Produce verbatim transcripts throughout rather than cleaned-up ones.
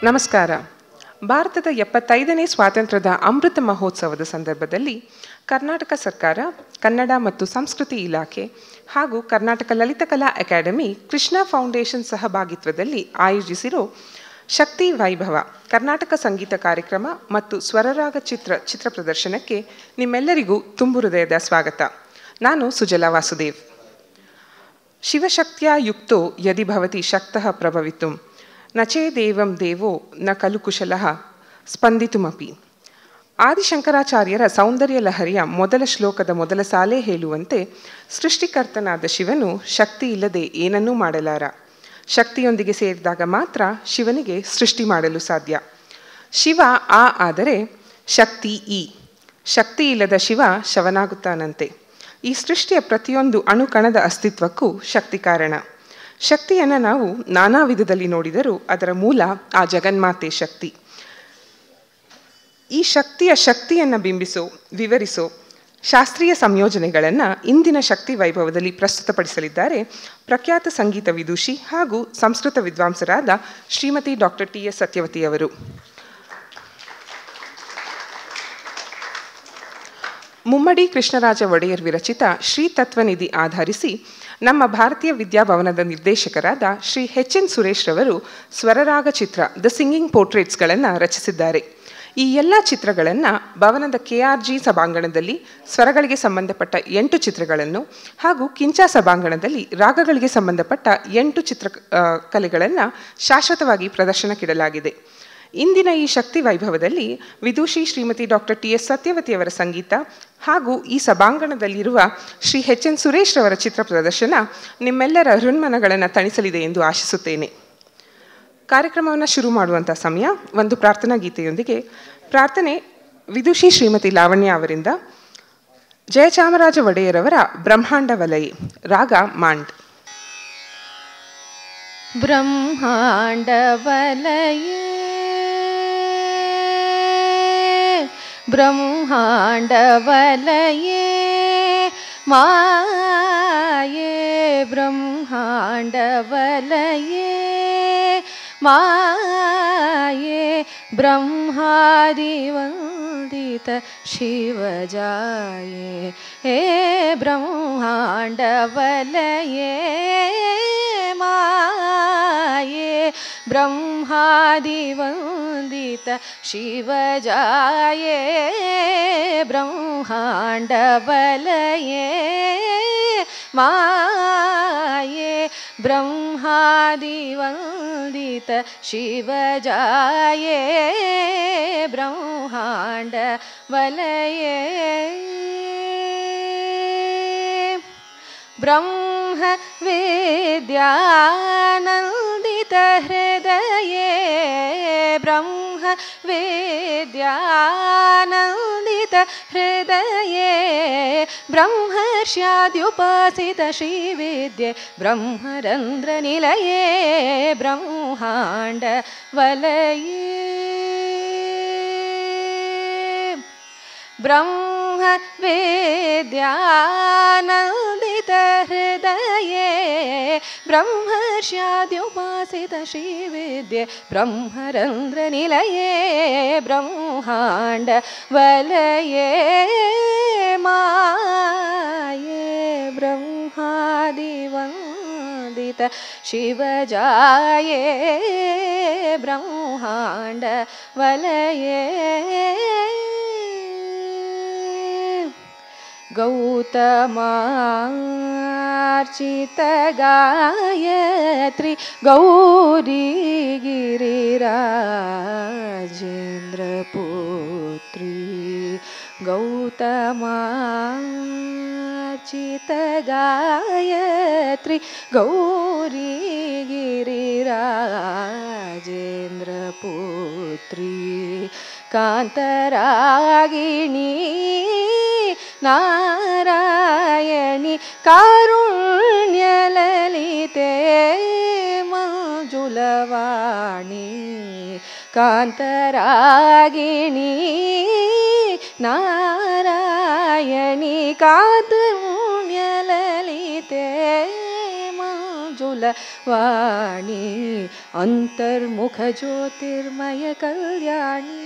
ನಮಸ್ಕಾರ. ಭಾರತದ ಎಪ್ಪತ್ತೈದನೇ ಸ್ವಾತಂತ್ರ್ಯದ ಅಮೃತ ಮಹೋತ್ಸವದ ಸಂದರ್ಭದಲ್ಲಿ ಕರ್ನಾಟಕ ಸರ್ಕಾರ, ಕನ್ನಡ ಮತ್ತು ಸಂಸ್ಕೃತಿ ಇಲಾಖೆ ಹಾಗೂ ಕರ್ನಾಟಕ ಲಲಿತಕಲಾ ಅಕಾಡೆಮಿ ಕೃಷ್ಣ ಫೌಂಡೇಶನ್ ಸಹಭಾಗಿತ್ವದಲ್ಲಿ ಆಯೋಜಿಸಿರೋ ಶಕ್ತಿ ವೈಭವ ಕರ್ನಾಟಕ ಸಂಗೀತ ಕಾರ್ಯಕ್ರಮ ಮತ್ತು ಸ್ವರರಾಗ ಚಿತ್ರ ಚಿತ್ರ ಪ್ರದರ್ಶನಕ್ಕೆ ನಿಮ್ಮೆಲ್ಲರಿಗೂ ತುಂಬು ಹೃದಯದ ಸ್ವಾಗತ. ನಾನು ಸುಜಲಾ ವಾಸುದೇವ್. ಶಿವಶಕ್ತಿಯ ಯುಕ್ತೋ ಯದಿ ಭವತಿ ಶಕ್ತಃ ಪ್ರಭವಿತುಂ ನಚೇ ದೇವಂ ದೇವೋ ನ ಖಲು ಕುಶಲಃ ಸ್ಪಂದಿತುಮಪಿ. ಆದಿಶಂಕರಾಚಾರ್ಯರ ಸೌಂದರ್ಯ ಲಹರಿಯ ಮೊದಲ ಶ್ಲೋಕದ ಮೊದಲ ಸಾಲೇ ಹೇಳುವಂತೆ, ಸೃಷ್ಟಿಕರ್ತನಾದ ಶಿವನು ಶಕ್ತಿ ಇಲ್ಲದೆ ಏನನ್ನೂ ಮಾಡಲಾರ. ಶಕ್ತಿಯೊಂದಿಗೆ ಸೇರಿದಾಗ ಮಾತ್ರ ಶಿವನಿಗೆ ಸೃಷ್ಟಿ ಮಾಡಲು ಸಾಧ್ಯ. ಶಿವ ಆ ಆದರೆ ಶಕ್ತಿ ಈ. ಶಕ್ತಿ ಇಲ್ಲದ ಶಿವ ಶವನಾಗುತ್ತಾನಂತೆ. ಈ ಸೃಷ್ಟಿಯ ಪ್ರತಿಯೊಂದು ಅಣುಕಣದ ಅಸ್ತಿತ್ವಕ್ಕೂ ಶಕ್ತಿ ಕಾರಣ. ಶಕ್ತಿಯನ್ನು ನಾವು ನಾನಾ ವಿಧದಲ್ಲಿ ನೋಡಿದರೂ ಅದರ ಮೂಲ ಆ ಜಗನ್ಮಾತೆ ಶಕ್ತಿ. ಈ ಶಕ್ತಿಯ ಶಕ್ತಿಯನ್ನು ಬಿಂಬಿಸೋ, ವಿವರಿಸೋ ಶಾಸ್ತ್ರೀಯ ಸಂಯೋಜನೆಗಳನ್ನು ಇಂದಿನ ಶಕ್ತಿ ವೈಭವದಲ್ಲಿ ಪ್ರಸ್ತುತಪಡಿಸಲಿದ್ದಾರೆ ಪ್ರಖ್ಯಾತ ಸಂಗೀತ ವಿದೂಷಿ ಹಾಗೂ ಸಂಸ್ಕೃತ ವಿದ್ವಾಂಸರಾದ ಶ್ರೀಮತಿ ಡಾಕ್ಟರ್ ಟಿ ಎಸ್ ಸತ್ಯವತಿಯವರು. ಮುಮ್ಮಡಿ ಕೃಷ್ಣರಾಜ ಒಡೆಯರ್ ವಿರಚಿತ ಶ್ರೀ ತತ್ವನಿಧಿ ಆಧರಿಸಿ ನಮ್ಮ ಭಾರತೀಯ ವಿದ್ಯಾಭವನದ ನಿರ್ದೇಶಕರಾದ ಶ್ರೀ ಎಚ್ ಎನ್ ಸುರೇಶ್ ರವರು ಸ್ವರರಾಗ ಚಿತ್ರ ದ ಸಿಂಗಿಂಗ್ ಪೋರ್ಟ್ರೇಟ್ಸ್ಗಳನ್ನು ರಚಿಸಿದ್ದಾರೆ. ಈ ಎಲ್ಲ ಚಿತ್ರಗಳನ್ನು ಭವನದ ಕೆ ಆರ್ ಜಿ ಸಭಾಂಗಣದಲ್ಲಿ ಸ್ವರಗಳಿಗೆ ಸಂಬಂಧಪಟ್ಟ ಎಂಟು ಚಿತ್ರಗಳನ್ನು ಹಾಗೂ ಕಿಂಚಾ ಸಭಾಂಗಣದಲ್ಲಿ ರಾಗಗಳಿಗೆ ಸಂಬಂಧಪಟ್ಟ ಎಂಟು ಚಿತ್ರ ಕಲೆಗಳನ್ನು ಶಾಶ್ವತವಾಗಿ ಪ್ರದರ್ಶನಕ್ಕಿಡಲಾಗಿದೆ. ಇಂದಿನ ಈ ಶಕ್ತಿ ವೈಭವದಲ್ಲಿ ವಿದೂಷಿ ಶ್ರೀಮತಿ ಡಾಕ್ಟರ್ ಟಿ ಎಸ್ ಸತ್ಯವತಿಯವರ ಸಂಗೀತ ಹಾಗೂ ಈ ಸಭಾಂಗಣದಲ್ಲಿರುವ ಶ್ರೀ ಎಚ್ ಎನ್ ಸುರೇಶ್ ರವರ ಚಿತ್ರ ಪ್ರದರ್ಶನ ನಿಮ್ಮೆಲ್ಲರ ಹೃನ್ಮನಗಳನ್ನು ತಣಿಸಲಿದೆ ಎಂದು ಆಶಿಸುತ್ತೇನೆ. ಕಾರ್ಯಕ್ರಮವನ್ನು ಶುರು ಮಾಡುವಂಥ ಸಮಯ ಒಂದು ಪ್ರಾರ್ಥನಾ ಗೀತೆಯೊಂದಿಗೆ. ಪ್ರಾರ್ಥನೆ ವಿದೂಷಿ ಶ್ರೀಮತಿ ಲಾವಣ್ಯ ಅವರಿಂದ. ಜಯಚಾಮರಾಜ ಒಡೆಯರವರ ಬ್ರಹ್ಮಾಂಡ ವಲಯೆ, ರಾಗ ಮಾಂಡ್. ಬ್ರಹ್ಮಾಂಡ ವಲಯೇ ಬ್ರಹ್ಮಾಂಡ ವಲಯೇ ಮಾಯೇ ಬ್ರಹ್ಮಾಂಡ ವಲಯೇ ಮಾಯೇ ಬ್ರಹ್ಮಾದಿ ವಂದಿತ ಶಿವ ಜಾಯೇ ಹೇ ಬ್ರಹ್ಮಾಂಡ ವಲಯೇ ಮಾಯೇ ಬ್ರಹ್ಮಾದಿ ವಂದಿತ ಶಿವ ಜಾಯೇ ಬ್ರಹ್ಮಾಂಡ ವಲಯೇ ಮಾಯೇ ಬ್ರಹ್ಮಾದಿ ವಂದಿತ ಶಿವ ಜಾಯೇ ಬ್ರಹ್ಮಾಂಡ ವಲಯೇ ಬ್ರಹ್ಮ ವೇದ್ಯಾನಂದಿತ ಹೃದಯೇ ಬ್ರಹ್ಮ ವೇದ್ಯಾನಂದಿತ ಹೃದಯೇ ಬ್ರಹ್ಮರ್ಷ್ಯಾದ್ಯುಪಾಸಿತ ಶ್ರೀವಿದ್ಯೆ ಬ್ರಹ್ಮರಂಧ್ರ ನಿಲಯೇ ಬ್ರಹ್ಮಾಂಡ ವಲಯೇ ಬ್ರಹ್ಮ ವೇದ್ಯಾನಂದಿತ ಹೃದಯೇ ಬ್ರಹ್ಮರ್ಷ್ಯಾದ್ಯುಪಾಸಿತ ಶ್ರೀವಿದ್ಯೆ ಬ್ರಹ್ಮರಂಧ್ರ ನಿಲಯೇ ಬ್ರಹ್ಮಾಂಡ ವಲಯೇ ಮಾಯೇ ಬ್ರಹ್ಮಾದಿ ವಂದಿತ ಶಿವ ಜಾಯೇ ಬ್ರಹ್ಮಾಂಡ ವಲಯೇ ಗೌತಮಾರ್ಚಿತ ಗಾಯತ್ರಿ ಗೌರಿ ಗಿರಿರಾಜೇಂದ್ರ ಪುತ್ರಿ ಗೌತಮಾರ್ಚಿತ ಗಾಯತ್ರಿ ಗೌರಿ ಗಿರಿರಾಜೇಂದ್ರ ಪುತ್ರಿ ಕಾಂತರಾಗಿಣಿ ನಾರಾಯಣಿ ಕಾರುಣ್ಯಲಲಿತೆ ಮಂಜುಲವಾಣಿ ಕಾಂತರಾಗಿಣಿ ನಾರಾಯಣಿ ಕಾರುಣ್ಯಲಲಿತೆ ಮಂಜುಲ ವಾಣಿ ಅಂತರ್ಮುಖ ಜ್ಯೋತಿರ್ಮಯ ಕಲ್ಯಾಣಿ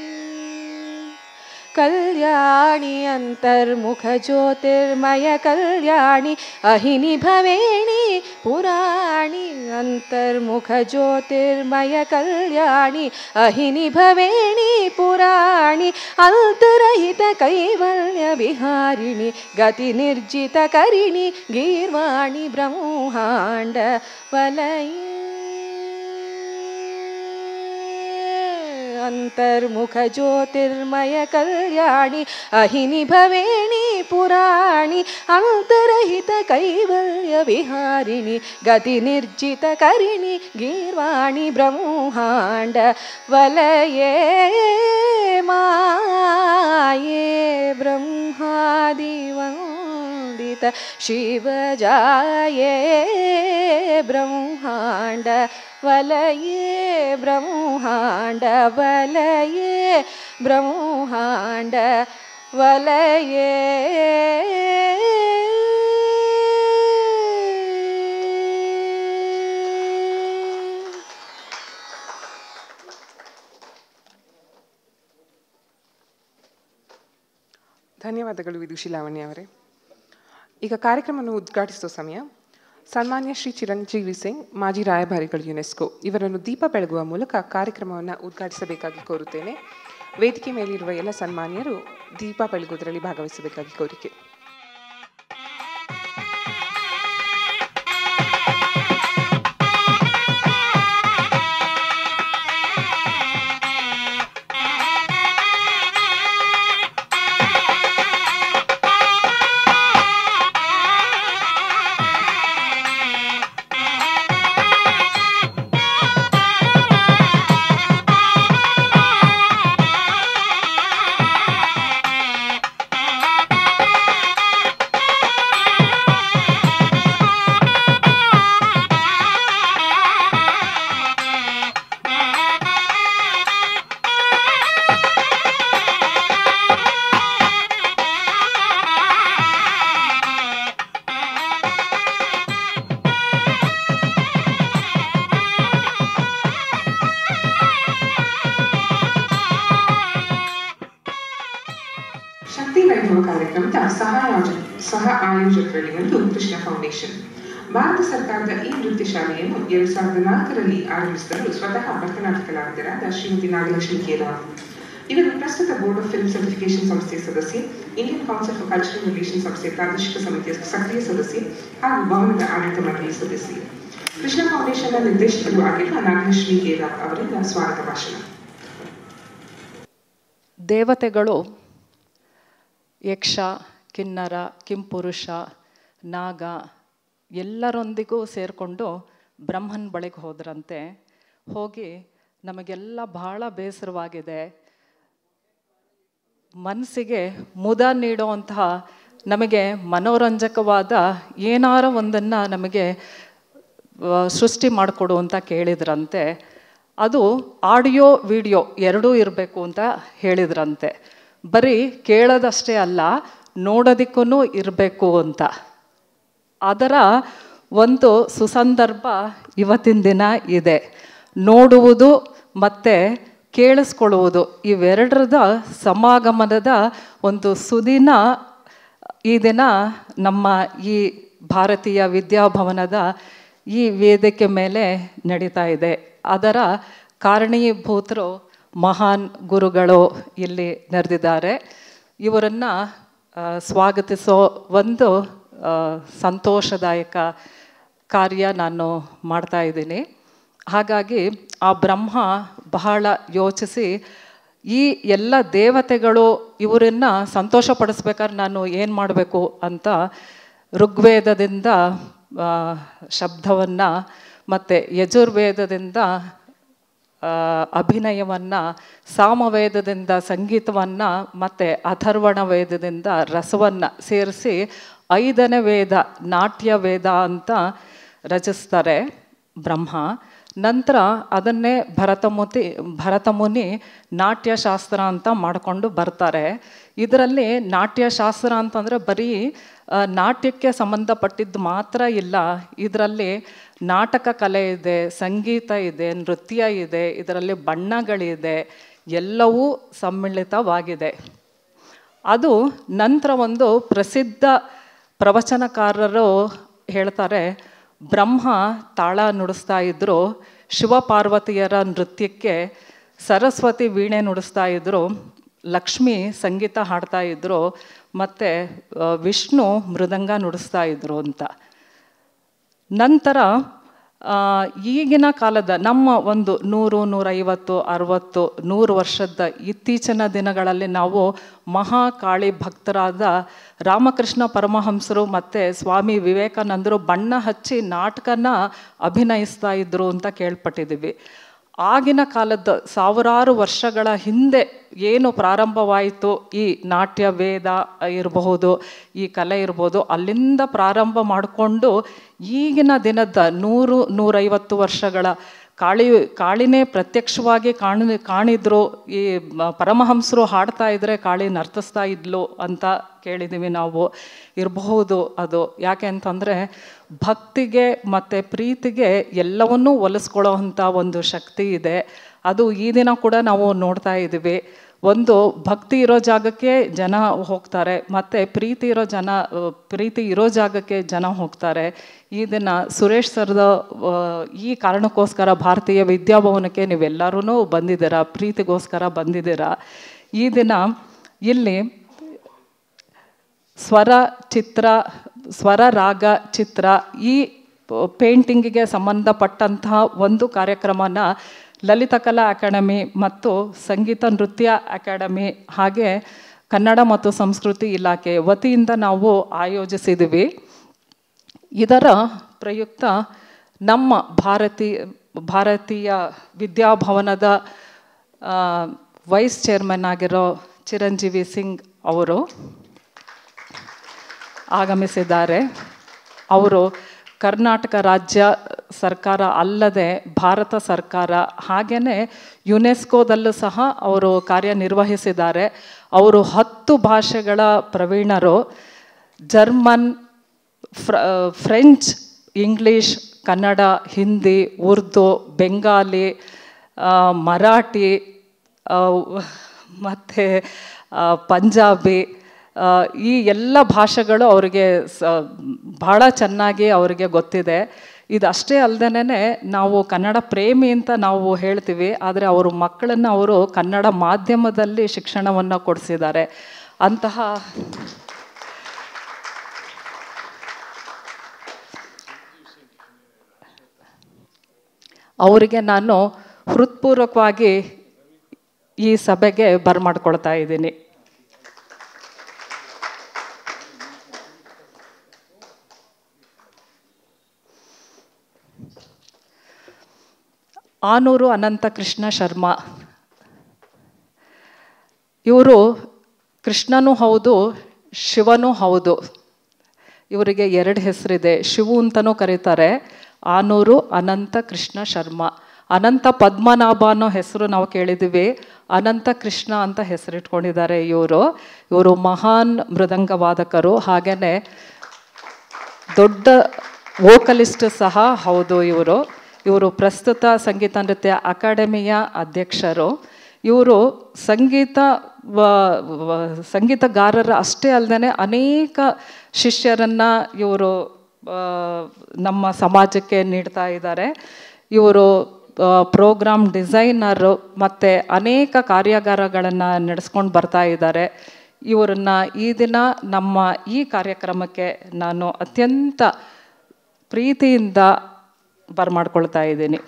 ಕಲ್ಯಾಣಿ ಅಂತರ್ಮುಖ ಜ್ಯೋತಿರ್ಮಯ ಕಲ್ಯಾಣಿ ಅಹಿನಿ ಭವೇಣಿ ಪುರಾಣಿ ಅಂತರ್ಮುಖ ಜ್ಯೋತಿರ್ಮಯ ಕಲ್ಯಾಣಿ ಅಹಿನಿ ಭವೇಣಿ ಪುರಾಣಿ ಅಂತರಹಿತ ಕೈವಲ್ಯ ವಿಹಾರಿಣಿ ಗತಿ ನಿರ್ಜಿತ ಕರಿಣಿ ಗೀರ್ವಾಣಿ ಬ್ರಹ್ಮಾಂಡ ವಲಯ ಅಂತರ್ಮುಖ ಜ್ಯೋತಿರ್ಮಯ ಕಲ್ಯಾಣಿ ಅಹಿನಿ ಭವೇಣಿ ಪುರಾಣಿ ಅಂತರಹಿತ ಕೈವಲ್ಯ ವಿಹಾರಿಣಿ ಗತಿ ನಿರ್ಜಿತ ಕರಿಣಿ ಗೀರ್ವಾಣಿ ಬ್ರಹ್ಮಾಂಡ ವಲಯೇ ಮಾಯೇ ಬ್ರಹ್ಮಾದಿ ವಂದಿತ ಶಿವಜಾಯೇ ಬ್ರಹ್ಮಾಂಡ ವಲಯೇ ಬ್ರಹ್ಮಾಂಡ ವಲಯೇ ಬ್ರಹ್ಮಾಂಡ ವಲಯೇ ಧನ್ಯವಾದಗಳು ವಿದುಷಿ ಲಾವಣ್ಯ ಅವರೇ. ಈಗ ಕಾರ್ಯಕ್ರಮವನ್ನು ಉದ್ಘಾಟಿಸುವ ಸಮಯ. ಸನ್ಮಾನ್ಯ ಶ್ರೀ ಚಿರಂಜೀವಿ ಸಿಂಗ್, ಮಾಜಿ ರಾಯಭಾರಿಗಳು ಯುನೆಸ್ಕೋ, ಇವರನ್ನು ದೀಪ ಬೆಳಗುವ ಮೂಲಕ ಕಾರ್ಯಕ್ರಮವನ್ನು ಉದ್ಘಾಟಿಸಬೇಕಾಗಿ ಕೋರುತ್ತೇನೆ. ವೇದಿಕೆ ಮೇಲಿರುವ ಎಲ್ಲ ಸನ್ಮಾನ್ಯರು ದೀಪ ಬೆಳಗುವುದರಲ್ಲಿ ಭಾಗವಹಿಸಬೇಕಾಗಿ ಕೋರಿಕೆ. ಕಾರ್ಯಕ್ರಮದ ಸಹ ಸಹ ಆಯೋಜಕರಲ್ಲಿ ಒಂದು ಕೃಷ್ಣ ಫೌಂಡೇಶನ್. ಭಾರತ ಸರ್ಕಾರದ ಈ ನೃತ್ಯ ಶಾಲೆಯನ್ನು ಎರಡ್ ಸಾವಿರದ ನಾಲ್ಕರಲ್ಲಿ ಆರಂಭಿಸಿದರು ಸ್ವತಃ ಭರತನಾಟ್ಯ ಕಲಾವಿದರಾದ ಶ್ರೀಮತಿ ನಾಗಲಕ್ಷ್ಮಿ ಕೇರಾವ್. ಇವರು ಪ್ರಸ್ತುತ ಬೋರ್ಡ್ ಆಫ್ ಫಿಲ್ಮ್ ಸರ್ಟಿಫಿಕೇಶನ್ ಸಂಸ್ಥೆಯ ಸದಸ್ಯೆ, Indian council for cultural relation ಸಂಸ್ಥೆಯ ಪ್ರಾದೇಶಿಕ ಸಮಿತಿಯ ಸಕ್ರಿಯ ಸದಸ್ಯೆ ಹಾಗೂ ಭವನದ ಆಡಳಿತ ಮಂಡಳಿ ಸದಸ್ಯೆ. ಕೃಷ್ಣ ಫೌಂಡೇಶನ್ನ ನಿರ್ದೇಶಕರು ಆಗಿರುವ ನಾಗಲಕ್ಷ್ಮಿ ಕೇರಾವ್ ಅವರಿಂದ ಸ್ವಾಗತ ಭಾಷಣ. ದೇವತೆಗಳು ಯಕ್ಷ, ಕಿನ್ನರ, ಕಿಂಪುರುಷ, ನಾಗ ಎಲ್ಲರೊಂದಿಗೂ ಸೇರಿಕೊಂಡು ಬ್ರಹ್ಮನ ಬಳಿಗೆ ಹೋದ್ರಂತೆ. ಹೋಗಿ ನಮಗೆಲ್ಲ ಬಹಳ ಬೇಸರವಾಗಿದೆ, ಮನಸ್ಸಿಗೆ ಮುದ ನೀಡುವಂತಹ ನಮಗೆ ಮನೋರಂಜಕವಾದ ಏನಾರ ಒಂದನ್ನು ನಮಗೆ ಸೃಷ್ಟಿ ಮಾಡಿಕೊಡು ಅಂತ ಕೇಳಿದ್ರಂತೆ. ಅದು ಆಡಿಯೋ ವಿಡಿಯೋ ಎರಡೂ ಇರಬೇಕು ಅಂತ ಹೇಳಿದ್ರಂತೆ. ಬರೀ ಕೇಳೋದಷ್ಟೇ ಅಲ್ಲ, ನೋಡೋದಕ್ಕೂ ಇರಬೇಕು ಅಂತ. ಅದರ ಒಂದು ಸುಸಂದರ್ಭ ಇವತ್ತಿನ ದಿನ ಇದೆ. ನೋಡುವುದು ಮತ್ತು ಕೇಳಿಸ್ಕೊಳ್ಳುವುದು ಇವೆರಡರದ ಸಮಾಗಮನದ ಒಂದು ಸುದಿನ ಈ ದಿನ ನಮ್ಮ ಈ ಭಾರತೀಯ ವಿದ್ಯಾಭವನದ ಈ ವೇದಿಕೆ ಮೇಲೆ ನಡೀತಾ ಇದೆ. ಅದರ ಕಾರಣೀಭೂತರು ಮಹಾನ್ ಗುರುಗಳು ಇಲ್ಲಿ ನೆರೆದಿದ್ದಾರೆ. ಇವರನ್ನು ಸ್ವಾಗತಿಸೋ ಒಂದು ಸಂತೋಷದಾಯಕ ಕಾರ್ಯ ನಾನು ಮಾಡ್ತಾ ಇದ್ದೀನಿ. ಹಾಗಾಗಿ ಆ ಬ್ರಹ್ಮ ಬಹಳ ಯೋಚಿಸಿ ಈ ಎಲ್ಲ ದೇವತೆಗಳು ಇವರನ್ನು ಸಂತೋಷಪಡಿಸ್ಬೇಕಾದ್ರೆ ನಾನು ಏನು ಮಾಡಬೇಕು ಅಂತ ಋಗ್ವೇದದಿಂದ ಶಬ್ದವನ್ನು ಮತ್ತು ಯಜುರ್ವೇದದಿಂದ ಅಭಿನಯವನ್ನು, ಸಾಮವೇದದಿಂದ ಸಂಗೀತವನ್ನು ಮತ್ತು ಅಥರ್ವಣ ವೇದದಿಂದ ರಸವನ್ನು ಸೇರಿಸಿ ಐದನೇ ವೇದ ನಾಟ್ಯ ವೇದ ಅಂತ ರಚಿಸ್ತಾರೆ ಬ್ರಹ್ಮ. ನಂತರ ಅದನ್ನೇ ಭರತಮುತಿ ಭರತಮುನಿ ನಾಟ್ಯಶಾಸ್ತ್ರ ಅಂತ ಮಾಡಿಕೊಂಡು ಬರ್ತಾರೆ. ಇದರಲ್ಲಿ ನಾಟ್ಯಶಾಸ್ತ್ರ ಅಂತಂದರೆ ಬರೀ ನಾಟ್ಯಕ್ಕೆ ಸಂಬಂಧಪಟ್ಟಿದ್ದು ಮಾತ್ರ ಇಲ್ಲ, ಇದರಲ್ಲಿ ನಾಟಕ ಕಲೆ ಇದೆ, ಸಂಗೀತ ಇದೆ, ನೃತ್ಯ ಇದೆ, ಇದರಲ್ಲಿ ಬಣ್ಣಗಳಿದೆ, ಎಲ್ಲವೂ ಸಮ್ಮಿಳಿತವಾಗಿದೆ. ಅದು ನಂತರ ಒಂದು ಪ್ರಸಿದ್ಧ ಪ್ರವಚನಕಾರರು ಹೇಳ್ತಾರೆ, ಬ್ರಹ್ಮ ತಾಳ ನುಡಿಸ್ತಾ ಇದ್ದರು, ಶಿವಪಾರ್ವತಿಯರ ನೃತ್ಯಕ್ಕೆ ಸರಸ್ವತಿ ವೀಣೆ ನುಡಿಸ್ತಾ ಇದ್ದರು, ಲಕ್ಷ್ಮಿ ಸಂಗೀತ ಹಾಡ್ತಾ ಇದ್ದರು, ಮತ್ತು ವಿಷ್ಣು ಮೃದಂಗ ನುಡಿಸ್ತಾ ಇದ್ದರು ಅಂತ. ನಂತರ ಈಗಿನ ಕಾಲದ ನಮ್ಮ ಒಂದು ನೂರು ನೂರೈವತ್ತು ಅರವತ್ತು ನೂರು ವರ್ಷದ ಇತ್ತೀಚಿನ ದಿನಗಳಲ್ಲಿ ನಾವು ಮಹಾಕಾಳಿ ಭಕ್ತರಾದ ರಾಮಕೃಷ್ಣ ಪರಮಹಂಸರು ಮತ್ತು ಸ್ವಾಮಿ ವಿವೇಕಾನಂದರು ಬಣ್ಣ ಹಚ್ಚಿ ನಾಟಕನ ಅಭಿನಯಿಸ್ತಾ ಇದ್ದರು ಅಂತ ಕೇಳ್ಪಟ್ಟಿದ್ದೀವಿ. ಆಗಿನ ಕಾಲದ ಸಾವಿರಾರು ವರ್ಷಗಳ ಹಿಂದೆ ಏನು ಪ್ರಾರಂಭವಾಯಿತು ಈ ನಾಟ್ಯ ವೇದ ಇರಬಹುದು, ಈ ಕಲೆ ಇರ್ಬೋದು, ಅಲ್ಲಿಂದ ಪ್ರಾರಂಭ ಮಾಡಿಕೊಂಡು ಈಗಿನ ದಿನದ ನೂರು ನೂರೈವತ್ತು ವರ್ಷಗಳ ಕಾಳಿ ಕಾಳಿನೇ ಪ್ರತ್ಯಕ್ಷವಾಗಿ ಕಾಣಿ ಕಾಣಿದ್ರು ಈ ಪರಮಹಂಸರು ಹಾಡ್ತಾ ಇದ್ದರೆ ಕಾಳಿ ನರ್ತಿಸ್ತಾ ಇದ್ಲು ಅಂತ ಕೇಳಿದ್ದೀವಿ ನಾವು. ಇರಬಹುದು ಅದು. ಯಾಕೆ ಅಂತಂದರೆ ಭಕ್ತಿಗೆ ಮತ್ತು ಪ್ರೀತಿಗೆ ಎಲ್ಲವನ್ನೂ ಒಲಿಸ್ಕೊಳ್ಳೋ ಅಂಥ ಒಂದು ಶಕ್ತಿ ಇದೆ. ಅದು ಈ ದಿನ ಕೂಡ ನಾವು ನೋಡ್ತಾ ಇದ್ದೀವಿ. ಒಂದು ಭಕ್ತಿ ಇರೋ ಜಾಗಕ್ಕೆ ಜನ ಹೋಗ್ತಾರೆ, ಮತ್ತು ಪ್ರೀತಿ ಇರೋ ಜನ ಪ್ರೀತಿ ಇರೋ ಜಾಗಕ್ಕೆ ಜನ ಹೋಗ್ತಾರೆ. ಈ ದಿನ ಸುರೇಶ್ ಸರ್ದ ಈ ಕಾರಣಕ್ಕೋಸ್ಕರ ಭಾರತೀಯ ವಿದ್ಯಾಭವನಕ್ಕೆ ನೀವೆಲ್ಲರೂ ಬಂದಿದ್ದೀರಾ, ಪ್ರೀತಿಗೋಸ್ಕರ ಬಂದಿದ್ದೀರಾ. ಈ ದಿನ ಇಲ್ಲಿ ಸ್ವರ ಚಿತ್ರ ಸ್ವರ ರಾಗ ಚಿತ್ರ ಈ ಪೇಂಟಿಂಗಿಗೆ ಸಂಬಂಧಪಟ್ಟಂತಹ ಒಂದು ಕಾರ್ಯಕ್ರಮನ ಲಲಿತಕಲಾ ಅಕಾಡೆಮಿ ಮತ್ತು ಸಂಗೀತ ನೃತ್ಯ ಅಕಾಡೆಮಿ ಹಾಗೆ ಕನ್ನಡ ಮತ್ತು ಸಂಸ್ಕೃತಿ ಇಲಾಖೆ ವತಿಯಿಂದ ನಾವು ಆಯೋಜಿಸಿದ್ದೀವಿ. ಇದರ ಪ್ರಯುಕ್ತ ನಮ್ಮ ಭಾರತೀಯ ಭಾರತೀಯ ವಿದ್ಯಾಭವನದ ವೈಸ್ ಚೇರ್ಮನ್ ಆಗಿರೋ ಚಿರಂಜೀವಿ ಸಿಂಗ್ ಅವರು ಆಗಮಿಸಿದ್ದಾರೆ. ಅವರು ಕರ್ನಾಟಕ ರಾಜ್ಯ ಸರ್ಕಾರ ಅಲ್ಲದೆ ಭಾರತ ಸರ್ಕಾರ ಹಾಗೆಯೇ ಯುನೆಸ್ಕೋದಲ್ಲೂ ಸಹ ಅವರು ಕಾರ್ಯನಿರ್ವಹಿಸಿದ್ದಾರೆ. ಅವರು ಹತ್ತು ಭಾಷೆಗಳ ಪ್ರವೀಣರು. ಜರ್ಮನ್, ಫ್ರ French, English, Kannada, Hindi, Urdu, Bengali, Marathi ಮತ್ತು ಪಂಜಾಬಿ ಈ ಎಲ್ಲ ಭಾಷೆಗಳು ಅವರಿಗೆ ಸ ಭಾಳ ಚೆನ್ನಾಗಿ ಅವರಿಗೆ ಗೊತ್ತಿದೆ. ಇದಷ್ಟೇ ಅಲ್ಲದೇ ನಾವು ಕನ್ನಡ ಪ್ರೇಮಿ ಅಂತ ನಾವು ಹೇಳ್ತೀವಿ, ಆದರೆ ಅವರು ಮಕ್ಕಳನ್ನು ಅವರು ಕನ್ನಡ ಮಾಧ್ಯಮದಲ್ಲಿ ಶಿಕ್ಷಣವನ್ನು ಕೊಡಿಸಿದ್ದಾರೆ. ಅಂತಹ ಅವರಿಗೆ ನಾನು ಹೃತ್ಪೂರ್ವಕವಾಗಿ ಈ ಸಭೆಗೆ ಬರಮಾಡ್ಕೊಳ್ತಾ ಇದ್ದೀನಿ. ಆನೂರು ಅನಂತ ಕೃಷ್ಣ ಶರ್ಮಾ ಇವರು ಕೃಷ್ಣನೂ ಹೌದು ಶಿವನೂ ಹೌದು. ಇವರಿಗೆ ಎರಡು ಹೆಸರಿದೆ, ಶಿವು ಅಂತಲೂ ಕರೀತಾರೆ, ಆನೂರು ಅನಂತ ಕೃಷ್ಣ ಶರ್ಮಾ. ಅನಂತ ಪದ್ಮನಾಭ ಅನ್ನೋ ಹೆಸರು ನಾವು ಕೇಳಿದ್ದೀವಿ, ಅನಂತ ಕೃಷ್ಣ ಅಂತ ಹೆಸರಿಟ್ಕೊಂಡಿದ್ದಾರೆ ಇವರು. ಇವರು ಮಹಾನ್ ಮೃದಂಗ ವಾದಕರು, ಹಾಗೆಯೇ ದೊಡ್ಡ ವೋಕಲಿಸ್ಟ್ ಸಹ ಹೌದು ಇವರು. ಇವರು ಪ್ರಸ್ತುತ ಸಂಗೀತ ನೃತ್ಯ ಅಕಾಡೆಮಿಯ ಅಧ್ಯಕ್ಷರು. ಇವರು ಸಂಗೀತ ಸಂಗೀತಗಾರರ ಅಷ್ಟೇ ಅಲ್ಲದೆ ಅನೇಕ ಶಿಷ್ಯರನ್ನು ಇವರು ನಮ್ಮ ಸಮಾಜಕ್ಕೆ ನೀಡ್ತಾ ಇದ್ದಾರೆ. ಇವರು ಪ್ರೋಗ್ರಾಮ್ ಡಿಸೈನರು ಮತ್ತು ಅನೇಕ ಕಾರ್ಯಾಗಾರಗಳನ್ನು ನಡೆಸ್ಕೊಂಡು ಬರ್ತಾ ಇದ್ದಾರೆ. ಇವರನ್ನು ಈ ದಿನ ನಮ್ಮ ಈ ಕಾರ್ಯಕ್ರಮಕ್ಕೆ ನಾನು ಅತ್ಯಂತ ಪ್ರೀತಿಯಿಂದ ಬರಮಾಡ್ಕೊಳ್ತಾ ಇದ್ದೀನಿ.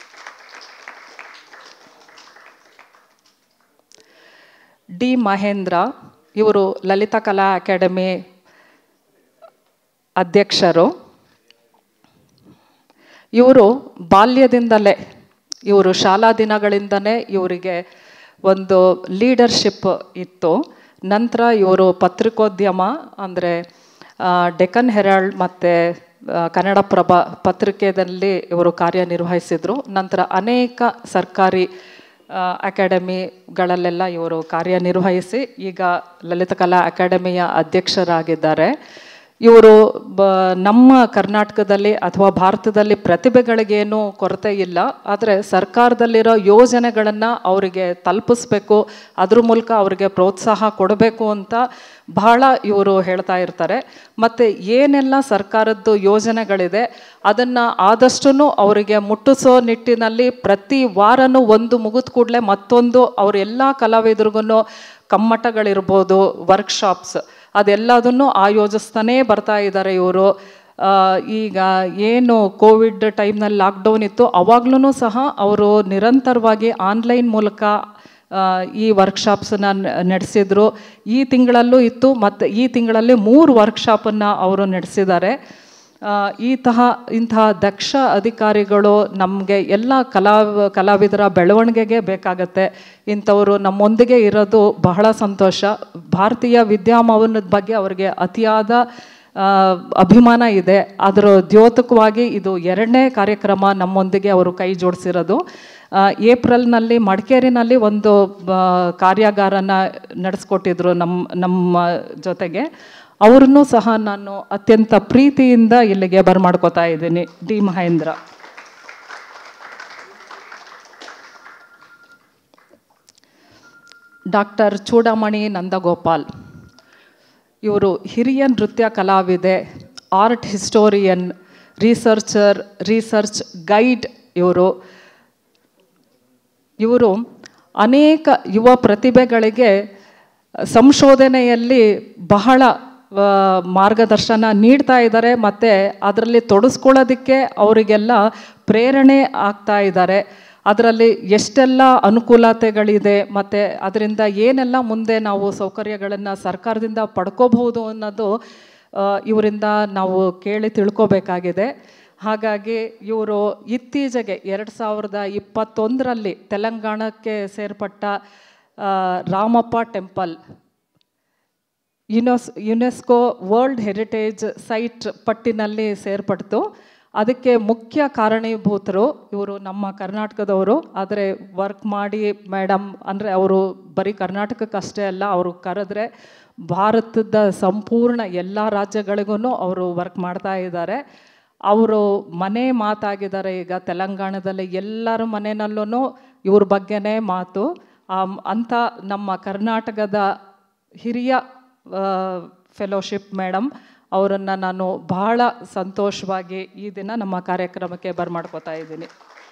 ಡಿ ಮಹೇಂದ್ರ ಇವರು ಲಲಿತ ಕಲಾ ಅಕಾಡೆಮಿ ಅಧ್ಯಕ್ಷರು. ಇವರು ಬಾಲ್ಯದಿಂದಲೇ ಇವರು ಶಾಲಾ ದಿನಗಳಿಂದಲೇ ಇವರಿಗೆ ಒಂದು ಲೀಡರ್ಶಿಪ್ ಇತ್ತು. ನಂತರ ಇವರು ಪತ್ರಿಕೋದ್ಯಮ ಅಂದರೆ ಡೆಕ್ಕನ್ ಹೆರಾಲ್ಡ್ ಮತ್ತು ಕನ್ನಡಪ್ರಭ ಪತ್ರಿಕೆಯಲ್ಲಿ ಇವರು ಕಾರ್ಯನಿರ್ವಹಿಸಿದರು. ನಂತರ ಅನೇಕ ಸರ್ಕಾರಿ ಅಕಾಡೆಮಿಗಳಲ್ಲೆಲ್ಲ ಇವರು ಕಾರ್ಯನಿರ್ವಹಿಸಿ ಈಗ ಲಲಿತಕಲಾ ಅಕಾಡೆಮಿಯ ಅಧ್ಯಕ್ಷರಾಗಿದ್ದಾರೆ. ಇವರು ಬ ನಮ್ಮ ಕರ್ನಾಟಕದಲ್ಲಿ ಅಥವಾ ಭಾರತದಲ್ಲಿ ಪ್ರತಿಭೆಗಳಿಗೇನು ಕೊರತೆ ಇಲ್ಲ, ಆದರೆ ಸರ್ಕಾರದಲ್ಲಿರೋ ಯೋಜನೆಗಳನ್ನು ಅವರಿಗೆ ತಲುಪಿಸ್ಬೇಕು, ಅದ್ರ ಮೂಲಕ ಅವರಿಗೆ ಪ್ರೋತ್ಸಾಹ ಕೊಡಬೇಕು ಅಂತ ಬಹಳ ಇವರು ಹೇಳ್ತಾ ಇರ್ತಾರೆ. ಮತ್ತು ಏನೆಲ್ಲ ಸರ್ಕಾರದ್ದು ಯೋಜನೆಗಳಿದೆ ಅದನ್ನು ಆದಷ್ಟು ಅವರಿಗೆ ಮುಟ್ಟಿಸೋ ನಿಟ್ಟಿನಲ್ಲಿ ಪ್ರತಿ ವಾರನೂ ಒಂದು ಮುಗಿದ ಕೂಡಲೇ ಮತ್ತೊಂದು ಅವರೆಲ್ಲ ಕಲಾವಿದರಿಗೂ ಕಮ್ಮಟಗಳಿರ್ಬೋದು, ವರ್ಕ್ಶಾಪ್ಸ್ ಅದೆಲ್ಲದನ್ನು ಆಯೋಜಿಸ್ತಾನೇ ಬರ್ತಾ ಇದ್ದಾರೆ ಇವರು. ಈಗ ಏನು ಕೋವಿಡ್ ಟೈಮ್ನಲ್ಲಿ ಲಾಕ್ಡೌನ್ ಇತ್ತು ಅವಾಗ್ಲೂ ಸಹ ಅವರು ನಿರಂತರವಾಗಿ ಆನ್ಲೈನ್ ಮೂಲಕ ಈ ವರ್ಕ್ಶಾಪ್ಸನ್ನು ನಡೆಸಿದರು. ಈ ತಿಂಗಳಲ್ಲೂ ಇತ್ತು ಮತ್ತು ಈ ತಿಂಗಳಲ್ಲಿ ಮೂರು ವರ್ಕ್ಶಾಪನ್ನು ಅವರು ನಡೆಸಿದ್ದಾರೆ. ಈ ತಹ ಇಂತಹ ದಕ್ಷ ಅಧಿಕಾರಿಗಳು ನಮಗೆ ಎಲ್ಲ ಕಲಾ ಕಲಾವಿದರ ಬೆಳವಣಿಗೆಗೆ ಬೇಕಾಗತ್ತೆ. ಇಂಥವರು ನಮ್ಮೊಂದಿಗೆ ಇರೋದು ಬಹಳ ಸಂತೋಷ. ಭಾರತೀಯ ವಿದ್ಯಾಭವನದ ಬಗ್ಗೆ ಅವರಿಗೆ ಅತಿಯಾದ ಅಭಿಮಾನ ಇದೆ. ಅದರ ದ್ಯೋತಕವಾಗಿ ಇದು ಎರಡನೇ ಕಾರ್ಯಕ್ರಮ ನಮ್ಮೊಂದಿಗೆ ಅವರು ಕೈ ಜೋಡಿಸಿರೋದು. ಏಪ್ರಿಲ್ನಲ್ಲಿ ಮಡಿಕೇರಿನಲ್ಲಿ ಒಂದು ಕಾರ್ಯಾಗಾರನ ನಡೆಸ್ಕೊಟ್ಟಿದ್ರು ನಮ್ಮ ನಮ್ಮ ಜೊತೆಗೆ. ಅವ್ರನ್ನೂ ಸಹ ನಾನು ಅತ್ಯಂತ ಪ್ರೀತಿಯಿಂದ ಇಲ್ಲಿಗೆ ಬರಮಾಡ್ಕೋತಾ ಇದ್ದೀನಿ. ಡಿ ಮಹೇಂದ್ರ. ಡಾಕ್ಟರ್ ಚೂಡಾಮಣಿ ನಂದಗೋಪಾಲ್ ಇವರು ಹಿರಿಯ ನೃತ್ಯ ಕಲಾವಿದೆ, art historian, researcher, research guide. ಇವರು ಇವರು ಅನೇಕ ಯುವ ಪ್ರತಿಭೆಗಳಿಗೆ ಸಂಶೋಧನೆಯಲ್ಲಿ ಬಹಳ ಮಾರ್ಗದರ್ಶನ ನೀಡ್ತಾ ಇದ್ದಾರೆ ಮತ್ತು ಅದರಲ್ಲಿ ತೊಡಸ್ಕೊಳ್ಳೋದಕ್ಕೆ ಅವರಿಗೆಲ್ಲ ಪ್ರೇರಣೆ ಆಗ್ತಾ ಇದ್ದಾರೆ. ಅದರಲ್ಲಿ ಎಷ್ಟೆಲ್ಲ ಅನುಕೂಲತೆಗಳಿದೆ ಮತ್ತು ಅದರಿಂದ ಏನೆಲ್ಲ ಮುಂದೆ ನಾವು ಸೌಕರ್ಯಗಳನ್ನು ಸರ್ಕಾರದಿಂದ ಪಡ್ಕೋಬಹುದು ಅನ್ನೋದು ಇವರಿಂದ ನಾವು ಕೇಳಿ ತಿಳ್ಕೊಬೇಕಾಗಿದೆ. ಹಾಗಾಗಿ ಇವರು ಇತ್ತೀಚೆಗೆ ಎರಡು ಸಾವಿರದ ಇಪ್ಪತ್ತೊಂದರಲ್ಲಿ ತೆಲಂಗಾಣಕ್ಕೆ ಸೇರ್ಪಟ್ಟ ರಾಮಪ್ಪ ಟೆಂಪಲ್ ಯುನೆಸ್ ಯುನೆಸ್ಕೋ ವರ್ಲ್ಡ್ ಹೆರಿಟೇಜ್ ಸೈಟ್ ಪಟ್ಟಿನಲ್ಲಿ ಸೇರ್ಪಡ್ತು. ಅದಕ್ಕೆ ಮುಖ್ಯ ಕಾರಣೀಭೂತರು ಇವರು ನಮ್ಮ ಕರ್ನಾಟಕದವರು. ಆದರೆ ವರ್ಕ್ ಮಾಡಿ ಮೇಡಮ್ ಅಂದರೆ ಅವರು ಬರೀ ಕರ್ನಾಟಕಕ್ಕಷ್ಟೇ ಅಲ್ಲ, ಅವರು ಕರೆದ್ರೆ ಭಾರತದ ಸಂಪೂರ್ಣ ಎಲ್ಲ ರಾಜ್ಯಗಳಿಗೂ ಅವರು ವರ್ಕ್ ಮಾಡ್ತಾ ಇದ್ದಾರೆ. ಅವರು ಮನೆ ಮಾತಾಗಿದ್ದಾರೆ. ಈಗ ತೆಲಂಗಾಣದಲ್ಲಿ ಎಲ್ಲರ ಮನೆಯಲ್ಲೂ ಇವ್ರ ಬಗ್ಗೆನೇ ಮಾತು. ಅಂಥ ನಮ್ಮ ಕರ್ನಾಟಕದ ಹಿರಿಯ ಫೆಲೋಶಿಪ್ ಮೇಡಮ್ ಅವರನ್ನು ನಾನು ಬಹಳ ಸಂತೋಷವಾಗಿ ಈ ದಿನ ನಮ್ಮ ಕಾರ್ಯಕ್ರಮಕ್ಕೆ ಬರಮಾಡ್ಕೋತಾ ಇದ್ದೀನಿ.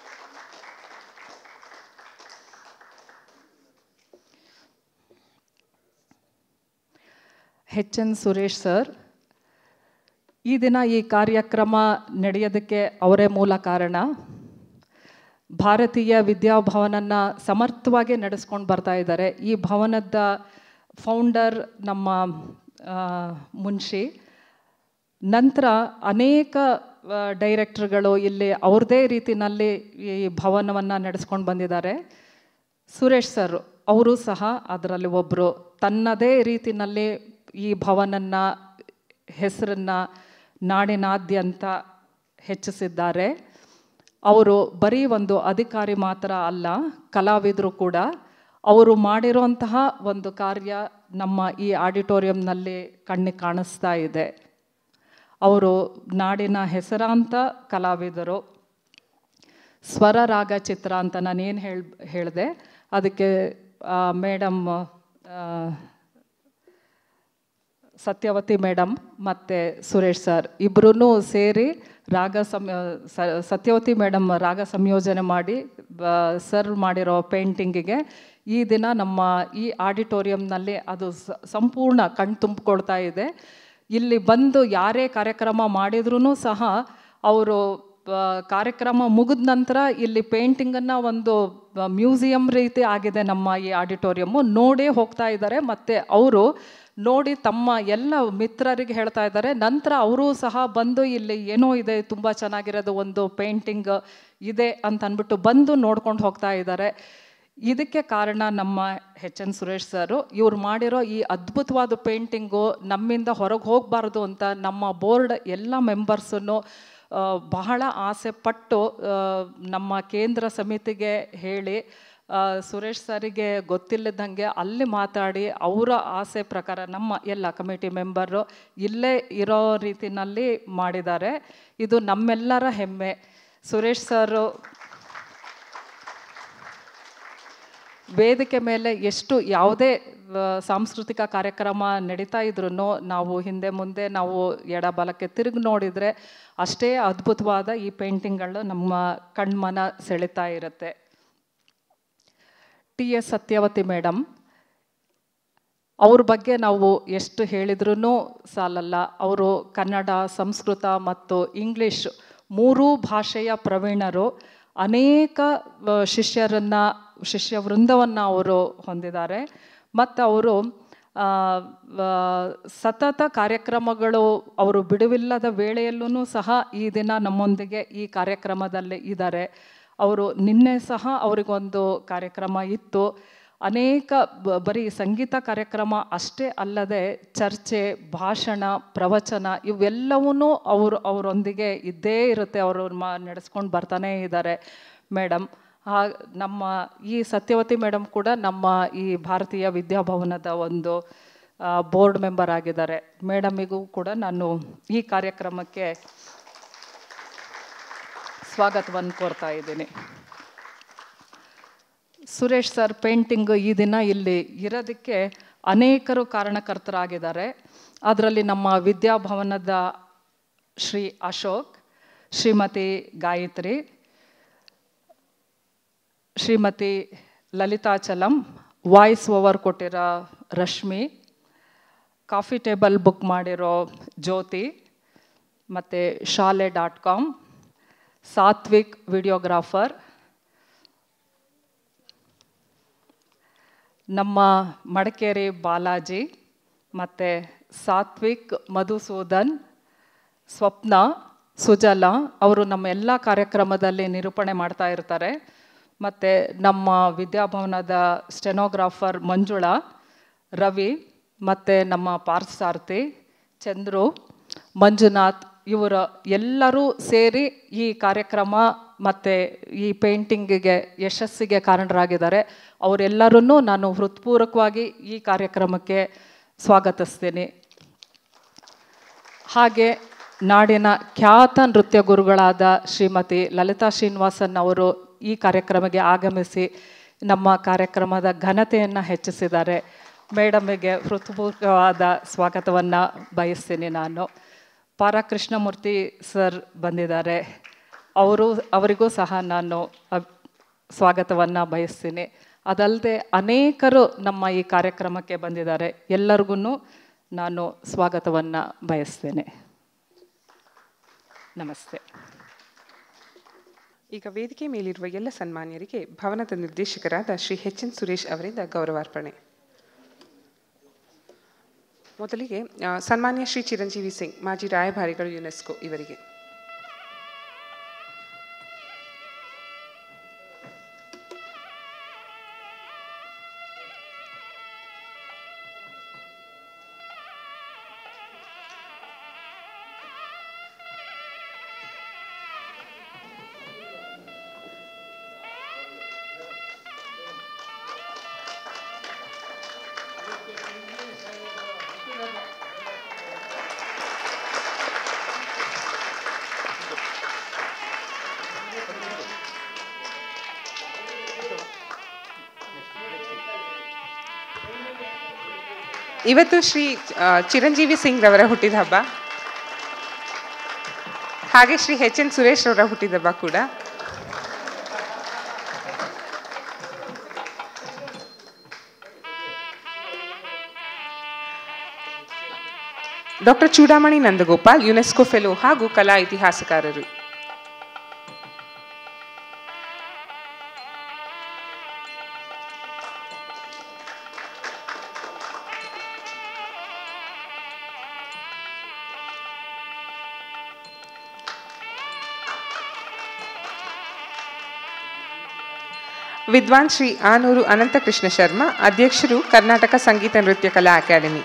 ಎಚ್ ಎನ್ ಸುರೇಶ್ ಸರ್, ಈ ದಿನ ಈ ಕಾರ್ಯಕ್ರಮ ನಡೆಯೋದಕ್ಕೆ ಅವರೇ ಮೂಲ ಕಾರಣ. ಭಾರತೀಯ ವಿದ್ಯಾಭವನನ್ನ ಸಮರ್ಥವಾಗಿ ನಡೆಸ್ಕೊಂಡು ಬರ್ತಾ ಇದ್ದಾರೆ. ಈ ಭವನದ ಫೌಂಡರ್ ನಮ್ಮ ಮುನ್ಷಿ. ನಂತರ ಅನೇಕ ಡೈರೆಕ್ಟರ್ಗಳು ಇಲ್ಲಿ ಅವ್ರದ್ದೇ ರೀತಿಯಲ್ಲಿ ಈ ಭವನವನ್ನು ನಡೆಸ್ಕೊಂಡು ಬಂದಿದ್ದಾರೆ. ಸುರೇಶ್ ಸರ್ ಅವರು ಸಹ ಅದರಲ್ಲಿ ಒಬ್ಬರು. ತನ್ನದೇ ರೀತಿಯಲ್ಲಿ ಈ ಭವನನ್ನ ಹೆಸರನ್ನು ನಾಡಿನಾದ್ಯಂತ ಹೆಚ್ಚಿಸಿದ್ದಾರೆ. ಅವರು ಬರೀ ಒಂದು ಅಧಿಕಾರಿ ಮಾತ್ರ ಅಲ್ಲ, ಕಲಾವಿದರು ಕೂಡ. ಅವರು ಮಾಡಿರುವಂತಹ ಒಂದು ಕಾರ್ಯ ನಮ್ಮ ಈ ಆಡಿಟೋರಿಯಂನಲ್ಲಿ ಕಣ್ಣಿಗೆ ಕಾಣಿಸ್ತಾ ಇದೆ. ಅವರು ನಾಡಿನ ಹೆಸರಾಂತ ಕಲಾವಿದರು. ಸ್ವರ ರಾಗ ಚಿತ್ರ ಅಂತ ನಾನೇನು ಹೇಳಿ ಹೇಳಿದೆ ಅದಕ್ಕೆ ಮೇಡಮ್ ಸತ್ಯವತಿ ಮೇಡಮ್ ಮತ್ತು ಸುರೇಶ್ ಸರ್ ಇಬ್ಬರೂ ಸೇರಿ ರಾಗ ಸಂ ಸತ್ಯವತಿ ಮೇಡಮ್ ರಾಗ ಸಂಯೋಜನೆ ಮಾಡಿ ಸರ್ ಮಾಡಿರೋ ಪೇಂಟಿಂಗಿಗೆ ಈ ದಿನ ನಮ್ಮ ಈ ಆಡಿಟೋರಿಯಂನಲ್ಲಿ ಅದು ಸಂಪೂರ್ಣ ಕಣ್ ತುಂಬಿಕೊಳ್ತಾ ಇದೆ. ಇಲ್ಲಿ ಬಂದು ಯಾರೇ ಕಾರ್ಯಕ್ರಮ ಮಾಡಿದ್ರೂ ಸಹ ಅವರು ಕಾರ್ಯಕ್ರಮ ಮುಗಿದ ನಂತರ ಇಲ್ಲಿ ಪೇಂಟಿಂಗನ್ನು ಒಂದು ಮ್ಯೂಸಿಯಂ ರೀತಿ ಆಗಿದೆ ನಮ್ಮ ಈ ಆಡಿಟೋರಿಯಮ್ಮು. ನೋಡೇ ಹೋಗ್ತಾ ಇದ್ದಾರೆ ಮತ್ತು ಅವರು ನೋಡಿ ತಮ್ಮ ಎಲ್ಲ ಮಿತ್ರರಿಗೆ ಹೇಳ್ತಾ ಇದ್ದಾರೆ. ನಂತರ ಅವರು ಸಹ ಬಂದು ಇಲ್ಲಿ ಏನೋ ಇದೆ ತುಂಬ ಚೆನ್ನಾಗಿರೋದು ಒಂದು ಪೇಂಟಿಂಗ್ ಇದೆ ಅಂತ ಅಂದ್ಬಿಟ್ಟು ಬಂದು ನೋಡ್ಕೊಂಡು ಹೋಗ್ತಾ ಇದ್ದಾರೆ. ಇದಕ್ಕೆ ಕಾರಣ ನಮ್ಮ ಎಚ್ ಎನ್ ಸುರೇಶ್ ಸರು. ಇವ್ರು ಮಾಡಿರೋ ಈ ಅದ್ಭುತವಾದ ಪೇಂಟಿಂಗು ನಮ್ಮಿಂದ ಹೊರಗೆ ಹೋಗಬಾರ್ದು ಅಂತ ನಮ್ಮ ಬೋರ್ಡ್ ಎಲ್ಲ ಮೆಂಬರ್ಸನ್ನು ಬಹಳ ಆಸೆ ಪಟ್ಟು ನಮ್ಮ ಕೇಂದ್ರ ಸಮಿತಿಗೆ ಹೇಳಿ ಸುರೇಶ್ ಸರಿಗೆ ಗೊತ್ತಿಲ್ಲದಂಗೆ ಅಲ್ಲಿ ಮಾತಾಡಿ ಅವರ ಆಸೆ ಪ್ರಕಾರ ನಮ್ಮ ಎಲ್ಲ ಕಮಿಟಿ ಮೆಂಬರು ಇಲ್ಲೇ ಇರೋ ರೀತಿಯಲ್ಲಿ ಮಾಡಿದ್ದಾರೆ. ಇದು ನಮ್ಮೆಲ್ಲರ ಹೆಮ್ಮೆ. ಸುರೇಶ್ ಸರು ವೇದಿಕೆ ಮೇಲೆ ಎಷ್ಟು ಯಾವುದೇ ಸಾಂಸ್ಕೃತಿಕ ಕಾರ್ಯಕ್ರಮ ನಡೀತಾ ಇದ್ರೂ ನಾವು ಹಿಂದೆ ಮುಂದೆ ನಾವು ಎಡಬಲಕ್ಕೆ ತಿರುಗಿ ನೋಡಿದರೆ ಅಷ್ಟೇ ಅದ್ಭುತವಾದ ಈ ಪೇಂಟಿಂಗ್ಗಳು ನಮ್ಮ ಕಣ್ಮನ ಸೆಳೆತಾ ಇರುತ್ತೆ. ಟಿ ಎಸ್ ಸತ್ಯವತಿ ಮೇಡಮ್ ಅವ್ರ ಬಗ್ಗೆ ನಾವು ಎಷ್ಟು ಹೇಳಿದ್ರೂ ಸಾಲಲ್ಲ. ಅವರು ಕನ್ನಡ, ಸಂಸ್ಕೃತ ಮತ್ತು ಇಂಗ್ಲೀಷ್ ಮೂರೂ ಭಾಷೆಯ ಪ್ರವೀಣರು. ಅನೇಕ ಶಿಷ್ಯರನ್ನು ಶಿಷ್ಯ ವೃಂದವನ್ನು ಅವರು ಹೊಂದಿದ್ದಾರೆ. ಮತ್ತು ಅವರು ಸತತ ಕಾರ್ಯಕ್ರಮಗಳು ಅವರು ಬಿಡುವಿಲ್ಲದ ವೇಳೆಯಲ್ಲೂ ಸಹ ಈ ದಿನ ನಮ್ಮೊಂದಿಗೆ ಈ ಕಾರ್ಯಕ್ರಮದಲ್ಲಿ ಇದ್ದಾರೆ. ಅವರು ನಿನ್ನೆ ಸಹ ಅವರಿಗೊಂದು ಕಾರ್ಯಕ್ರಮ ಇತ್ತು. ಅನೇಕ ಬರೀ ಸಂಗೀತ ಕಾರ್ಯಕ್ರಮ ಅಷ್ಟೇ ಅಲ್ಲದೆ ಚರ್ಚೆ, ಭಾಷಣ, ಪ್ರವಚನ ಇವೆಲ್ಲವೂ ಅವರು ಅವರೊಂದಿಗೆ ಇದ್ದೇ ಇರುತ್ತೆ. ಅವರು ಮಾ ನಡೆಸ್ಕೊಂಡು ಬರ್ತಾನೇ ಇದ್ದಾರೆ ಮೇಡಮ್. ಹಾ ನಮ್ಮ ಈ ಸತ್ಯವತಿ ಮೇಡಮ್ ಕೂಡ ನಮ್ಮ ಈ ಭಾರತೀಯ ವಿದ್ಯಾಭವನದ ಒಂದು ಬೋರ್ಡ್ ಮೆಂಬರ್ ಆಗಿದ್ದಾರೆ. ಮೇಡಮಿಗೂ ಕೂಡ ನಾನು ಈ ಕಾರ್ಯಕ್ರಮಕ್ಕೆ ಸ್ವಾಗತವನ್ನು ಕೋರ್ತಾ ಇದ್ದೀನಿ. ಸುರೇಶ್ ಸರ್ ಪೇಂಟಿಂಗ್ ಈ ದಿನ ಇಲ್ಲಿ ಇರೋದಕ್ಕೆ ಅನೇಕರು ಕಾರಣಕರ್ತರಾಗಿದ್ದಾರೆ. ಅದರಲ್ಲಿ ನಮ್ಮ ವಿದ್ಯಾಭವನದ ಶ್ರೀ ಅಶೋಕ್, ಶ್ರೀಮತಿ ಗಾಯತ್ರಿ, ಶ್ರೀಮತಿ ಲಲಿತಾಚಲಂ, ವಾಯ್ಸ್ ಓವರ್ ಕೊಟ್ಟಿರೋ ರಶ್ಮಿ, ಕಾಫಿ ಟೇಬಲ್ ಬುಕ್ ಮಾಡಿರೋ ಜ್ಯೋತಿ, ಮತ್ತು ಶಾಲೆ ಡಾಟ್ ಕಾಮ್, ಸಾತ್ವಿಕ್ ವಿಡಿಯೋಗ್ರಾಫರ್, ನಮ್ಮ ಮಡಿಕೇರಿ ಬಾಲಾಜಿ, ಮತ್ತು ಸಾತ್ವಿಕ್, ಮಧುಸೂದನ್, ಸ್ವಪ್ನ, ಸುಜಲಾ ಅವರು ನಮ್ಮ ಎಲ್ಲ ಕಾರ್ಯಕ್ರಮದಲ್ಲಿ ನಿರೂಪಣೆ ಮಾಡ್ತಾ ಇರ್ತಾರೆ. ಮತ್ತು ನಮ್ಮ ವಿದ್ಯಾಭವನದ ಸ್ಟೆನೋಗ್ರಾಫರ್ ಮಂಜುಳಾ, ರವಿ, ಮತ್ತು ನಮ್ಮ ಪಾರ್ಥಸಾರಥಿ, ಚಂದ್ರು, ಮಂಜುನಾಥ್ ಇವರ ಎಲ್ಲರೂ ಸೇರಿ ಈ ಕಾರ್ಯಕ್ರಮ ಮತ್ತು ಈ ಪೇಂಟಿಂಗಿಗೆ ಯಶಸ್ಸಿಗೆ ಕಾರಣರಾಗಿದ್ದಾರೆ. ಅವರೆಲ್ಲರನ್ನೂ ನಾನು ಹೃತ್ಪೂರ್ವಕವಾಗಿ ಈ ಕಾರ್ಯಕ್ರಮಕ್ಕೆ ಸ್ವಾಗತಿಸ್ತೀನಿ. ಹಾಗೆ ನಾಡಿನ ಖ್ಯಾತ ನೃತ್ಯ ಗುರುಗಳಾದ ಶ್ರೀಮತಿ ಲಲಿತಾ ಶ್ರೀನಿವಾಸನ್ ಅವರು ಈ ಕಾರ್ಯಕ್ರಮಕ್ಕೆ ಆಗಮಿಸಿ ನಮ್ಮ ಕಾರ್ಯಕ್ರಮದ ಘನತೆಯನ್ನು ಹೆಚ್ಚಿಸಿದ್ದಾರೆ. ಮೇಡಮಿಗೆ ಹೃತ್ಪೂರ್ವಕವಾದ ಸ್ವಾಗತವನ್ನು ಬಯಸ್ತೀನಿ ನಾನು. ಪಾರ ಕೃಷ್ಣಮೂರ್ತಿ ಸರ್ ಬಂದಿದ್ದಾರೆ. ಅವರು ಅವರಿಗೂ ಸಹ ನಾನು ಸ್ವಾಗತವನ್ನು ಬಯಸ್ತೀನಿ. ಅದಲ್ಲದೆ ಅನೇಕರು ನಮ್ಮ ಈ ಕಾರ್ಯಕ್ರಮಕ್ಕೆ ಬಂದಿದ್ದಾರೆ. ಎಲ್ಲರಿಗೂ ನಾನು ಸ್ವಾಗತವನ್ನು ಬಯಸ್ತೇನೆ. ನಮಸ್ತೆ. ಈಗ ವೇದಿಕೆ ಮೇಲಿರುವ ಎಲ್ಲ ಸನ್ಮಾನ್ಯರಿಗೆ ಭವನದ ನಿರ್ದೇಶಕರಾದ ಶ್ರೀ ಎಚ್ ಎನ್ ಸುರೇಶ್ ಅವರಿಂದ ಗೌರವಾರ್ಪಣೆ. ಮೊದಲಿಗೆ ಸನ್ಮಾನ್ಯ ಶ್ರೀ ಚಿರಂಜೀವಿ ಸಿಂಗ್, ಮಾಜಿ ರಾಯಭಾರಿಗಳು ಯುನೆಸ್ಕೋ ಇವರಿಗೆ. ಇವತ್ತು ಶ್ರೀ ಚಿರಂಜೀವಿ ಸಿಂಗ್ ರವರ ಹುಟ್ಟಿದ ಹಬ್ಬ, ಹಾಗೆ ಶ್ರೀ ಎಚ್ ಎನ್ ಸುರೇಶ್ ರವರ ಹುಟ್ಟಿದ ಹಬ್ಬ ಕೂಡ. Doctor Chudamani Nandagopal, UNESCO fellow ಹಾಗೂ ಕಲಾ ಇತಿಹಾಸಕಾರರು. ವಿದ್ವಾನ್ ಶ್ರೀ ಆನೂರು ಅನಂತಕೃಷ್ಣ ಶರ್ಮಾ, ಅಧ್ಯಕ್ಷರು ಕರ್ನಾಟಕ ಸಂಗೀತ ನೃತ್ಯ ಕಲಾ ಅಕಾಡೆಮಿ.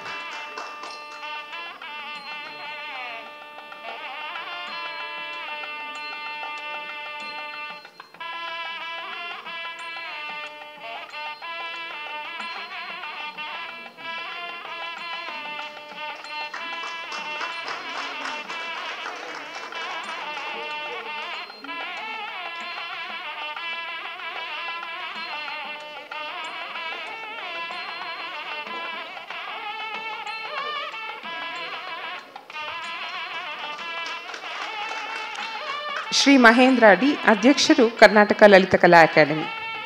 ಶ್ರೀ ಮಹೇಂದ್ರ ಡಿ, ಅಧ್ಯಕ್ಷರು, ಕರ್ನಾಟಕ ಲಲಿತಕಲಾ ಅಕಾಡೆಮಿ.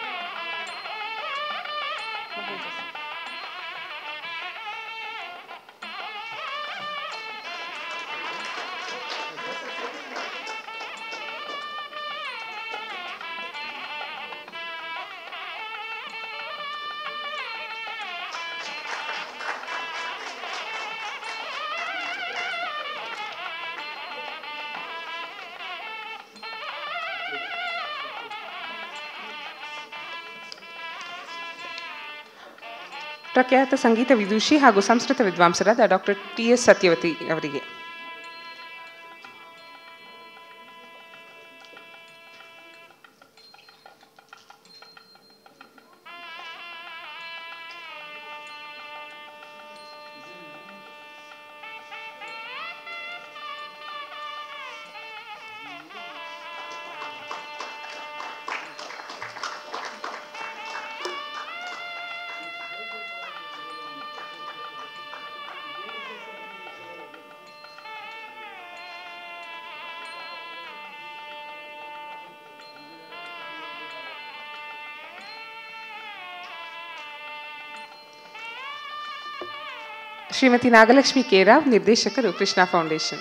ಪ್ರಖ್ಯಾತ ಸಂಗೀತ ವಿದೂಷಿ ಹಾಗೂ ಸಂಸ್ಕೃತ ವಿದ್ವಾಂಸರಾದ ಡಾಕ್ಟರ್ ಟಿ ಎಸ್ ಸತ್ಯವತಿ ಅವರಿಗೆ. ಶ್ರೀಮತಿ ನಾಗಲಕ್ಷ್ಮಿ ಕೆ ರಾವ್, ನಿರ್ದೇಶಕರು, ಕೃಷ್ಣ ಫೌಂಡೇಶನ್.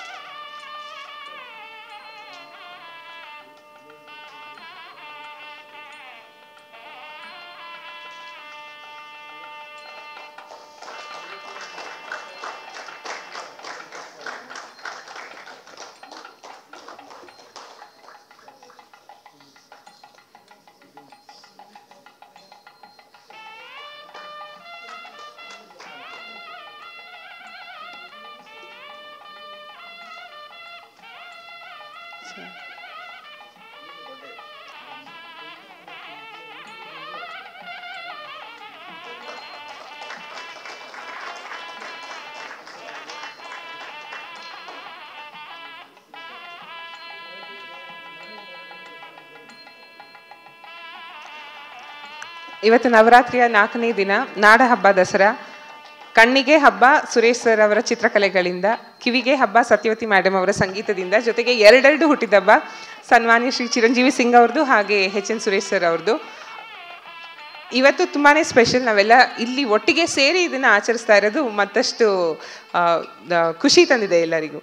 ಇವತ್ತು ನವರಾತ್ರಿಯ ನಾಲ್ಕನೇ ದಿನ, ನಾಡ ಹಬ್ಬ ದಸರಾ. ಕಣ್ಣಿಗೆ ಹಬ್ಬ ಸುರೇಶ್ ಸರ್ ಅವರ ಚಿತ್ರಕಲೆಗಳಿಂದ, ಕಿವಿಗೆ ಹಬ್ಬ ಸತ್ಯವತಿ ಮೇಡಮ್ ಅವರ ಸಂಗೀತದಿಂದ, ಜೊತೆಗೆ ಎರಡೆರಡು ಹುಟ್ಟಿದಬ್ಬ ಸನ್ಮಾನ್ಯ ಶ್ರೀ ಚಿರಂಜೀವಿ ಸಿಂಗ್ ಅವ್ರದ್ದು ಹಾಗೆ ಎಚ್ ಎನ್ ಸುರೇಶ್ ಸರ್ ಅವ್ರದ್ದು. ಇವತ್ತು ತುಂಬಾ ಸ್ಪೆಷಲ್. ನಾವೆಲ್ಲ ಇಲ್ಲಿ ಒಟ್ಟಿಗೆ ಸೇರಿ ಇದನ್ನು ಆಚರಿಸ್ತಾ ಇರೋದು ಮತ್ತಷ್ಟು ಖುಷಿ ತಂದಿದೆ ಎಲ್ಲರಿಗೂ.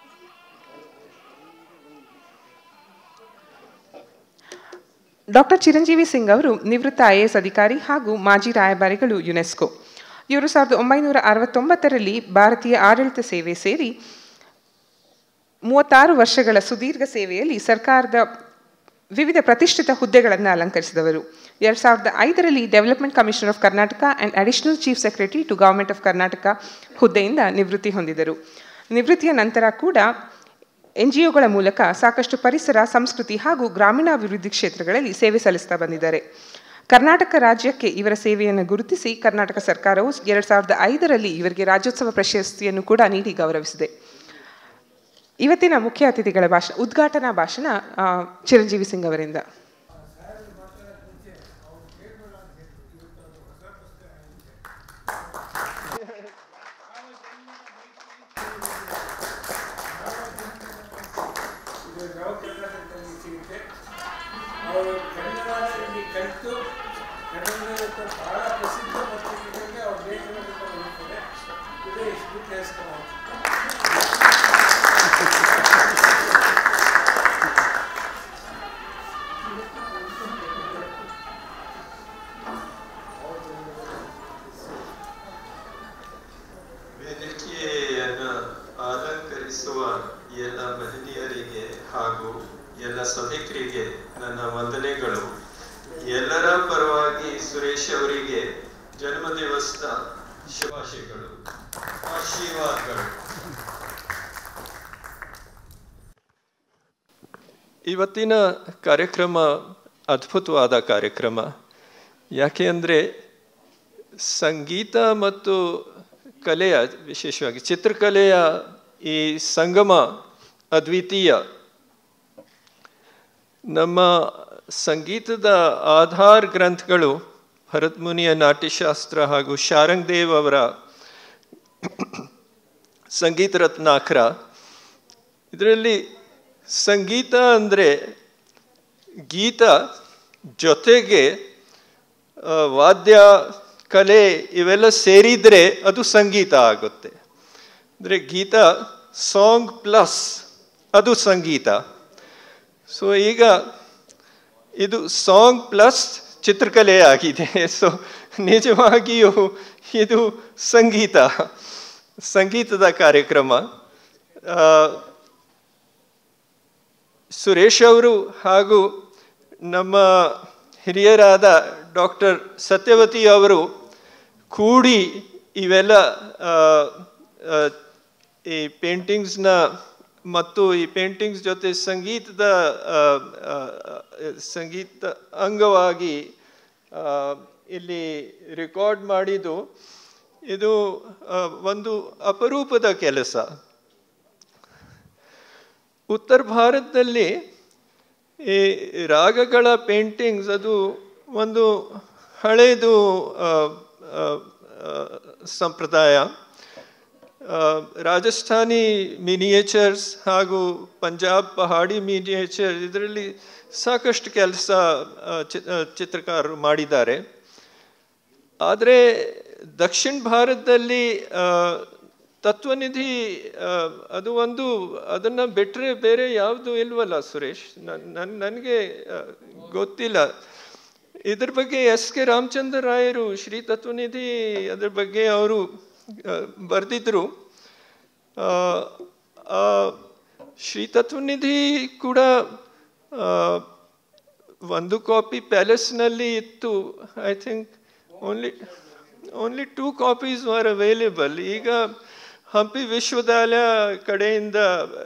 ಡಾಕ್ಟರ್ ಚಿರಂಜೀವಿ ಸಿಂಗ್ ಅವರು ನಿವೃತ್ತ ಐ ಎ ಎಸ್ ಅಧಿಕಾರಿ ಹಾಗೂ ಮಾಜಿ ರಾಯಭಾರಿಗಳು, ಯುನೆಸ್ಕೋ. ಇವರು ಸಾವಿರದ ಒಂಬೈನೂರ ಅರವತ್ತೊಂಬತ್ತರಲ್ಲಿ ಭಾರತೀಯ ಆಡಳಿತ ಸೇವೆ ಸೇರಿ ಮೂವತ್ತಾರು ವರ್ಷಗಳ ಸುದೀರ್ಘ ಸೇವೆಯಲ್ಲಿ ಸರ್ಕಾರದ ವಿವಿಧ ಪ್ರತಿಷ್ಠಿತ ಹುದ್ದೆಗಳನ್ನು ಅಲಂಕರಿಸಿದವರು. ಎರಡು ಸಾವಿರದ ಐದರಲ್ಲಿ development commissioner of Karnataka and additional chief secretary to government of Karnataka ಹುದ್ದೆಯಿಂದ ನಿವೃತ್ತಿ ಹೊಂದಿದರು. ನಿವೃತ್ತಿಯ ನಂತರ ಕೂಡ ಎನ್ ಜಿ ಒಗಳ ಮೂಲಕ ಸಾಕಷ್ಟು ಪರಿಸರ, ಸಂಸ್ಕೃತಿ ಹಾಗೂ ಗ್ರಾಮೀಣಾಭಿವೃದ್ಧಿ ಕ್ಷೇತ್ರಗಳಲ್ಲಿ ಸೇವೆ ಸಲ್ಲಿಸ್ತಾ ಬಂದಿದ್ದಾರೆ. ಕರ್ನಾಟಕ ರಾಜ್ಯಕ್ಕೆ ಇವರ ಸೇವೆಯನ್ನು ಗುರುತಿಸಿ ಕರ್ನಾಟಕ ಸರ್ಕಾರವು ಎರಡು ಸಾವಿರದ ಐದರಲ್ಲಿ ಇವರಿಗೆ ರಾಜ್ಯೋತ್ಸವ ಪ್ರಶಸ್ತಿಯನ್ನು ಕೂಡ ನೀಡಿ ಗೌರವಿಸಿದೆ. ಇವತ್ತಿನ ಮುಖ್ಯ ಅತಿಥಿಗಳ ಭಾಷಣ, ಉದ್ಘಾಟನಾ ಭಾಷಣ ಚಿರಂಜೀವಿ ಸಿಂಗ್ ಅವರಿಂದ. ಎಲ್ಲ ಮಹನೀಯರಿಗೆ ಹಾಗೂ ಎಲ್ಲ ಸಭಿಕರಿಗೆ ನನ್ನ ವಂದನೆಗಳು. ಎಲ್ಲರ ಪರವಾಗಿ ಸುರೇಶ್ ಅವರಿಗೆ ಜನ್ಮದಿವಸದ ಶುಭಾಶಯಗಳು, ಆಶೀರ್ವಾದಗಳು. ಇವತ್ತಿನ ಕಾರ್ಯಕ್ರಮ ಅದ್ಭುತವಾದ ಕಾರ್ಯಕ್ರಮ. ಯಾಕೆ ಅಂದರೆ ಸಂಗೀತ ಮತ್ತು ಕಲೆಯ, ವಿಶೇಷವಾಗಿ ಚಿತ್ರಕಲೆಯ ಈ ಸಂಗಮ ಅದ್ವಿತೀಯ. ನಮ್ಮ ಸಂಗೀತದ ಆಧಾರ್ ಗ್ರಂಥಗಳು ಭರತಮುನಿಯ ನಾಟ್ಯಶಾಸ್ತ್ರ ಹಾಗೂ ಶಾರಂಗದೇವ್ ಅವರ ಸಂಗೀತ ರತ್ನಾಕರ. ಇದರಲ್ಲಿ ಸಂಗೀತ ಅಂದರೆ ಗೀತ ಜೊತೆಗೆ ವಾದ್ಯ ಕಲೆ ಇವೆಲ್ಲ ಸೇರಿದರೆ ಅದು ಸಂಗೀತ ಆಗುತ್ತೆ. ಅಂದರೆ ಗೀತ ಸಾಂಗ್ ಪ್ಲಸ್ ಅದು ಸಂಗೀತ. ಸೊ ಈಗ ಇದು ಸಾಂಗ್ ಪ್ಲಸ್ ಚಿತ್ರಕಲೆ ಆಗಿದೆ. ಸೊ ನಿಜವಾಗಿಯೂ ಇದು ಸಂಗೀತ, ಸಂಗೀತದ ಕಾರ್ಯಕ್ರಮ. ಸುರೇಶ್ ಅವರು ಹಾಗೂ ನಮ್ಮ ಹಿರಿಯರಾದ ಡಾಕ್ಟರ್ ಸತ್ಯವತಿ ಅವರು ಕೂಡಿ ಇವೆಲ್ಲ ಈ ಪೇಂಟಿಂಗ್ಸ್ನ ಮತ್ತು ಈ ಪೇಂಟಿಂಗ್ಸ್ ಜೊತೆ ಸಂಗೀತದ ಸಂಗೀತ ಅಂಗವಾಗಿ ಇಲ್ಲಿ ರೆಕಾರ್ಡ್ ಮಾಡಿದ್ದು ಇದು ಒಂದು ಅಪರೂಪದ ಕೆಲಸ. ಉತ್ತರ ಭಾರತದಲ್ಲಿ ಈ ರಾಗಗಳ ಪೇಂಟಿಂಗ್ಸ್ ಅದು ಒಂದು ಹಳೆಯದು ಸಂಪ್ರದಾಯ. ರಾಜಸ್ಥಾನಿ ಮಿನಿಯೇಚರ್ಸ್ ಹಾಗೂ ಪಂಜಾಬ್ ಪಹಾಡಿ ಮಿನಿಯೇಚರ್ ಇದರಲ್ಲಿ ಸಾಕಷ್ಟು ಕೆಲಸ ಚಿತ್ರಕಾರರು ಮಾಡಿದ್ದಾರೆ. ಆದರೆ ದಕ್ಷಿಣ ಭಾರತದಲ್ಲಿ ತತ್ವನಿಧಿ ಅದು ಒಂದು, ಅದನ್ನು ಬಿಟ್ಟರೆ ಬೇರೆ ಯಾವುದು ಇಲ್ವಲ್ಲ ಸುರೇಶ್? ನನ್ನ ನನಗೆ ಗೊತ್ತಿಲ್ಲ ಇದ್ರ ಬಗ್ಗೆ. ಎಸ್ ಕೆ ರಾಮಚಂದ್ರ ರಾಯರು ಶ್ರೀ ತತ್ವನಿಧಿ ಅದ್ರ ಬಗ್ಗೆ ಅವರು ಬರೆದಿದ್ರು. ಶ್ರೀ ತತ್ವನಿಧಿ ಕೂಡ ಒಂದು ಕಾಪಿ ಪ್ಯಾಲೇಸ್ನಲ್ಲಿ ಇತ್ತು. I think only only two copies are available. ಈಗ ಹಂಪಿ ವಿಶ್ವವಿದ್ಯಾಲಯ ಕಡೆಯಿಂದ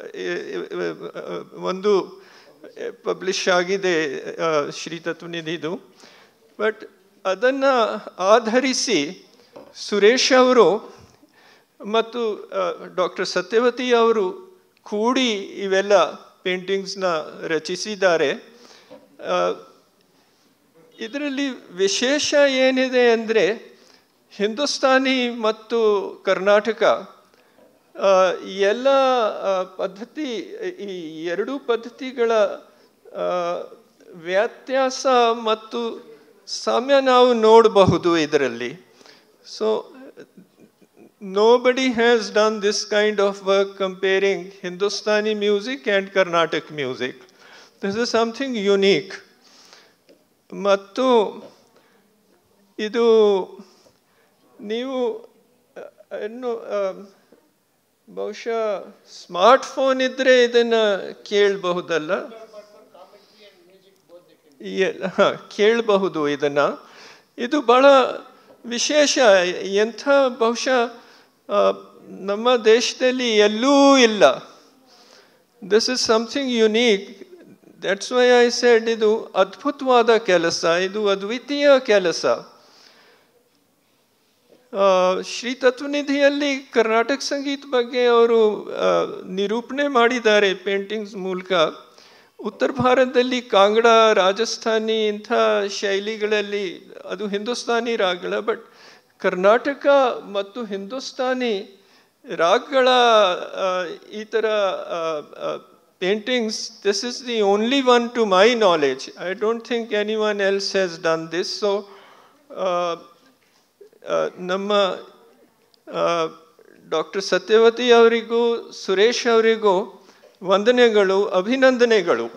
ಒಂದು ಪಬ್ಲಿಷ್ ಆಗಿದೆ ಶ್ರೀ ತತ್ವನಿಧಿದು. ಬಟ್ ಅದನ್ನು ಆಧರಿಸಿ ಸುರೇಶ್ ಅವರು ಮತ್ತು ಡಾಕ್ಟರ್ ಸತ್ಯವತಿ ಅವರು ಕೂಡಿ ಇವೆಲ್ಲ ಪೇಂಟಿಂಗ್ಸ್ನ ರಚಿಸಿದ್ದಾರೆ. ಇದರಲ್ಲಿ ವಿಶೇಷ ಏನಿದೆ ಅಂದರೆ ಹಿಂದೂಸ್ತಾನಿ ಮತ್ತು ಕರ್ನಾಟಕ ಎಲ್ಲ ಪದ್ಧತಿ, ಈ ಎರಡೂ ಪದ್ಧತಿಗಳ ವ್ಯತ್ಯಾಸ ಮತ್ತು ಸಾಮ್ಯ ನಾವು ನೋಡಬಹುದು ಇದರಲ್ಲಿ. So nobody has done this kind of work comparing Hindustani music and Carnatic music. This is something unique. ಮತ್ತು ಇದು ನೀವು ಇನ್ನು ಬಹುಶಃ ಸ್ಮಾರ್ಟ್ಫೋನ್ ಇದ್ದರೆ ಇದನ್ನು ಕೇಳಬಹುದಲ್ಲ? ಹಾಂ, ಕೇಳಬಹುದು ಇದನ್ನು. ಇದು ಬಹಳ ವಿಶೇಷ. ಎಂಥ ಬಹುಶಃ ನಮ್ಮ ದೇಶದಲ್ಲಿ ಎಲ್ಲೂ ಇಲ್ಲ. This is something unique. That's why I said ಇದು ಅದ್ಭುತವಾದ ಕೆಲಸ, ಇದು ಅದ್ವಿತೀಯ ಕೆಲಸ. ಶ್ರೀ ತತ್ವನಿಧಿಯಲ್ಲಿ ಕರ್ನಾಟಕ ಸಂಗೀತ ಬಗ್ಗೆ ಅವರು ನಿರೂಪಣೆ ಮಾಡಿದ್ದಾರೆ ಪೇಂಟಿಂಗ್ಸ್ ಮೂಲಕ. ಉತ್ತರ ಭಾರತದಲ್ಲಿ ಕಾಂಗಡ, ರಾಜಸ್ಥಾನಿ ಇಂಥ ಶೈಲಿಗಳಲ್ಲಿ ಅದು ಹಿಂದೂಸ್ತಾನಿ ರಾಗಗಳ. ಬಟ್ ಕರ್ನಾಟಕ ಮತ್ತು ಹಿಂದೂಸ್ತಾನಿ ರಾಗಗಳ ಈ ಥರ paintings, this is the only one to my knowledge. I don't think anyone else has done this. So uh, uh, ನಮ್ಮ ಡಾಕ್ಟರ್ ಸತ್ಯವತಿ ಅವರಿಗೂ ಸುರೇಶ್ ಅವರಿಗೂ ವಂದನೆಗಳು, ಅಭಿನಂದನೆಗಳು.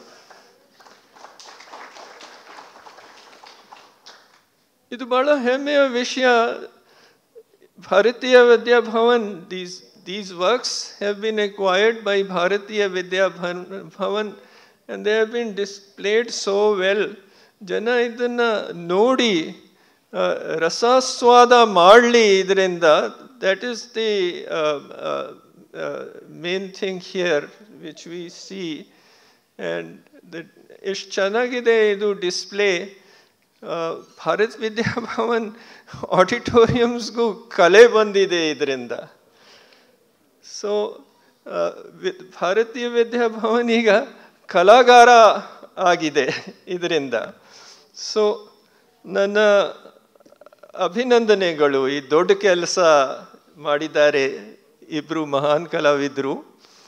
ಇದು ಬಹಳ ಹೆಮ್ಮೆಯ ವಿಷಯ. ಭಾರತೀಯ Vidya Bhavan, these These works have been acquired by Bharatiya Vidya Bhavan and they have been displayed so well. Jana idanna nodi rasaswada ಮಾಡಲಿ ಇದರಿಂದ. That is the uh, uh, uh, main thing here which we see. And ಎಷ್ಟು ಚೆನ್ನಾಗಿದೆ ಇದು display. Bharat Vidya Bhavan ಆಡಿಟೋರಿಯಮ್ಸ್ಗೂ ಕಲೆ ಬಂದಿದೆ ಇದರಿಂದ. So ಭಾರತೀಯ ವಿದ್ಯಾಭವನ್ ಈಗ ಕಲಾಗಾರ ಆಗಿದೆ ಇದರಿಂದ. ಸೊ ನನ್ನ ಅಭಿನಂದನೆಗಳು. ಈ ದೊಡ್ಡ ಕೆಲಸ ಮಾಡಿದ್ದಾರೆ ಇಬ್ಬರು ಮಹಾನ್ ಕಲಾವಿದರು.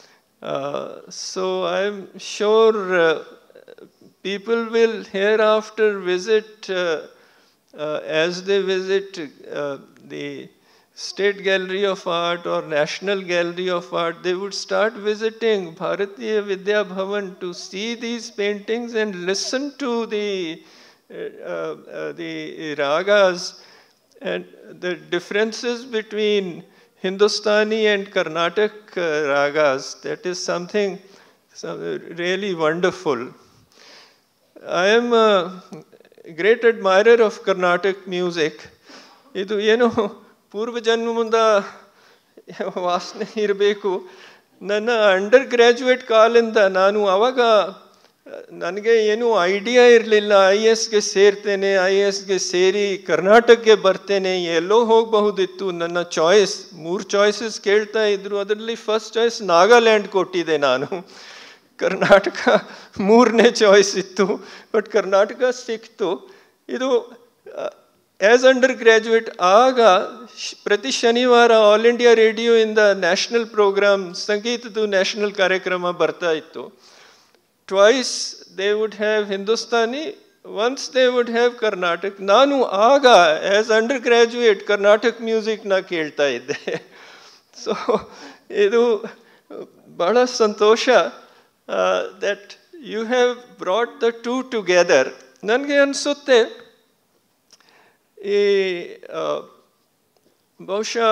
Uh, so I'm sure uh, people will hereafter visit, uh, uh, as they visit uh, the State Gallery of Art or National Gallery of Art, they would start visiting Bharatiya Vidya Bhavan to see these paintings and listen to the, uh, uh, the ragas and the differences between Hindustani and Carnatic uh, ragas. That is something, something really wonderful. I am a great admirer of Carnatic music. Idu eno ಪೂರ್ವ ಜನ್ಮದ ವಾಸನೆ ಇರಬೇಕು. ನನ್ನ under graduate ಕಾಲಿಂದ ನಾನು ಆವಾಗ ನನಗೆ ಏನೂ idea ಇರಲಿಲ್ಲ. ಐ ಎಸ್ಗೆ ಸೇರ್ತೇನೆ, ಐ ಎಸ್ಗೆ ಸೇರಿ ಕರ್ನಾಟಕಕ್ಕೆ ಬರ್ತೇನೆ, ಎಲ್ಲೋ ಹೋಗಬಹುದಿತ್ತು. ನನ್ನ ಚಾಯ್ಸ್ ಮೂರು ಚಾಯ್ಸಸ್ ಕೇಳ್ತಾ ಇದ್ರು. ಅದರಲ್ಲಿ ಫಸ್ಟ್ ಚಾಯ್ಸ್ ನಾಗಾಲ್ಯಾಂಡ್ ಕೊಟ್ಟಿದ್ದೆ ನಾನು. ಕರ್ನಾಟಕ ಮೂರನೇ ಚಾಯ್ಸ್ ಇತ್ತು, ಬಟ್ ಕರ್ನಾಟಕ ಸಿಕ್ತು. ಇದು ಆ್ಯಸ್ ಅಂಡರ್ ಗ್ರ್ಯಾಜುಯೇಟ್ ಆಗ ಪ್ರತಿ ಶನಿವಾರ ಆಲ್ ಇಂಡಿಯಾ ರೇಡಿಯೋಯಿಂದ ನ್ಯಾಷನಲ್ ಪ್ರೋಗ್ರಾಮ್, ಸಂಗೀತದ ನ್ಯಾಷನಲ್ ಕಾರ್ಯಕ್ರಮ ಬರ್ತಾ ಇತ್ತು. Twice they would have Hindustani, once they would have Karnatak. ನಾನು ಆಗ ಆ್ಯಸ್ ಅಂಡರ್ ಗ್ರ್ಯಾಜುಯೇಟ್ ಕರ್ನಾಟಕ್ ಮ್ಯೂಸಿಕ್ನ ಕೇಳ್ತಾ ಇದ್ದೆ. ಸೊ ಇದು ಬಹಳ ಸಂತೋಷ that you have brought the two together. ನನಗೆ ಅನಿಸುತ್ತೆ ಈ ಬಹುಶಃ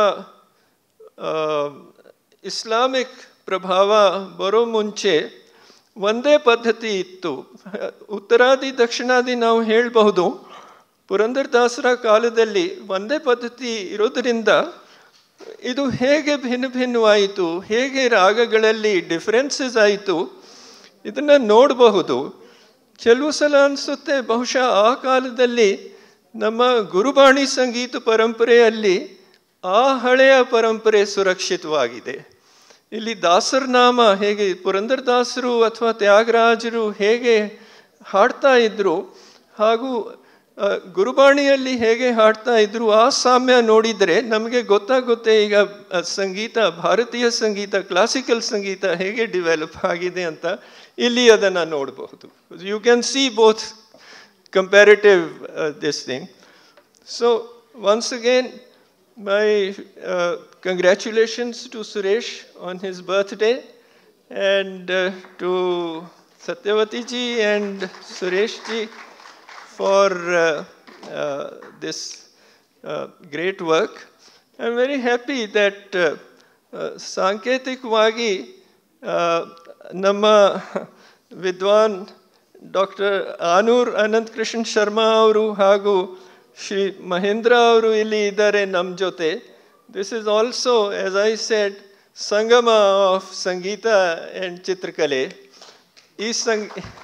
ಇಸ್ಲಾಮಿಕ್ ಪ್ರಭಾವ ಬರೋ ಮುಂಚೆ ಒಂದೇ ಪದ್ಧತಿ ಇತ್ತು. ಉತ್ತರಾದಿ ದಕ್ಷಿಣಾದಿ ನಾವು ಹೇಳಬಹುದು. ಪುರಂದರದಾಸರ ಕಾಲದಲ್ಲಿ ಒಂದೇ ಪದ್ಧತಿ ಇರೋದರಿಂದ ಇದು ಹೇಗೆ ಭಿನ್ನ ಭಿನ್ನವಾಯಿತು, ಹೇಗೆ ರಾಗಗಳಲ್ಲಿ ಡಿಫರೆನ್ಸಸ್ ಆಯಿತು, ಇದನ್ನು ನೋಡಬಹುದು. ಕೆಲವು ಸಲ ಅನಿಸುತ್ತೆ ಬಹುಶಃ ಆ ಕಾಲದಲ್ಲಿ ನಮ್ಮ ಗುರುಬಾಣಿ ಸಂಗೀತ ಪರಂಪರೆಯಲ್ಲಿ ಆ ಹಳೆಯ ಪರಂಪರೆ ಸುರಕ್ಷಿತವಾಗಿದೆ. ಇಲ್ಲಿ ದಾಸರನಾಮ ಹೇಗೆ ಪುರಂದರದಾಸರು ಅಥವಾ ತ್ಯಾಗರಾಜರು ಹೇಗೆ ಹಾಡ್ತಾ ಇದ್ರು, ಹಾಗೂ ಗುರುಬಾಣಿಯಲ್ಲಿ ಹೇಗೆ ಹಾಡ್ತಾ ಇದ್ರು, ಆ ಸಾಮ್ಯ ನೋಡಿದರೆ ನಮಗೆ ಗೊತ್ತಾಗುತ್ತೆ ಈಗ ಸಂಗೀತ, ಭಾರತೀಯ ಸಂಗೀತ, ಕ್ಲಾಸಿಕಲ್ ಸಂಗೀತ ಹೇಗೆ ಡೆವಲಪ್ ಆಗಿದೆ ಅಂತ. ಇಲ್ಲಿ ಅದನ್ನು ನೋಡಬಹುದು. You can see both comparative uh, this thing. So once again, my uh, congratulations to Suresh on his birthday, and uh, to Satyavati ji and Suresh ji for uh, uh, this uh, great work. I'm very happy that uh, uh, Sanketikvagi uh, Namma Vidwan doctor Anur Ananth Krishna Sharma ಅವರು ಹಾಗೂ ಶ್ರೀ ಮಹೇಂದ್ರ ಅವರು ಇಲ್ಲಿ ಇದ್ದಾರೆ ನಮ್ಮ ಜೊತೆ. This is also, as I said, sangama of sangeeta and chitrakale. ಈ ಸಂಗ್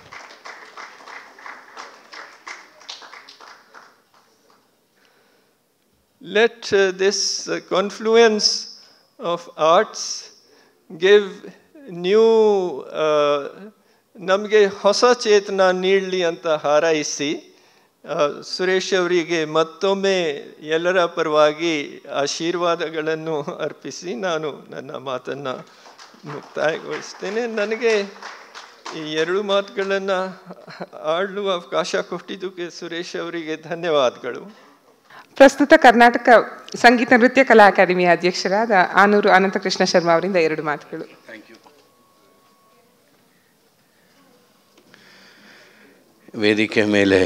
let this confluence of arts give new ನಮಗೆ ಹೊಸ ಚೇತನ ನೀಡಲಿ ಅಂತ ಹಾರೈಸಿ, ಸುರೇಶ್ ಅವರಿಗೆ ಮತ್ತೊಮ್ಮೆ ಎಲ್ಲರ ಪರವಾಗಿ ಆಶೀರ್ವಾದಗಳನ್ನು ಅರ್ಪಿಸಿ ನಾನು ನನ್ನ ಮಾತನ್ನು ಮುಕ್ತಾಯಗೊಳಿಸ್ತೇನೆ. ನನಗೆ ಈ ಎರಡು ಮಾತುಗಳನ್ನು ಆಡಲು ಅವಕಾಶ ಕೊಟ್ಟಿದ್ದಕ್ಕೆ ಸುರೇಶ್ ಅವರಿಗೆ ಧನ್ಯವಾದಗಳು. ಪ್ರಸ್ತುತ ಕರ್ನಾಟಕ ಸಂಗೀತ ನೃತ್ಯ ಕಲಾ ಅಕಾಡೆಮಿಯ ಅಧ್ಯಕ್ಷರಾದ ಆನೂರು ಅನಂತಕೃಷ್ಣ ಶರ್ಮಾ ಅವರಿಂದ ಎರಡು ಮಾತುಗಳು. Thank you. ವೇದಿಕೆ ಮೇಲೆ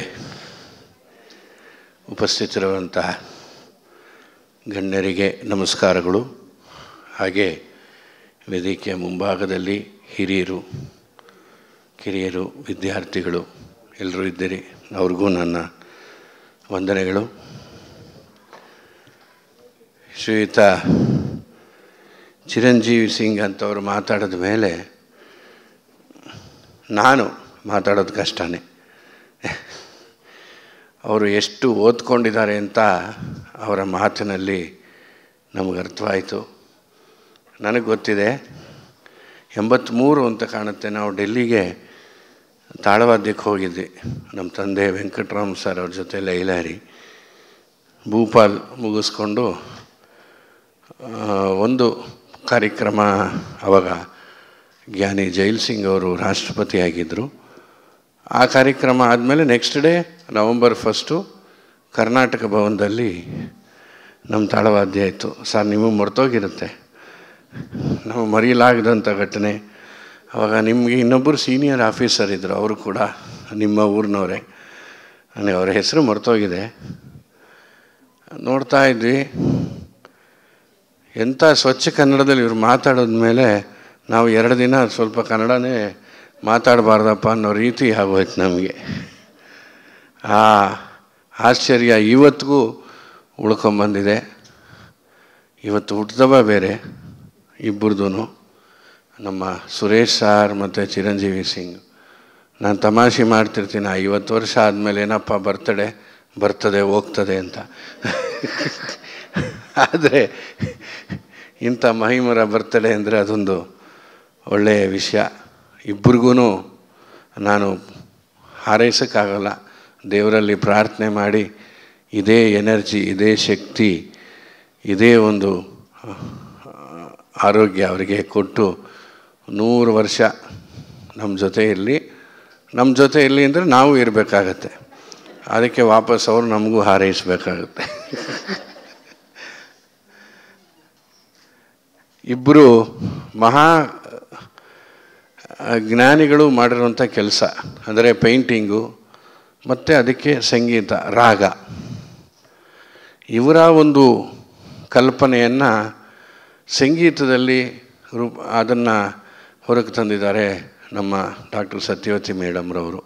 ಉಪಸ್ಥಿತರಿರುವಂಥ ಗಣ್ಯರಿಗೆ ನಮಸ್ಕಾರಗಳು. ಹಾಗೆ ವೇದಿಕೆಯ ಮುಂಭಾಗದಲ್ಲಿ ಹಿರಿಯರು, ಕಿರಿಯರು, ವಿದ್ಯಾರ್ಥಿಗಳು ಎಲ್ಲರೂ ಇದ್ದೀರಿ. ಅವ್ರಿಗೂ ನನ್ನ ವಂದನೆಗಳು. ಶ್ರೀಯುತ ಚಿರಂಜೀವಿ ಸಿಂಗ್ ಅಂತವರು ಮಾತಾಡಿದ ಮೇಲೆ ನಾನು ಮಾತಾಡೋದು ಕಷ್ಟನೇ. ಅವರು ಎಷ್ಟು ಓದ್ಕೊಂಡಿದ್ದಾರೆ ಅಂತ ಅವರ ಮಾತಿನಲ್ಲಿ ನಮಗೆ ಅರ್ಥವಾಯಿತು. ನನಗೆ ಗೊತ್ತಿದೆ, ಎಂಬತ್ತ್ಮೂರು ಅಂತ ಕಾಣುತ್ತೆ, ನಾವು ಡೆಲ್ಲಿಗೆ ತಾಳವಾದ್ಯಕ್ಕೆ ಹೋಗಿದ್ವಿ ನಮ್ಮ ತಂದೆ ವೆಂಕಟರಾಮ್ ಸರ್ ಅವ್ರ ಜೊತೆ ಲೈಲಾರಿ. ಭೂಪಾಲ್ ಮುಗಿಸ್ಕೊಂಡು ಒಂದು ಕಾರ್ಯಕ್ರಮ ಅವಾಗ ಜ್ಞಾನಿ ಜೈಲ್ ಸಿಂಗ್ ಅವರು ರಾಷ್ಟ್ರಪತಿಯಾಗಿದ್ದರು. ಆ ಕಾರ್ಯಕ್ರಮ ಆದಮೇಲೆ next day November first Karnataka ಭವನದಲ್ಲಿ ನಮ್ಮ ತಾಳವಾದ್ಯ ಆಯಿತು. ಸರ್ ನಿಮಗೆ ಮರ್ತೋಗಿರುತ್ತೆ, ನಾವು ಮರೆಯಲಾಗದಂಥ ಘಟನೆ. ಆವಾಗ ನಿಮಗೆ ಇನ್ನೊಬ್ಬರು ಸೀನಿಯರ್ ಆಫೀಸರ್ ಇದ್ದರು, ಅವರು ಕೂಡ ನಿಮ್ಮ ಊರಿನವರೇ, ನನಗೆ ಅವರ ಹೆಸರು ಮರ್ತೋಗಿದೆ. ನೋಡ್ತಾ ಇದ್ವಿ, ಎಂಥ ಸ್ವಚ್ಛ ಕನ್ನಡದಲ್ಲಿ ಇವ್ರು ಮಾತಾಡೋದ್ಮೇಲೆ ನಾವು ಎರಡು ದಿನ ಸ್ವಲ್ಪ ಕನ್ನಡನೇ ಮಾತಾಡಬಾರ್ದಪ್ಪ ಅನ್ನೋ ರೀತಿ ಆಗೋಯ್ತು ನಮಗೆ. ಆ ಆಶ್ಚರ್ಯ ಇವತ್ತಿಗೂ ಉಳ್ಕೊಂಬಂದಿದೆ. ಇವತ್ತು ಹುಟ್ಟಿದವ ಬೇರೆ ಇಬ್ಬರದೂ, ನಮ್ಮ ಸುರೇಶ್ ಸಾರ್ ಮತ್ತು ಚಿರಂಜೀವಿ ಸಿಂಗ್. ನಾನು ತಮಾಷೆ ಮಾಡ್ತಿರ್ತೀನಿ, ಐವತ್ತು ವರ್ಷ ಆದಮೇಲೆ ಏನಪ್ಪ ಬರ್ತಡೆ ಬರ್ತದೆ ಹೋಗ್ತದೆ ಅಂತ. ಆದರೆ ಇಂಥ ಮಹಿಮರ ಬರ್ತಡೆ ಅಂದರೆ ಅದೊಂದು ಒಳ್ಳೆಯ ವಿಷಯ. ಇಬ್ಬರಿಗೂ ನಾನು ಹಾರೈಸೋಕ್ಕಾಗಲ್ಲ, ದೇವರಲ್ಲಿ ಪ್ರಾರ್ಥನೆ ಮಾಡಿ ಇದೇ ಎನರ್ಜಿ, ಇದೇ ಶಕ್ತಿ, ಇದೇ ಒಂದು ಆರೋಗ್ಯ ಅವರಿಗೆ ಕೊಟ್ಟು ನೂರು ವರ್ಷ ನಮ್ಮ ಜೊತೆ ಇರಲಿ. ನಮ್ಮ ಜೊತೆ ಇರಲಿ ಅಂದರೆ ನಾವು ಇರಬೇಕಾಗತ್ತೆ, ಅದಕ್ಕೆ ವಾಪಸ್ ಅವರು ನಮಗೂ ಹಾರೈಸಬೇಕಾಗತ್ತೆ. ಇಬ್ಬರು ಮಹಾ ಜ್ಞಾನಿಗಳು ಮಾಡಿರುವಂಥ ಕೆಲಸ ಅಂದರೆ ಪೇಂಟಿಂಗು ಮತ್ತು ಅದಕ್ಕೆ ಸಂಗೀತ, ರಾಗ. ಇವರ ಒಂದು ಕಲ್ಪನೆಯನ್ನು ಸಂಗೀತದಲ್ಲಿ ರೂಪ ಅದನ್ನು ಹೊರಗೆ ತಂದಿದ್ದಾರೆ ನಮ್ಮ ಡಾಕ್ಟರ್ ಸತ್ಯವತಿ ಮೇಡಮ್ರವರು.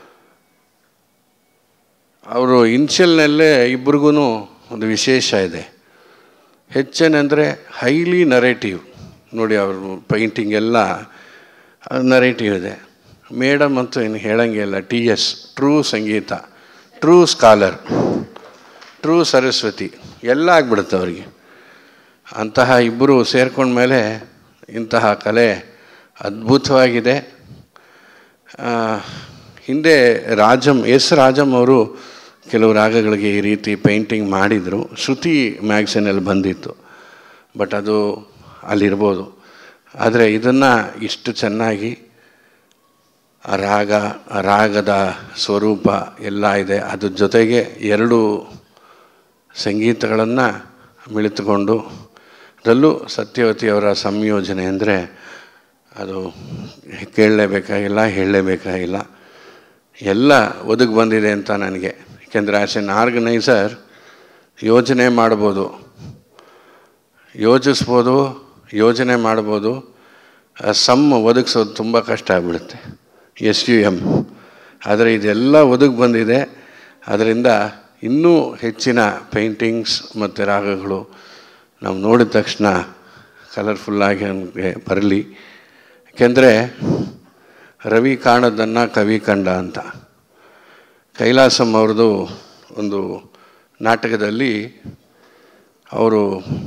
ಅವರು ಇನ್ಷಿಯಲ್ನಲ್ಲೇ ಇಬ್ರಿಗೂ ಒಂದು ವಿಶೇಷ ಇದೆ. ಹೆಚ್ಚೇನೆಂದರೆ ಹೈಲಿ ನರೇಟಿವ್. ನೋಡಿ, ಅವ್ರ ಪೇಂಟಿಂಗ್ ಎಲ್ಲ ನರೇಟಿವ್ ಇದೆ. ಮೇಡಮ್ ಅಂತೂ ಇನ್ನು ಹೇಳಂಗಿಲ್ಲ, T S true sangeeta, true scholar, true Saraswati ಎಲ್ಲ ಆಗ್ಬಿಡುತ್ತೆ ಅವರಿಗೆ. ಅಂತಹ ಇಬ್ಬರು ಸೇರ್ಕೊಂಡ್ಮೇಲೆ ಇಂತಹ ಕಲೆ ಅದ್ಭುತವಾಗಿದೆ. ಹಿಂದೆ ರಾಜಮ್ ಎಸ್ ರಾಜಮ್ ಅವರು ಕೆಲವು ರಾಗಗಳಿಗೆ ಈ ರೀತಿ ಪೇಂಟಿಂಗ್ ಮಾಡಿದರು. ಶ್ರುತಿ ಮ್ಯಾಗ್ಝಿನಲ್ಲಿ ಬಂದಿತ್ತು, ಬಟ್ ಅದು ಅಲ್ಲಿರ್ಬೋದು. ಆದರೆ ಇದನ್ನು ಇಷ್ಟು ಚೆನ್ನಾಗಿ ಆ ರಾಗ, ಆ ರಾಗದ ಸ್ವರೂಪ ಎಲ್ಲ ಇದೆ. ಅದ್ರ ಜೊತೆಗೆ ಎರಡು ಸಂಗೀತಗಳನ್ನು ಮಿಳಿತುಕೊಂಡು ಅದರಲ್ಲೂ ಸತ್ಯವತಿಯವರ ಸಂಯೋಜನೆ ಅಂದರೆ ಅದು ಕೇಳಲೇಬೇಕಾಗಿಲ್ಲ, ಹೇಳಲೇಬೇಕಾಗಿಲ್ಲ, ಎಲ್ಲ ಒದಗಿ ಬಂದಿದೆ ಅಂತ ನನಗೆ. ಏಕೆಂದರೆ ಆ್ಯಸ್ ಎನ್ ಆರ್ಗನೈಸರ್ ಯೋಜನೆ ಮಾಡ್ಬೋದು, ಯೋಜಿಸ್ಬೋದು, ಯೋಜನೆ ಮಾಡ್ಬೋದು, ಸಮ್ ಒದಗಿಸೋದು ತುಂಬ ಕಷ್ಟ ಆಗಿಬಿಡುತ್ತೆ, ಎಸ್ ಯು ಎಮ್. ಆದರೆ ಇದೆಲ್ಲ ಒದಗಿ ಬಂದಿದೆ. ಅದರಿಂದ ಇನ್ನೂ ಹೆಚ್ಚಿನ ಪೇಂಟಿಂಗ್ಸ್ ಮತ್ತು ರಾಗಗಳು ನಾವು ನೋಡಿದ ತಕ್ಷಣ ಕಲರ್ಫುಲ್ಲಾಗಿ ನಮಗೆ ಬರಲಿ. ಏಕೆಂದರೆ ರವಿ ಕಾಣೋದನ್ನು ಕವಿ ಕಂಡ ಅಂತ ಕೈಲಾಸಂ ಅವ್ರದ್ದು ಒಂದು ನಾಟಕದಲ್ಲಿ ಅವರು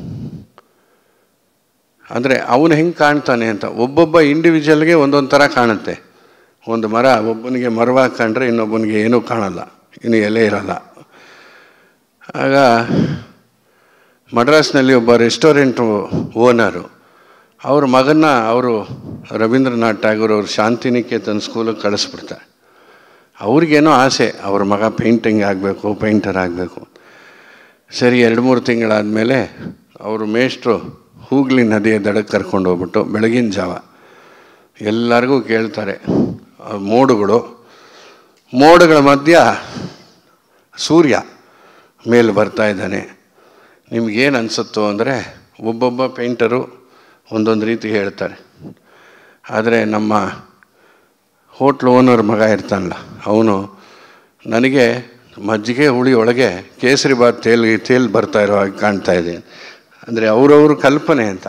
ಅಂದರೆ ಅವನು ಹೆಂಗೆ ಕಾಣ್ತಾನೆ ಅಂತ ಒಬ್ಬೊಬ್ಬ ಇಂಡಿವಿಜುವಲ್ಗೆ ಒಂದೊಂದು ಥರ ಕಾಣುತ್ತೆ. ಒಂದು ಮರ ಒಬ್ಬನಿಗೆ ಮರವಾಗಿ ಕಂಡ್ರೆ ಇನ್ನೊಬ್ಬನಿಗೆ ಏನೂ ಕಾಣಲ್ಲ, ಇನ್ನು ಎಲೆ ಇರಲ್ಲ. ಆಗ ಮಡ್ರಾಸ್ನಲ್ಲಿ ಒಬ್ಬ ರೆಸ್ಟೋರೆಂಟು ಓನರು ಅವ್ರ ಮಗನ್ನ ಅವರು ರವೀಂದ್ರನಾಥ್ ಟ್ಯಾಗೋರ್ ಅವರು ಶಾಂತಿನಿಕೇತನ್ ಸ್ಕೂಲಿಗೆ ಕಳಿಸ್ಬಿಡ್ತಾರೆ. ಅವ್ರಿಗೇನೋ ಆಸೆ, ಅವ್ರ ಮಗ ಪೇಂಟಿಂಗ್ ಆಗಬೇಕು, ಪೇಂಟರ್ ಆಗಬೇಕು. ಸರಿ, ಎರಡು ಮೂರು ತಿಂಗಳಾದಮೇಲೆ ಅವರು ಮೇಷ್ಟ್ರು ಹೂಗ್ಲಿ ನದಿಯ ದಡಕ್ಕೆ ಕರ್ಕೊಂಡು ಹೋಗ್ಬಿಟ್ಟು ಬೆಳಗಿನ ಜಾವ ಎಲ್ಲರಿಗೂ ಕೇಳ್ತಾರೆ, ಮೋಡುಗಳು ಮೋಡುಗಳ ಮಧ್ಯ ಸೂರ್ಯ ಮೇಲೆ ಬರ್ತಾ ಇದ್ದಾನೆ, ನಿಮಗೇನು ಅನಿಸುತ್ತೋ ಅಂದರೆ ಒಬ್ಬೊಬ್ಬ ಪೇಂಟರು ಒಂದೊಂದು ರೀತಿ ಹೇಳ್ತಾರೆ. ಆದರೆ ನಮ್ಮ ಹೋಟ್ಲ್ ಓನರ್ ಮಗ ಇರ್ತಾನಲ್ಲ, ಅವನು ನನಗೆ ಮಜ್ಜಿಗೆ ಹುಳಿ ಒಳಗೆ ಕೇಸರಿ ಬಾತ್ ತೇಲ್ ತೇಲ್ ಬರ್ತಾ ಇರೋ ಹಾಗೆ ಕಾಣ್ತಾ ಇದೆ. ಅಂದರೆ ಅವರವ್ರ ಕಲ್ಪನೆ ಅಂತ.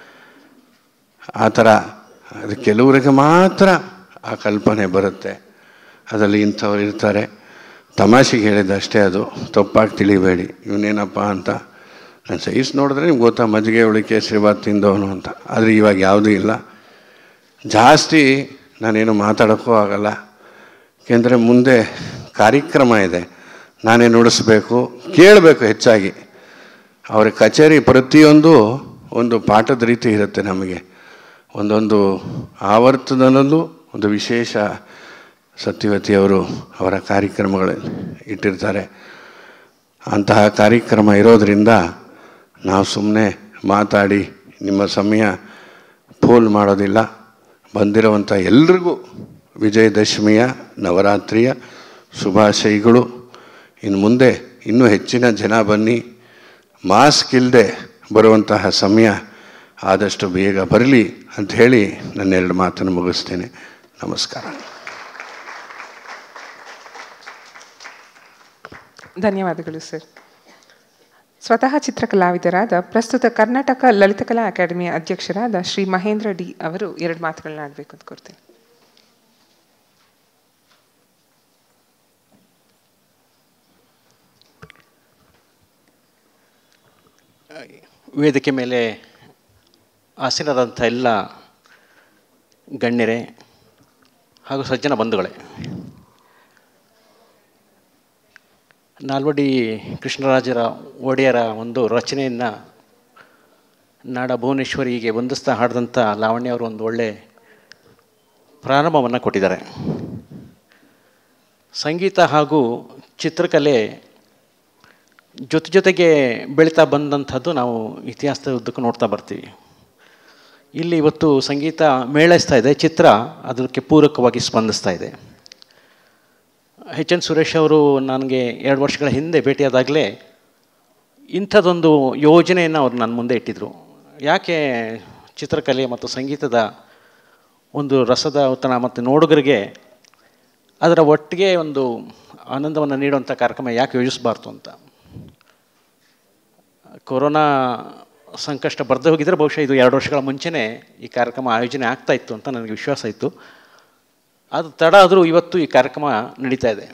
ಆ ಥರ ಅದು ಕೆಲವರಿಗೆ ಮಾತ್ರ ಆ ಕಲ್ಪನೆ ಬರುತ್ತೆ. ಅದರಲ್ಲಿ ಇಂಥವ್ರು ಇರ್ತಾರೆ. ತಮಾಷೆಗೆ ಹೇಳಿದ ಅಷ್ಟೇ, ಅದು ತಪ್ಪಾಗಿ ತಿಳಿಬೇಡಿ. ಇವನೇನಪ್ಪ ಅಂತ ನಾನು ಸೈಜ್ ನೋಡಿದ್ರೆ ನಿಮ್ಗೆ ಗೊತ್ತಾ, ಮಜ್ಜಿಗೆ ಹುಳಿ ಕೇಸರಿ ಬಾತ್ ತಿಂದವನು ಅಂತ. ಆದರೆ ಇವಾಗ ಯಾವುದೂ ಇಲ್ಲ. ಜಾಸ್ತಿ ನಾನೇನು ಮಾತಾಡೋಕ್ಕೂ ಆಗಲ್ಲ, ಏಕೆಂದರೆ ಮುಂದೆ ಕಾರ್ಯಕ್ರಮ ಇದೆ, ನಾನೇ ನುಡಿಸ್ಬೇಕು, ಕೇಳಬೇಕು ಹೆಚ್ಚಾಗಿ. ಅವ್ರ ಕಚೇರಿ ಪ್ರತಿಯೊಂದು ಒಂದು ಪಾಠದ ರೀತಿ ಇರುತ್ತೆ ನಮಗೆ. ಒಂದೊಂದು ಆವರ್ತನದಲ್ಲೂ ಒಂದು ವಿಶೇಷ ಸತ್ಯವತಿಯವರು ಅವರ ಕಾರ್ಯಕ್ರಮಗಳಲ್ಲಿ ಇಟ್ಟಿರ್ತಾರೆ. ಅಂತಹ ಕಾರ್ಯಕ್ರಮ ಇರೋದರಿಂದ ನಾವು ಸುಮ್ಮನೆ ಮಾತಾಡಿ ನಿಮ್ಮ ಸಮಯ ಪೋಲ್ ಮಾಡೋದಿಲ್ಲ. ಬಂದಿರುವಂಥ ಎಲ್ರಿಗೂ ವಿಜಯದಶಮಿಯ ನವರಾತ್ರಿಯ ಶುಭಾಶಯಗಳು. ಇನ್ನು ಮುಂದೆ ಇನ್ನೂ ಹೆಚ್ಚಿನ ಜನ ಬನ್ನಿ. ಮಾಸ್ಕ್ ಇಲ್ಲದೆ ಬರುವಂತಹ ಸಮಯ ಆದಷ್ಟು ಬೇಗ ಬರಲಿ ಅಂತ ಹೇಳಿ ನನ್ನೆರಡು ಮಾತನ್ನು ಮುಗಿಸ್ತೇನೆ. ನಮಸ್ಕಾರ. ಧನ್ಯವಾದಗಳು ಸರ್. ಸ್ವತಃ ಚಿತ್ರಕಲಾವಿದರಾದ ಪ್ರಸ್ತುತ ಕರ್ನಾಟಕ ಲಲಿತಕಲಾ ಅಕಾಡೆಮಿಯ ಅಧ್ಯಕ್ಷರಾದ ಶ್ರೀ ಮಹೇಂದ್ರ ಡಿ ಅವರು ಎರಡು ಮಾತುಗಳನ್ನ ಆಡಬೇಕು ಅಂತ ಕೋರ್ತೇನೆ. ವೇದಿಕೆ ಮೇಲೆ ಆಸೀನರಾದಂಥ ಎಲ್ಲ ಗಣ್ಯರೇ ಹಾಗೂ ಸಜ್ಜನ ಬಂಧುಗಳೇ, ನಾಲ್ವಡಿ ಕೃಷ್ಣರಾಜರ ಒಡೆಯರ ಒಂದು ರಚನೆಯನ್ನು ನಾಡ ಭುವನೇಶ್ವರಿಗೆ ವಂದಿಸ್ತಾ ಹಾಡಿದಂಥ ಲಾವಣ್ಯ ಅವರು ಒಂದು ಒಳ್ಳೆ ಪ್ರಾರಂಭವನ್ನು ಕೊಟ್ಟಿದ್ದಾರೆ. ಸಂಗೀತ ಹಾಗೂ ಚಿತ್ರಕಲೆ ಜೊತೆ ಜೊತೆಗೆ ಬೆಳೀತಾ ಬಂದಂಥದ್ದು ನಾವು ಇತಿಹಾಸದ ಉದ್ದಕ್ಕೂ ನೋಡ್ತಾ ಬರ್ತೀವಿ. ಇಲ್ಲಿ ಇವತ್ತು ಸಂಗೀತ ಮೇಳೈಸ್ತಾ ಇದೆ, ಚಿತ್ರ ಅದಕ್ಕೆ ಪೂರಕವಾಗಿ ಸ್ಪಂದಿಸ್ತಾ ಇದೆ. ಎಚ್ ಎನ್ ಸುರೇಶ್ ಅವರು ನನಗೆ ಎರಡು ವರ್ಷಗಳ ಹಿಂದೆ ಭೇಟಿಯಾದಾಗಲೇ ಇಂಥದ್ದೊಂದು ಯೋಜನೆಯನ್ನು ಅವರು ನನ್ನ ಮುಂದೆ ಇಟ್ಟಿದ್ದರು. ಯಾಕೆ ಚಿತ್ರಕಲೆ ಮತ್ತು ಸಂಗೀತದ ಒಂದು ರಸದ ಔತಣ ಮತ್ತು ನೋಡುಗರಿಗೆ ಅದರ ಒಟ್ಟಿಗೆ ಒಂದು ಆನಂದವನ್ನು ನೀಡುವಂಥ ಕಾರ್ಯಕ್ರಮ ಯಾಕೆ ಯೋಜಿಸಬಾರ್ದು ಅಂತ. ಕೊರೋನಾ ಸಂಕಷ್ಟ ಬರ್ದೇ ಹೋಗಿದ್ರೆ ಬಹುಶಃ ಇದು ಎರಡು ವರ್ಷಗಳ ಮುಂಚೆನೇ ಈ ಕಾರ್ಯಕ್ರಮ ಆಯೋಜನೆ ಆಗ್ತಾಯಿತ್ತು ಅಂತ ನನಗೆ ವಿಶ್ವಾಸ ಇತ್ತು. ಅದು ತಡ ಆದರೂ ಇವತ್ತು ಈ ಕಾರ್ಯಕ್ರಮ ನಡೀತಾ ಇದೆ.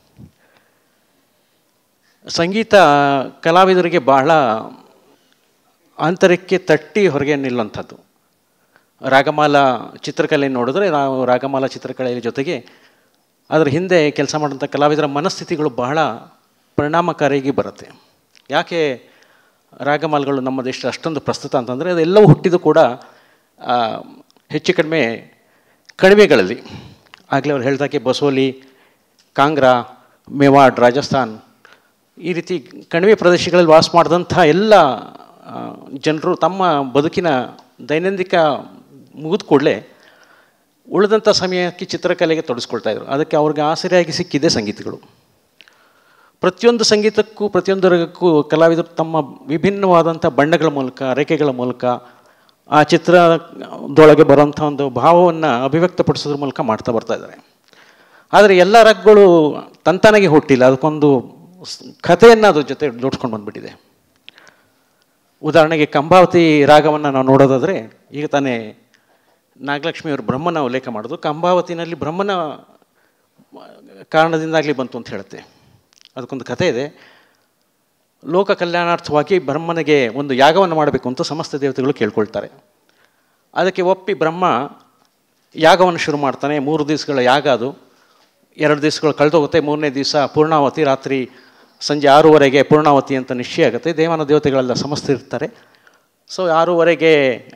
ಸಂಗೀತ ಕಲಾವಿದರಿಗೆ ಬಹಳ ಆಂತರಿಕಕ್ಕೆ ತಟ್ಟಿ ಹೊರಗೆ ನಿಲ್ಲುವಂಥದ್ದು. ರಾಗಮಾಲಾ ಚಿತ್ರಕಲೆ ನೋಡಿದ್ರೆ ನಾವು ರಾಗಮಾಲಾ ಚಿತ್ರಕಲೆಯ ಜೊತೆಗೆ ಅದರ ಹಿಂದೆ ಕೆಲಸ ಮಾಡುವಂಥ ಕಲಾವಿದರ ಮನಸ್ಥಿತಿಗಳು ಬಹಳ ಪರಿಣಾಮಕಾರಿಯಾಗಿ ಬರುತ್ತೆ. ಯಾಕೆ ರಾಗಮಾಲೆಗಳು ನಮ್ಮ ದೇಶದ ಅಷ್ಟೊಂದು ಪ್ರಸ್ತುತ ಅಂತಂದರೆ ಅದೆಲ್ಲವೂ ಹುಟ್ಟಿದ್ದು ಕೂಡ ಹೆಚ್ಚು ಕಡಿಮೆ ಕಣಿವೆಗಳಲ್ಲಿ. ಆಗಲೇ ಅವ್ರು ಹೇಳಿದಾಗೆ ಬಸೋಲಿ, ಕಾಂಗ್ರಾ, ಮೇವಾಡ್, ರಾಜಸ್ಥಾನ್ ಈ ರೀತಿ ಕಣಿವೆ ಪ್ರದೇಶಗಳಲ್ಲಿ ವಾಸ ಮಾಡಿದಂಥ ಎಲ್ಲ ಜನರು ತಮ್ಮ ಬದುಕಿನ ದೈನಂದಿಕ ಮುಗಿದ ಕೂಡಲೇ ಉಳಿದಂಥ ಸಮಯಕ್ಕೆ ಚಿತ್ರಕಲೆಗೆ ತೊಡಗಿಸ್ಕೊಳ್ತಾಯಿದ್ರು. ಅದಕ್ಕೆ ಅವ್ರಿಗೆ ಆಸರೆಯಾಗಿ ಸಿಕ್ಕಿದೆ ಸಂಗೀತಗಳು. ಪ್ರತಿಯೊಂದು ಸಂಗೀತಕ್ಕೂ ಪ್ರತಿಯೊಂದು ರಾಗಕ್ಕೂ ಕಲಾವಿದರು ತಮ್ಮ ವಿಭಿನ್ನವಾದಂಥ ಬಣ್ಣಗಳ ಮೂಲಕ, ರೇಖೆಗಳ ಮೂಲಕ ಆ ಚಿತ್ರದೊಳಗೆ ಬರೋಂಥ ಒಂದು ಭಾವವನ್ನು ಅಭಿವ್ಯಕ್ತಪಡಿಸೋದ್ರ ಮೂಲಕ ಮಾಡ್ತಾ ಬರ್ತಾ ಇದ್ದಾರೆ. ಆದರೆ ಎಲ್ಲ ರಾಗಗಳು ತಂತಾನಾಗಿ ಹುಟ್ಟಿಲ್ಲ, ಅದಕ್ಕೊಂದು ಕಥೆಯನ್ನು ಅದ್ರ ಜೊತೆ ಜೋಡಿಸ್ಕೊಂಡು ಬಂದುಬಿಟ್ಟಿದೆ. ಉದಾಹರಣೆಗೆ ಕಂಬಾವತಿ ರಾಗವನ್ನು ನಾವು ನೋಡೋದಾದರೆ, ಈಗ ತಾನೇ ನಾಗಲಕ್ಷ್ಮಿಯವರು ಬ್ರಹ್ಮನ ಉಲ್ಲೇಖ ಮಾಡೋದು, ಕಂಬಾವತಿನಲ್ಲಿ ಬ್ರಹ್ಮನ ಕಾರಣದಿಂದಾಗಲಿ ಬಂತು ಅಂತ ಹೇಳುತ್ತೆ. ಅದಕ್ಕೊಂದು ಕಥೆ ಇದೆ. ಲೋಕ ಕಲ್ಯಾಣಾರ್ಥವಾಗಿ ಬ್ರಹ್ಮನಿಗೆ ಒಂದು ಯಾಗವನ್ನು ಮಾಡಬೇಕು ಅಂತ ಸಮಸ್ತ ದೇವತೆಗಳು ಕೇಳ್ಕೊಳ್ತಾರೆ. ಅದಕ್ಕೆ ಒಪ್ಪಿ ಬ್ರಹ್ಮ ಯಾಗವನ್ನು ಶುರು ಮಾಡ್ತಾನೆ. ಮೂರು ದಿವಸಗಳ ಯಾಗ ಅದು. ಎರಡು ದಿವಸಗಳು ಕಳೆದೋಗುತ್ತೆ. ಮೂರನೇ ದಿವಸ ಪೂರ್ಣಾವತಿ, ರಾತ್ರಿ ಸಂಜೆ ಆರೂವರೆಗೆ ಪೂರ್ಣಾವತಿ ಅಂತ ನಿಶ್ಚಯ ಆಗುತ್ತೆ. ದೇವನ ದೇವತೆಗಳೆಲ್ಲ ಸಮಸ್ತ ಇರ್ತಾರೆ. ಸೊ ಆರೂವರೆಗೆ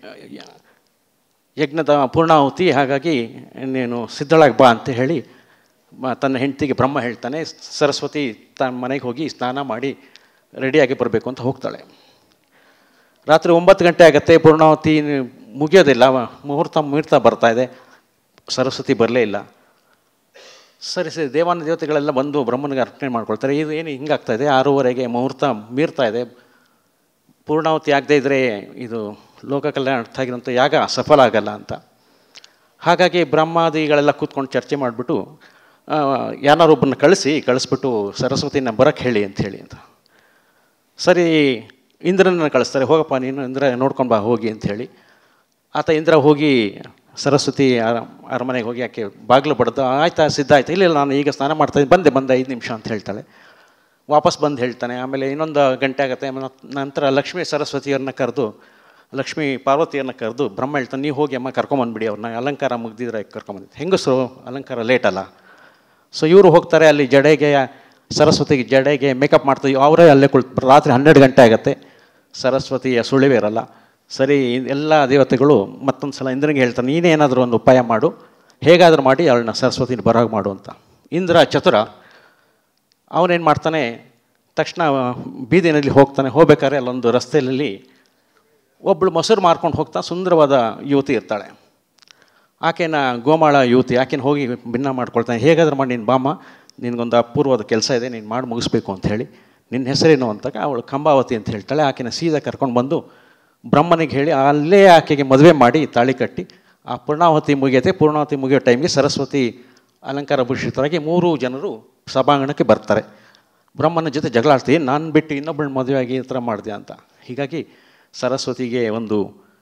ಯಜ್ಞದ ಪೂರ್ಣಾವತಿ, ಹಾಗಾಗಿ ನೀನು ಸಿದ್ಧಳಾಗಿ ಬಾ ಅಂತ ಹೇಳಿ ತನ್ನ ಹೆಂಡತಿಗೆ ಬ್ರಹ್ಮ ಹೇಳ್ತಾನೆ. ಸರಸ್ವತಿ ತನ್ನ ಮನೆಗೆ ಹೋಗಿ ಸ್ನಾನ ಮಾಡಿ ರೆಡಿಯಾಗಿ ಬರಬೇಕು ಅಂತ ಹೋಗ್ತಾಳೆ. ರಾತ್ರಿ ಒಂಬತ್ತು ಗಂಟೆ ಆಗುತ್ತೆ, ಪೂರ್ಣಾವತಿ ಮುಗಿಯೋದಿಲ್ಲ, ಮುಹೂರ್ತ ಮೀರ್ತಾ ಬರ್ತಾ ಇದೆ, ಸರಸ್ವತಿ ಬರಲೇ ಇಲ್ಲ. ಸರಿ ಸರಿ ದೇವಾನ ದೇವತೆಗಳೆಲ್ಲ ಬಂದು ಬ್ರಹ್ಮನಿಗೆ ಅರ್ಪಣೆ ಮಾಡ್ಕೊಳ್ತಾರೆ. ಇದು ಏನು ಹಿಂಗಾಗ್ತಾಯಿದೆ, ಆರೂವರೆಗೆ ಮುಹೂರ್ತ ಮೀರ್ತಾ ಇದೆ, ಪೂರ್ಣಾವತಿ ಆಗದೇ ಇದ್ದರೆ ಇದು ಲೋಕ ಕಲ್ಯಾಣ ಅರ್ಥ ಆಗಿರೋಂಥ ಯಾಗ ಸಫಲ ಆಗಲ್ಲ ಅಂತ. ಹಾಗಾಗಿ ಬ್ರಹ್ಮಾದಿಗಳೆಲ್ಲ ಕೂತ್ಕೊಂಡು ಚರ್ಚೆ ಮಾಡಿಬಿಟ್ಟು ಯಾರೊಬ್ಬರನ್ನ ಕಳಿಸಿ ಕಳಿಸ್ಬಿಟ್ಟು ಸರಸ್ವತಿನ ಬರೋಕ್ಕೆ ಹೇಳಿ ಅಂತ ಹೇಳಿ ಅಂತ. ಸರಿ ಇಂದ್ರನ ಕಳಿಸ್ತಾರೆ. ಹೋಗಪ್ಪ ನೀನು ಇಂದ್ರ ನೋಡ್ಕೊಂಡು ಬಾ ಹೋಗಿ ಅಂತ ಹೇಳಿ. ಆತ ಇಂದ್ರ ಹೋಗಿ ಸರಸ್ವತಿ ಅರಮನೆಗೆ ಹೋಗಿ ಆಕೆ ಬಾಗಿಲು ಬಡ್ದು, ಆಯ್ತಾ ಸಿದ್ಧ ಆಯ್ತಾ, ಇಲ್ಲ ಇಲ್ಲ ನಾನು ಈಗ ಸ್ನಾನ ಮಾಡ್ತಾಯಿದ್ದೀನಿ, ಬಂದೆ ಬಂದೆ ಐದು ನಿಮಿಷ ಅಂತ ಹೇಳ್ತಾಳೆ. ವಾಪಸ್ ಬಂದು ಹೇಳ್ತಾನೆ. ಆಮೇಲೆ ಇನ್ನೊಂದು ಗಂಟೆ ಆಗುತ್ತೆ. ನಂತರ ಲಕ್ಷ್ಮೀ ಸರಸ್ವತಿಯವ್ರನ್ನ ಕರೆದು, ಲಕ್ಷ್ಮೀ ಪಾರ್ವತಿಯವ್ರನ್ನ ಕರೆದು ಬ್ರಹ್ಮ ಹೇಳ್ತಾನೆ, ನೀವು ಹೋಗಿ ಅಮ್ಮ ಕರ್ಕೊಂಬಂದ್ಬಿಡಿ ಅವ್ರನ್ನ, ಅಲಂಕಾರ ಮುಗ್ದಿದ್ರೆ ಕರ್ಕೊಂಬಂದಿದ್ದು. ಹೆಂಗಸರು ಅಲಂಕಾರ ಲೇಟ್ ಅಲ್ಲ. ಸೊ ಇವರು ಹೋಗ್ತಾರೆ. ಅಲ್ಲಿ ಜಡೆಗೆ ಸರಸ್ವತಿಗೆ ಜಡೆಗೆ ಮೇಕಪ್ ಮಾಡ್ತೀವಿ. ಅವರೇ ಅಲ್ಲೇ ಕುಳಿತು ರಾತ್ರಿ ಹನ್ನೆರಡು ಗಂಟೆ ಆಗುತ್ತೆ. ಸರಸ್ವತಿಯ ಸುಳಿವೇ ಇರಲ್ಲ. ಸರಿ ಎಲ್ಲ ದೇವತೆಗಳು ಮತ್ತೊಂದು ಸಲ ಇಂದ್ರನಿಗೆ ಹೇಳ್ತಾನೆ, ನೀನೇನಾದರೂ ಒಂದು ಉಪಾಯ ಮಾಡು, ಹೇಗಾದರೂ ಮಾಡಿ ಅವಳನ್ನ ಸರಸ್ವತಿನ ಬರಾಗ ಮಾಡು ಅಂತ. ಇಂದ್ರ ಚತುರ, ಅವನೇನು ಮಾಡ್ತಾನೆ, ತಕ್ಷಣ ಬೀದಿನಲ್ಲಿ ಹೋಗ್ತಾನೆ. ಹೋಗ್ಬೇಕಾದ್ರೆ ಅಲ್ಲೊಂದು ರಸ್ತೆಯಲ್ಲಿ ಒಬ್ಬಳು ಮೊಸರು ಮಾರ್ಕೊಂಡು ಹೋಗ್ತಾ ಸುಂದರವಾದ ಯುವತಿ ಇರ್ತಾಳೆ. ಆಕೆನ ಗೋಮಾಳ ಯುವತಿ, ಆಕೆನ ಹೋಗಿ ಭಿನ್ನ ಮಾಡ್ಕೊಳ್ತಾನೆ. ಹೇಗಾದ್ರೂ ಮಾಡಿ ನೀನು ಬಾಮ, ನಿನಗೊಂದು ಅಪೂರ್ವವಾದ ಕೆಲಸ ಇದೆ, ನೀನು ಮಾಡಿ ಮುಗಿಸ್ಬೇಕು ಅಂತ ಹೇಳಿ. ನಿನ್ನ ಹೆಸರೇನು ಅಂತಾಗ ಅವಳು ಕಂಬಾವತಿ ಅಂತ ಹೇಳ್ತಾಳೆ. ಆಕೆನ ಸೀದಾ ಕರ್ಕೊಂಡು ಬಂದು ಬ್ರಹ್ಮನಿಗೆ ಹೇಳಿ ಅಲ್ಲೇ ಆಕೆಗೆ ಮದುವೆ ಮಾಡಿ ತಾಳಿ ಕಟ್ಟಿ ಆ ಪೂರ್ಣಾವತಿ ಮುಗಿಯುತ್ತೆ. ಪೂರ್ಣಾವತಿ ಮುಗಿಯೋ ಟೈಮ್ಗೆ ಸರಸ್ವತಿ ಅಲಂಕಾರ ಭೂಷಿತರಾಗಿ ಮೂರು ಜನರು ಸಭಾಂಗಣಕ್ಕೆ ಬರ್ತಾರೆ. ಬ್ರಹ್ಮನ ಜೊತೆ ಜಗಳ ಆಡ್ತೀವಿ, ನಾನು ಬಿಟ್ಟು ಇನ್ನೊಬ್ಬಳು ಮದುವೆ ಆಗಿ ಈ ಥರ ಮಾಡಿದೆ ಅಂತ. ಹೀಗಾಗಿ ಸರಸ್ವತಿಗೆ ಒಂದು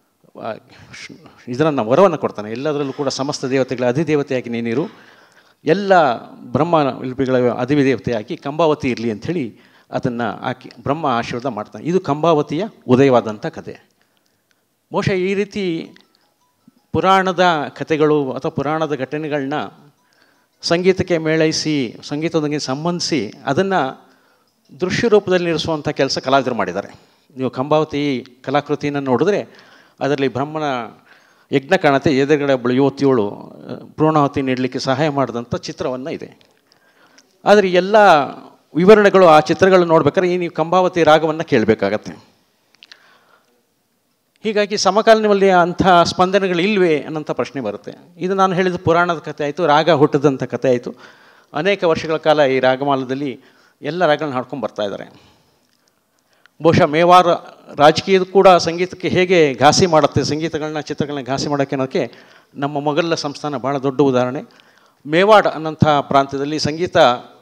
ಇದನ್ನು ವರವನ್ನು ಕೊಡ್ತಾನೆ. ಎಲ್ಲದರಲ್ಲೂ ಕೂಡ ಸಮಸ್ತ ದೇವತೆಗಳ ಅಧಿದೇವತೆಯಾಗಿ ನೀನಿರು, ಎಲ್ಲ ಬ್ರಹ್ಮ ಶಿಲ್ಪಿಗಳ ಅಧಿದೇವತೆಯಾಗಿ ಕಂಬಾವತಿ ಇರಲಿ ಅಂಥೇಳಿ ಅದನ್ನು ಆಕಿ ಬ್ರಹ್ಮ ಆಶೀರ್ವಾದ ಮಾಡ್ತಾನೆ. ಇದು ಕಂಬಾವತಿಯ ಉದಯವಾದಂಥ ಕಥೆ. ಬಹುಶಃ ಈ ರೀತಿ ಪುರಾಣದ ಕಥೆಗಳು ಅಥವಾ ಪುರಾಣದ ಘಟನೆಗಳನ್ನ ಸಂಗೀತಕ್ಕೆ ಮೇಳೈಸಿ ಸಂಗೀತದೊಂದಿಗೆ ಸಂಬಂಧಿಸಿ ಅದನ್ನು ದೃಶ್ಯ ರೂಪದಲ್ಲಿ ನಿಲ್ಲಿಸುವಂಥ ಕೆಲಸ ಕಲಾವಿದರು ಮಾಡಿದ್ದಾರೆ. ನೀವು ಕಂಬಾವತಿ ಕಲಾಕೃತಿಯನ್ನು ನೋಡಿದ್ರೆ ಅದರಲ್ಲಿ ಬ್ರಹ್ಮನ ಯಜ್ಞ ಕಾಣುತ್ತೆ. ಎದುರುಗಡೆ ಒಬ್ಬಳು ಯುವತಿಯೋಳು ಪೂರ್ಣಾವತಿ ನೀಡಲಿಕ್ಕೆ ಸಹಾಯ ಮಾಡಿದಂಥ ಚಿತ್ರವನ್ನು ಇದೆ. ಆದರೆ ಎಲ್ಲ ವಿವರಣೆಗಳು ಆ ಚಿತ್ರಗಳು ನೋಡ್ಬೇಕಾದ್ರೆ ಈ ನೀವು ಕಂಬಾವತಿ ರಾಗವನ್ನು ಕೇಳಬೇಕಾಗತ್ತೆ. ಹೀಗಾಗಿ ಸಮಕಾಲೀನದಲ್ಲಿ ಅಂಥ ಸ್ಪಂದನೆಗಳು ಇಲ್ವೇ ಅನ್ನೋಂಥ ಪ್ರಶ್ನೆ ಬರುತ್ತೆ. ಇದು ನಾನು ಹೇಳಿದ ಪುರಾಣದ ಕಥೆ ಆಯಿತು, ರಾಗ ಹುಟ್ಟಿದಂಥ ಕಥೆ ಆಯಿತು. ಅನೇಕ ವರ್ಷಗಳ ಕಾಲ ಈ ರಾಗಮಾಲದಲ್ಲಿ ಎಲ್ಲ ರಾಗಗಳನ್ನ ಹಾಡ್ಕೊಂಡು ಬರ್ತಾ ಇದ್ದಾರೆ. ಬಹುಶಃ ಮೇವಾರ ರಾಜಕೀಯದ ಕೂಡ ಸಂಗೀತಕ್ಕೆ ಹೇಗೆ ಘಾಸಿ ಮಾಡುತ್ತೆ, ಸಂಗೀತಗಳನ್ನ ಚಿತ್ರಗಳನ್ನ ಘಾಸಿ ಮಾಡೋಕ್ಕೆ ಅನ್ನೋಕ್ಕೆ ನಮ್ಮ ಮೊಘಲ ಸಂಸ್ಥಾನ ಭಾಳ ದೊಡ್ಡ ಉದಾಹರಣೆ. ಮೇವಾಡ್ ಅನ್ನೋಂಥ ಪ್ರಾಂತ್ಯದಲ್ಲಿ ಸಂಗೀತ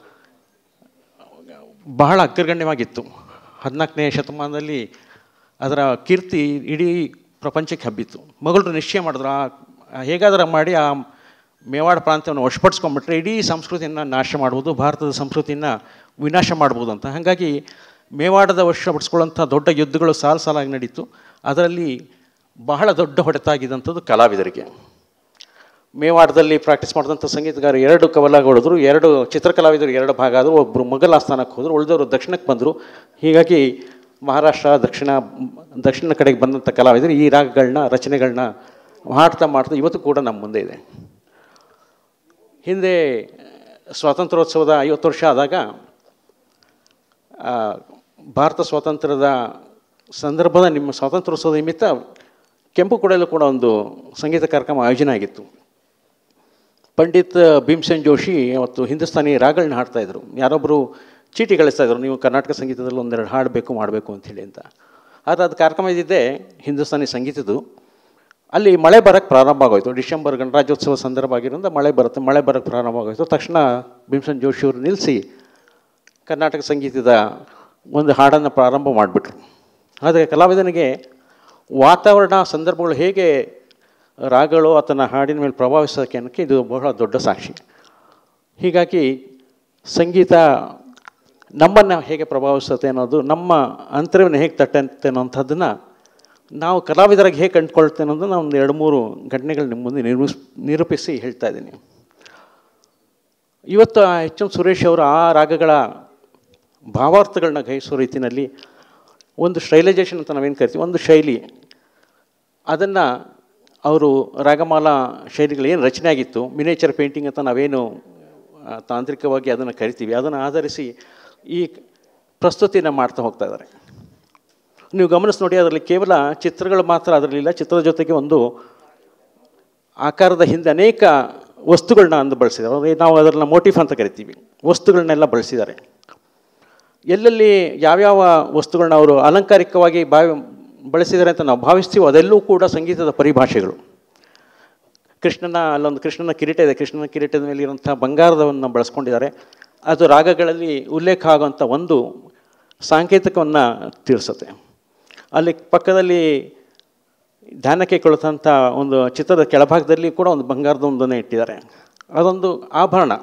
ಬಹಳ ಅಗ್ರಗಣ್ಯವಾಗಿತ್ತು. ಹದಿನಾಲ್ಕನೇ ಶತಮಾನದಲ್ಲಿ ಅದರ ಕೀರ್ತಿ ಇಡೀ ಪ್ರಪಂಚಕ್ಕೆ ಹಬ್ಬಿತ್ತು. ಮೊಘಲರು ನಿಶ್ಚಯ ಮಾಡಿದ್ರು ಹೇಗಾದರೂ ಮಾಡಿ ಆ ಮೇವಾಡ ಪ್ರಾಂತ್ಯವನ್ನು ವಶಪಡಿಸ್ಕೊಂಡ್ಬಿಟ್ರೆ ಇಡೀ ಸಂಸ್ಕೃತಿಯನ್ನು ನಾಶ ಮಾಡ್ಬೋದು, ಭಾರತದ ಸಂಸ್ಕೃತಿಯನ್ನು ವಿನಾಶ ಮಾಡ್ಬೋದು ಅಂತ. ಹಾಗಾಗಿ ಮೇವಾಡದ ವಶಪಡಿಸ್ಕೊಳ್ಳೋಂಥ ದೊಡ್ಡ ಯುದ್ಧಗಳು ಸಾಲು ಸಾಲಾಗಿ ನಡೀತು. ಅದರಲ್ಲಿ ಬಹಳ ದೊಡ್ಡ ಹೊಡೆತಾಗಿದ್ದಂಥದ್ದು ಕಲಾವಿದರಿಗೆ. ಮೇವಾಡದಲ್ಲಿ ಪ್ರಾಕ್ಟೀಸ್ ಮಾಡಿದಂಥ ಸಂಗೀತಗಾರರು ಎರಡು ಕವಲಾಗಿ ಹೊಡೆದ್ರು, ಎರಡು ಚಿತ್ರಕಲಾವಿದರು ಎರಡು ಭಾಗ ಆದರು. ಒಬ್ಬರು ಮೊಘಲ್ ಆಸ್ಥಾನಕ್ಕೆ ಹೋದರು, ಉಳಿದವರು ದಕ್ಷಿಣಕ್ಕೆ ಬಂದರು. ಹೀಗಾಗಿ ಮಹಾರಾಷ್ಟ್ರ ದಕ್ಷಿಣ ದಕ್ಷಿಣ ಕಡೆಗೆ ಬಂದಂಥ ಕಲಾವಿದರು ಈ ರಾಗಗಳನ್ನ ರಚನೆಗಳನ್ನ ಹಾಡ್ತಾ ಮಾಡ್ತಾ ಇವತ್ತು ಕೂಡ ನಮ್ಮ ಮುಂದೆ ಇದೆ. ಹಿಂದೆ ಸ್ವಾತಂತ್ರ್ಯೋತ್ಸವದ ಐವತ್ತು ವರ್ಷ ಆದಾಗ ಭಾರತ ಸ್ವಾತಂತ್ರ್ಯದ ಸಂದರ್ಭದ ನಿಮ್ಮ ಸ್ವಾತಂತ್ರ್ಯೋತ್ಸವದ ನಿಮಿತ್ತ ಕೆಂಪುಕೋಟೆಯಲ್ಲೂ ಕೂಡ ಒಂದು ಸಂಗೀತ ಕಾರ್ಯಕ್ರಮ ಆಯೋಜನೆ ಆಗಿತ್ತು. ಪಂಡಿತ್ ಭೀಮ್ಸೇನ್ ಜೋಶಿ ಅವತ್ತು ಹಿಂದೂಸ್ತಾನಿ ರಾಗಗಳನ್ನ ಹಾಡ್ತಾಯಿದ್ರು. ಯಾರೊಬ್ಬರು ಚೀಟಿ ಕಳಿಸ್ತಾಯಿದ್ರು, ನೀವು ಕರ್ನಾಟಕ ಸಂಗೀತದಲ್ಲಿ ಒಂದೆರಡು ಹಾಡಬೇಕು ಮಾಡಬೇಕು ಅಂಥೇಳಿ ಅಂತ. ಆದರೆ ಅದು ಕಾರ್ಯಕ್ರಮ ಇದ್ದಿದ್ದೆ ಹಿಂದೂಸ್ತಾನಿ ಸಂಗೀತದ್ದು. ಅಲ್ಲಿ ಮಳೆ ಬರೋಕ್ಕೆ ಪ್ರಾರಂಭ ಆಗೋಯಿತು. ಡಿಸೆಂಬರ್ ಗಣರಾಜ್ಯೋತ್ಸವ ಸಂದರ್ಭ ಆಗಿರೋದ್ರಿಂದ ಮಳೆ ಬರುತ್ತೆ, ಮಳೆ ಬರೋಕ್ಕೆ ಪ್ರಾರಂಭ ಆಗೋಯಿತು. ತಕ್ಷಣ ಭೀಮ್ಸೇನ್ ಜೋಶಿಯವರು ನಿಲ್ಲಿಸಿ ಕರ್ನಾಟಕ ಸಂಗೀತದ ಒಂದು ಹಾಡನ್ನು ಪ್ರಾರಂಭ ಮಾಡಿಬಿಟ್ರು. ಆದರೆ ಕಲಾವಿದನಿಗೆ ವಾತಾವರಣ ಸಂದರ್ಭಗಳು ಹೇಗೆ ರಾಗಗಳು ಆತನ ಹಾಡಿನ ಮೇಲೆ ಪ್ರಭಾವಿಸೋಕ್ಕೆ ಅನ್ನೋಕ್ಕೆ ಇದು ಬಹಳ ದೊಡ್ಡ ಸಾಕ್ಷಿ. ಹೀಗಾಗಿ ಸಂಗೀತ ನಮ್ಮನ್ನು ಹೇಗೆ ಪ್ರಭಾವಿಸುತ್ತೆ ಅನ್ನೋದು, ನಮ್ಮ ಅಂತರವನ್ನು ಹೇಗೆ ತಟ್ಟಂತೆ ಅನ್ನೋಂಥದ್ದನ್ನು ನಾವು ಕಲಾವಿದರಾಗಿ ಹೇಗೆ ಕಂಡುಕೊಳ್ತೇವೆ ಅನ್ನೋದು ನಾನು ಒಂದು ಎರಡು ಮೂರು ಘಟನೆಗಳು ನಿಮ್ಮ ಮುಂದೆ ನಿರ್ಮಿಸ್ ನಿರೂಪಿಸಿ ಹೇಳ್ತಾ ಇದ್ದೀನಿ. ಇವತ್ತು ಎಚ್ ಎಂ ಸುರೇಶ್ ಅವರು ಆ ರಾಗಗಳ ಭಾವಾರ್ಥಗಳನ್ನ ಗ್ರಹಿಸೋ ರೀತಿಯಲ್ಲಿ ಒಂದು ಸ್ಟೈಲೈಜೇಷನ್ ಅಂತ ನಾವೇನು ಕರಿತೀವಿ, ಒಂದು ಶೈಲಿ, ಅದನ್ನು ಅವರು ರಾಗಮಾಲಾ ಶೈಲಿಗಳು ಏನು ರಚನೆ ಆಗಿತ್ತು, ಮಿನೇಚರ್ ಪೇಂಟಿಂಗ್ ಅಂತ ನಾವೇನು ತಾಂತ್ರಿಕವಾಗಿ ಅದನ್ನು ಕರಿತೀವಿ, ಅದನ್ನು ಆಧರಿಸಿ ಈ ಪ್ರಸ್ತುತಿನ ಮಾಡ್ತಾ ಹೋಗ್ತಾ ಇದ್ದಾರೆ. ನೀವು ಗಮನಿಸಿ ನೋಡಿ, ಅದರಲ್ಲಿ ಕೇವಲ ಚಿತ್ರಗಳು ಮಾತ್ರ ಅದರಲ್ಲಿಲ್ಲ, ಚಿತ್ರದ ಜೊತೆಗೆ ಒಂದು ಆಕಾರದ ಹಿಂದೆ ಅನೇಕ ವಸ್ತುಗಳನ್ನ ಅಂದು ಬಳಸಿದ್ದಾರೆ. ನಾವು ಅದನ್ನು ಮೋಟಿಫ್ ಅಂತ ಕರಿತೀವಿ, ವಸ್ತುಗಳನ್ನೆಲ್ಲ ಬಳಸಿದ್ದಾರೆ. ಎಲ್ಲೆಲ್ಲಿ ಯಾವ್ಯಾವ ವಸ್ತುಗಳನ್ನ ಅವರು ಅಲಂಕಾರಿಕವಾಗಿ ಭಾವಿ ಬಳಸಿದ್ದಾರೆ ಅಂತ ನಾವು ಭಾವಿಸ್ತೀವೋ ಅದೆಲ್ಲೂ ಕೂಡ ಸಂಗೀತದ ಪರಿಭಾಷೆಗಳು. ಕೃಷ್ಣನ ಅಲ್ಲೊಂದು ಕೃಷ್ಣನ ಕಿರೀಟ ಇದೆ, ಕೃಷ್ಣನ ಕಿರೀಟದ ಮೇಲೆ ಇರುವಂಥ ಬಂಗಾರದವನ್ನು ಬಳಸ್ಕೊಂಡಿದ್ದಾರೆ. ಅದು ರಾಗಗಳಲ್ಲಿ ಉಲ್ಲೇಖ ಆಗುವಂಥ ಒಂದು ಸಾಂಕೇತಿಕವನ್ನು ತಿಳಿಸುತ್ತೆ. ಅಲ್ಲಿ ಪಕ್ಕದಲ್ಲಿ ಧ್ಯಾನಕ್ಕೆ ಕೊಳುತ್ತಂಥ ಒಂದು ಚಿತ್ರದ ಕೆಳಭಾಗದಲ್ಲಿ ಕೂಡ ಒಂದು ಬಂಗಾರದ ಒಂದನ್ನು ಇಟ್ಟಿದ್ದಾರೆ. ಅದೊಂದು ಆಭರಣ.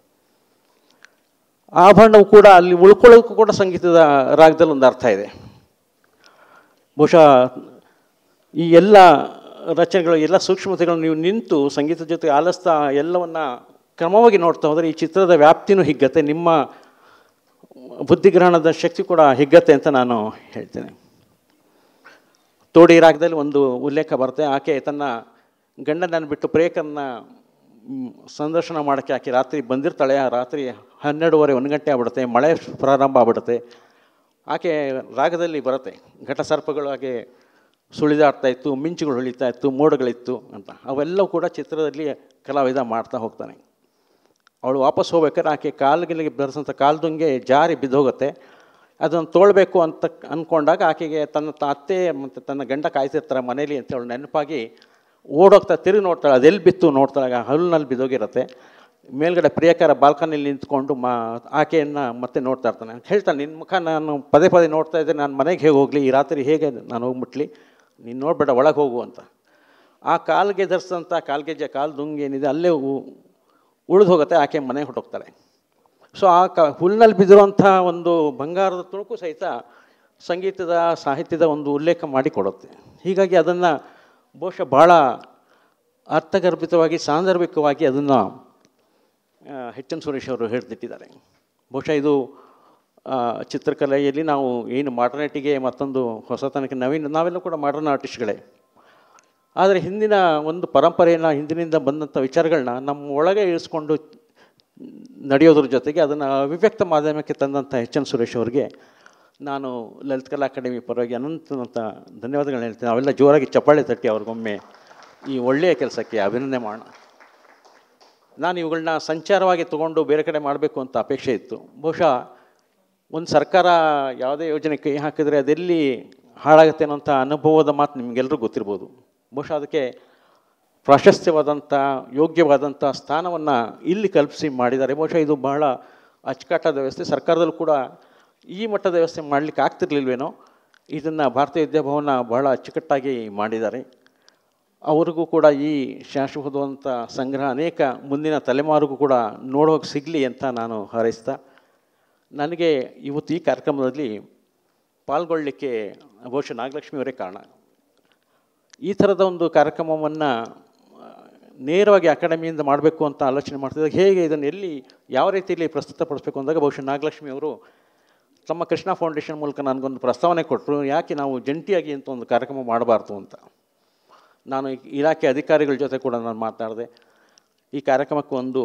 ಆಭರಣವು ಕೂಡ ಅಲ್ಲಿ ಉಳ್ಕೊಳ್ಳೋಕ್ಕೂ ಕೂಡ ಸಂಗೀತದ ರಾಗದಲ್ಲಿ ಒಂದು ಅರ್ಥ ಇದೆ. ಬಹುಶಃ ಈ ಎಲ್ಲ ರಚನೆಗಳು, ಎಲ್ಲ ಸೂಕ್ಷ್ಮತೆಗಳು ನೀವು ನಿಂತು ಸಂಗೀತದ ಜೊತೆ ಆಲಿಸ್ತಾ ಎಲ್ಲವನ್ನು ಕ್ರಮವಾಗಿ ನೋಡ್ತಾ ಹೋದರೆ ಈ ಚಿತ್ರದ ವ್ಯಾಪ್ತಿನೂ ಹಿಗ್ಗತ್ತೆ, ನಿಮ್ಮ ಬುದ್ಧಿಗ್ರಹಣದ ಶಕ್ತಿ ಕೂಡ ಹಿಗ್ಗತ್ತೆ ಅಂತ ನಾನು ಹೇಳ್ತೇನೆ. ತೋಡಿ ರಾಗದಲ್ಲಿ ಒಂದು ಉಲ್ಲೇಖ ಬರುತ್ತೆ. ಆಕೆ ತನ್ನ ಗಂಡನನ್ನು ಬಿಟ್ಟು ಪ್ರೇಯಕರನ್ನ ಸಂದರ್ಶನ ಮಾಡೋಕ್ಕೆ ಆಕೆ ರಾತ್ರಿ ಬಂದಿರ್ತಾಳೆ. ಆ ರಾತ್ರಿ ಹನ್ನೆರಡುವರೆ ಒಂದು ಗಂಟೆ ಆಗ್ಬಿಡುತ್ತೆ, ಮಳೆ ಪ್ರಾರಂಭ ಆಗ್ಬಿಡುತ್ತೆ. ಆಕೆ ರಾಗದಲ್ಲಿ ಬರುತ್ತೆ, ಘಟಸರ್ಪಗಳು ಹಾಗೆ ಸುಳಿದಾಡ್ತಾ ಇತ್ತು, ಮಿಂಚುಗಳು ಹೊಳಿತಾ ಇತ್ತು, ಮೋಡಗಳಿತ್ತು ಅಂತ. ಅವೆಲ್ಲವೂ ಕೂಡ ಚಿತ್ರದಲ್ಲಿ ಕಲಾವಿದ ಮಾಡ್ತಾ ಹೋಗ್ತಾನೆ. ಅವಳು ವಾಪಸ್ ಹೋಗ್ಬೇಕಾದ್ರೆ ಆಕೆ ಕಾಲಿಗೆ ಬೆರೆಸಂಥ ಕಾಲ್ದುಂಗೆ ಜಾರಿ ಬಿದ್ದೋಗುತ್ತೆ. ಅದನ್ನು ತೋಳ್ಬೇಕು ಅಂತ ಅಂದ್ಕೊಂಡಾಗ ಆಕೆಗೆ ತನ್ನ ಅತ್ತೆ ಮತ್ತು ತನ್ನ ಗಂಡ ಕಾಯ್ತಿರ್ತಾರೆ ಮನೇಲಿ ಅಂತ ಅವಳು ನೆನಪಾಗಿ ಓಡೋಗ್ತಾ ತಿರುಗಿ ನೋಡ್ತಾಳೆ. ಅದೆಲ್ಲಿ ಬಿತ್ತು ನೋಡ್ತಾಳೆ, ಹಲ್ಲಿನಲ್ಲಿ ಬಿದ್ದೋಗಿರುತ್ತೆ. ಮೇಲ್ಗಡೆ ಪ್ರಿಯಕರ ಬಾಲ್ಕನಿಯಲ್ಲಿ ನಿಂತ್ಕೊಂಡು ಮಾ ಆಕೆಯನ್ನು ಮತ್ತೆ ನೋಡ್ತಾ ಇರ್ತಾನೆ. ಹೇಳ್ತಾನೆ, ನಿನ್ನ ಮುಖ ನಾನು ಪದೇ ಪದೇ ನೋಡ್ತಾ ಇದ್ದೆ, ನಾನು ಮನೆಗೆ ಹೇಗೆ ಹೋಗಲಿ, ಈ ರಾತ್ರಿ ಹೇಗೆ ನಾನು ಹೋಗ್ಬಿಟ್ಲಿ, ನೀನು ನೋಡಬೇಡ, ಒಳಗೆ ಹೋಗು ಅಂತ. ಆ ಕಾಲಿಗೆ ಧರಿಸಿದಂಥ ಕಾಲ್ಗೆಜ್ಜೆ ಕಾಲು ದುಂಗಿ ಏನಿದೆ ಅಲ್ಲೇ ಉಳಿದು ಹೋಗುತ್ತೆ. ಆಕೆ ಮನೆಗೆ ಹೊರಟೋಗ್ತಾಳೆ. ಸೊ ಆ ಕ ಹುಲ್ಲಿನಲ್ಲಿ ಬಿದ್ದಿರುವಂಥ ಒಂದು ಬಂಗಾರದ ತುಣುಕು ಸಹಿತ ಸಂಗೀತದ ಸಾಹಿತ್ಯದ ಒಂದು ಉಲ್ಲೇಖ ಮಾಡಿಕೊಡುತ್ತೆ. ಹೀಗಾಗಿ ಅದನ್ನು ಬಹುಶಃ ಭಾಳ ಅರ್ಥಗರ್ಭಿತವಾಗಿ ಸಾಂದರ್ಭಿಕವಾಗಿ ಅದನ್ನು ಎಚ್ ಎನ್ ಸುರೇಶ್ ಅವರು ಹೇಳ್ತಿಟ್ಟಿದ್ದಾರೆ. ಬಹುಶಃ ಇದು ಚಿತ್ರಕಲೆಯಲ್ಲಿ ನಾವು ಏನು ಮಾಡರ್ನಿಟಿಗೆ ಮತ್ತೊಂದು ಹೊಸತನಕ್ಕೆ ನವೀನ ನಾವೆಲ್ಲ ಕೂಡ ಮಾಡರ್ನ್ ಆರ್ಟಿಸ್ಟ್ಗಳೇ. ಆದರೆ ಹಿಂದಿನ ಒಂದು ಪರಂಪರೆಯನ್ನು, ಹಿಂದಿನಿಂದ ಬಂದಂಥ ವಿಚಾರಗಳನ್ನ ನಮ್ಮ ಒಳಗೆ ಇಳಿಸ್ಕೊಂಡು ನಡೆಯೋದ್ರ ಜೊತೆಗೆ ಅದನ್ನು ಅಭಿವ್ಯಕ್ತ ಮಾಧ್ಯಮಕ್ಕೆ ತಂದಂಥ ಎಚ್ ಎನ್ ಸುರೇಶ್ ಅವರಿಗೆ ನಾನು ಲಲಿತ ಕಲಾ ಅಕಾಡೆಮಿ ಪರವಾಗಿ ಅನಂತ ಧನ್ಯವಾದಗಳನ್ನ ಹೇಳ್ತೀನಿ. ಅವೆಲ್ಲ ಜೋರಾಗಿ ಚಪ್ಪಾಳೆ ತಟ್ಟಿ ಅವ್ರಿಗೊಮ್ಮೆ ಈ ಒಳ್ಳೆಯ ಕೆಲಸಕ್ಕೆ ಅಭಿನಂದನೆ ಮಾಡೋಣ. ನಾನು ಇವುಗಳನ್ನ ಸಂಚಾರವಾಗಿ ತೊಗೊಂಡು ಬೇರೆ ಕಡೆ ಮಾಡಬೇಕು ಅಂತ ಅಪೇಕ್ಷೆ ಇತ್ತು. ಬಹುಶಃ ಒಂದು ಸರ್ಕಾರ ಯಾವುದೇ ಯೋಜನೆ ಕೈ ಹಾಕಿದರೆ ಅದೆಲ್ಲಿ ಹಾಳಾಗುತ್ತೆ ಅನ್ನೋಂಥ ಅನುಭವದ ಮಾತು ನಿಮಗೆಲ್ಲರೂ ಗೊತ್ತಿರ್ಬೋದು. ಬಹುಶಃ ಅದಕ್ಕೆ ಪ್ರಾಶಸ್ತ್ಯವಾದಂಥ ಯೋಗ್ಯವಾದಂಥ ಸ್ಥಾನವನ್ನು ಇಲ್ಲಿ ಕಲ್ಪಿಸಿ ಮಾಡಿದ್ದಾರೆ. ಬಹುಶಃ ಇದು ಬಹಳ ಅಚ್ಚುಕಟ್ಟಾದ ವ್ಯವಸ್ಥೆ. ಸರ್ಕಾರದಲ್ಲೂ ಕೂಡ ಈ ಮಟ್ಟದ ವ್ಯವಸ್ಥೆ ಮಾಡಲಿಕ್ಕೆ ಆಗ್ತಿರ್ಲಿಲ್ವೇನೋ. ಇದನ್ನು ಭಾರತೀಯ ವಿದ್ಯಾಭವನ ಬಹಳ ಅಚ್ಚುಕಟ್ಟಾಗಿ ಮಾಡಿದ್ದಾರೆ. ಅವ್ರಿಗೂ ಕೂಡ ಈ ಶಾಶ್ವತವಾದಂಥ ಸಂಗ್ರಹ ಅನೇಕ ಮುಂದಿನ ತಲೆಮಾರಿಗೂ ಕೂಡ ನೋಡೋಕೆ ಸಿಗಲಿ ಅಂತ ನಾನು ಹಾರೈಸ್ತಾ, ನನಗೆ ಇವತ್ತು ಈ ಕಾರ್ಯಕ್ರಮದಲ್ಲಿ ಪಾಲ್ಗೊಳ್ಳಲಿಕ್ಕೆ ಬಹುಶಃ ನಾಗಲಕ್ಷ್ಮಿಯವರೇ ಕಾರಣ. ಈ ಥರದ ಒಂದು ಕಾರ್ಯಕ್ರಮವನ್ನು ನೇರವಾಗಿ ಅಕಾಡೆಮಿಯಿಂದ ಮಾಡಬೇಕು ಅಂತ ಆಲೋಚನೆ ಮಾಡ್ತಿದ್ದಾಗ ಹೇಗೆ ಇದನ್ನು ಎಲ್ಲಿ ಯಾವ ರೀತಿಯಲ್ಲಿ ಪ್ರಸ್ತುತಪಡಿಸಬೇಕು ಅಂದಾಗ ಬಹುಶಃ ನಾಗಲಕ್ಷ್ಮಿಯವರು ತಮ್ಮ ಕೃಷ್ಣ ಫೌಂಡೇಶನ್ ಮೂಲಕ ನನಗೊಂದು ಪ್ರಸ್ತಾವನೆ ಕೊಟ್ಟರು, ಯಾಕೆ ನಾವು ಜಂಟಿಯಾಗಿ ಅಂತ ಒಂದು ಕಾರ್ಯಕ್ರಮ ಮಾಡಬಾರ್ದು ಅಂತ. ನಾನು ಇಲಾಖೆ ಅಧಿಕಾರಿಗಳ ಜೊತೆ ಕೂಡ ನಾನು ಮಾತನಾಡಿದೆ. ಈ ಕಾರ್ಯಕ್ರಮಕ್ಕೆ ಒಂದು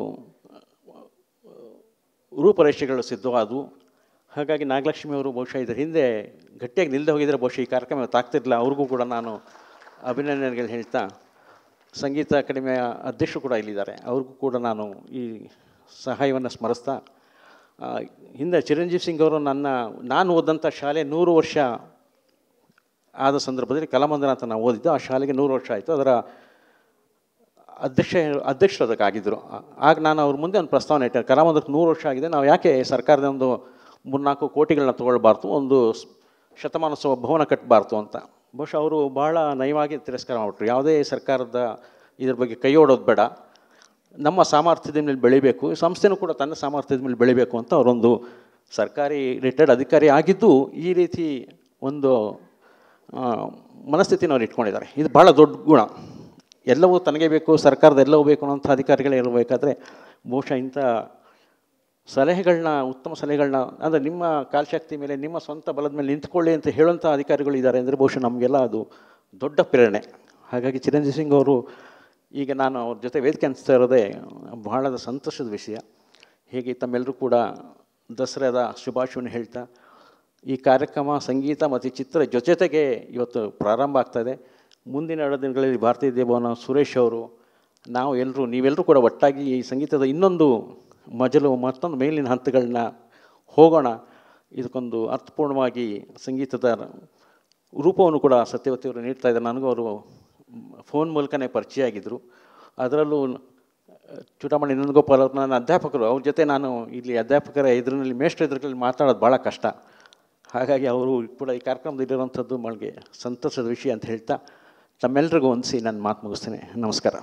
ರೂಪರೇಷೆಗಳು ಸಿದ್ಧವಾದವು. ಹಾಗಾಗಿ ನಾಗಲಕ್ಷ್ಮಿಯವರು ಬಹುಶಃ ಇದರ ಹಿಂದೆ ಗಟ್ಟಿಯಾಗಿ ನಿಲ್ಲದೆ ಹೋಗಿದರೆ ಬಹುಶಃ ಈ ಕಾರ್ಯಕ್ರಮ ತಾಗ್ತಿರಲಿಲ್ಲ. ಅವ್ರಿಗೂ ಕೂಡ ನಾನು ಅಭಿನಂದನೆಗಳು ಹೇಳ್ತಾ, ಸಂಗೀತ ಅಕಾಡೆಮಿಯ ಅಧ್ಯಕ್ಷರು ಕೂಡ ಇಲ್ಲಿದ್ದಾರೆ, ಅವ್ರಿಗೂ ಕೂಡ ನಾನು ಈ ಸಹಾಯವನ್ನು ಸ್ಮರಿಸ್ತಾ, ಹಿಂದೆ ಚಿರಂಜೀವಿ ಸಿಂಗ್ ಅವರು ನನ್ನ ನಾನು ಓದಂಥ ಶಾಲೆ ನೂರು ವರ್ಷ ಆದ ಸಂದರ್ಭದಲ್ಲಿ ಕಲಾಮಂದಿರ ಅಂತ ನಾವು ಓದಿದ್ದು. ಆ ಶಾಲೆಗೆ ನೂರು ವರ್ಷ ಆಯಿತು. ಅದರ ಅಧ್ಯಕ್ಷ ಅಧ್ಯಕ್ಷರು ಅದಕ್ಕಾಗಿದ್ದರು. ಆಗ ನಾನು ಅವ್ರ ಮುಂದೆ ಒಂದು ಪ್ರಸ್ತಾವನೆ ಇಟ್ಟೆ, ಕಲಾಮಂದಿರಕ್ಕೆ ನೂರು ವರ್ಷ ಆಗಿದೆ, ನಾವು ಯಾಕೆ ಸರ್ಕಾರದ ಒಂದು ಮೂರ್ನಾಲ್ಕು ಕೋಟಿಗಳನ್ನ ತೊಗೊಳ್ಬಾರ್ದು, ಒಂದು ಶತಮಾನೋತ್ಸವ ಭವನ ಕಟ್ಟಬಾರ್ದು ಅಂತ. ಬಹುಶಃ ಅವರು ಭಾಳ ನಯವಾಗಿ ತಿರಸ್ಕಾರ ಮಾಡಿಬಿಟ್ರು. ಯಾವುದೇ ಸರ್ಕಾರದ ಇದ್ರ ಬಗ್ಗೆ ಕೈ ಓಡೋದು ಬೇಡ, ನಮ್ಮ ಸಾಮರ್ಥ್ಯದ ಮೇಲೆ ಬೆಳಿಬೇಕು, ಸಂಸ್ಥೆನೂ ಕೂಡ ತನ್ನ ಸಾಮರ್ಥ್ಯದ ಮೇಲೆ ಬೆಳಿಬೇಕು ಅಂತ ಅವರೊಂದು ಸರ್ಕಾರಿ ರಿಟೈರ್ಡ್ ಅಧಿಕಾರಿ ಆಗಿದ್ದು ಈ ರೀತಿ ಒಂದು ಮನಸ್ಥಿತಿನ ಅವ್ರು ಇಟ್ಕೊಂಡಿದ್ದಾರೆ. ಇದು ಭಾಳ ದೊಡ್ಡ ಗುಣ. ಎಲ್ಲವೂ ತನಗೆ ಬೇಕು, ಸರ್ಕಾರದ ಎಲ್ಲವೂ ಬೇಕು ಅನ್ನೋಂಥ ಅಧಿಕಾರಿಗಳೇ ಇರಬೇಕಾದ್ರೆ ಬಹುಶಃ ಇಂಥ ಸಲಹೆಗಳನ್ನ, ಉತ್ತಮ ಸಲಹೆಗಳನ್ನ, ಅಂದರೆ ನಿಮ್ಮ ಕಾಲಶಕ್ತಿ ಮೇಲೆ, ನಿಮ್ಮ ಸ್ವಂತ ಬಲದ ಮೇಲೆ ನಿಂತ್ಕೊಳ್ಳಿ ಅಂತ ಹೇಳುವಂಥ ಅಧಿಕಾರಿಗಳು ಇದ್ದಾರೆ ಅಂದರೆ ಬಹುಶಃ ನಮಗೆಲ್ಲ ಅದು ದೊಡ್ಡ ಪ್ರೇರಣೆ. ಹಾಗಾಗಿ ಚಿರಂಜೀವಿ ಸಿಂಗ್ ಅವರು ಈಗ ನಾನು ಅವ್ರ ಜೊತೆ ವೇದಿಕೆ ಅನಿಸ್ತಾ ಇರೋದೇ ಬಹಳದ ಸಂತೋಷದ ವಿಷಯ. ಹೇಗೆ ತಮ್ಮೆಲ್ಲರೂ ಕೂಡ ದಸರಾದ ಶುಭಾಶಯವನ್ನು ಹೇಳ್ತಾ, ಈ ಕಾರ್ಯಕ್ರಮ ಸಂಗೀತ ಮತ್ತು ಚಿತ್ರ ಜೊತೆಗೆ ಇವತ್ತು ಪ್ರಾರಂಭ ಆಗ್ತಾಯಿದೆ. ಮುಂದಿನ ಎರಡು ದಿನಗಳಲ್ಲಿ ಭಾರತೀಯ ವಿದ್ಯಾಭವನ ಸುರೇಶ್ ಅವರು, ನಾವು ಎಲ್ಲರೂ, ನೀವೆಲ್ಲರೂ ಕೂಡ ಒಟ್ಟಾಗಿ ಈ ಸಂಗೀತದ ಇನ್ನೊಂದು ಮಜಲು, ಮತ್ತೊಂದು ಮೇಲಿನ ಹಂತಗಳನ್ನ ಹೋಗೋಣ. ಇದಕ್ಕೊಂದು ಅರ್ಥಪೂರ್ಣವಾಗಿ ಸಂಗೀತದ ರೂಪವನ್ನು ಕೂಡ ಸತ್ಯವತಿಯವರು ನೀಡ್ತಾ ಇದ್ದಾರೆ. ನನಗೂ ಅವರು ಫೋನ್ ಮೂಲಕನೇ ಪರಿಚಯ ಆಗಿದ್ದರು. ಅದರಲ್ಲೂ ಚೂಡಾಮಣಿ ನಂದಗೋಪಾಲ್ ಅವರು ನನ್ನ ಅಧ್ಯಾಪಕರು. ಅವ್ರ ಜೊತೆ ನಾನು ಇಲ್ಲಿ ಅಧ್ಯಾಪಕರ ಎದುರಿನಲ್ಲಿ ಮೇಷ್ಟ್ರ ಎದುರುಗಳಲ್ಲಿ ಮಾತಾಡೋದು ಭಾಳ ಕಷ್ಟ. ಹಾಗಾಗಿ ಅವರು ಕೂಡ ಈ ಕಾರ್ಯಕ್ರಮದಲ್ಲಿರುವಂಥದ್ದು ನನಗೆ ಸಂತೋಷದ ವಿಷಯ ಅಂತ ಹೇಳ್ತಾ ತಮ್ಮೆಲ್ಲರಿಗೂ ಹೊಂದಿಸಿ ನಾನು ಮಾತು ಮುಗಿಸ್ತೇನೆ. ನಮಸ್ಕಾರ.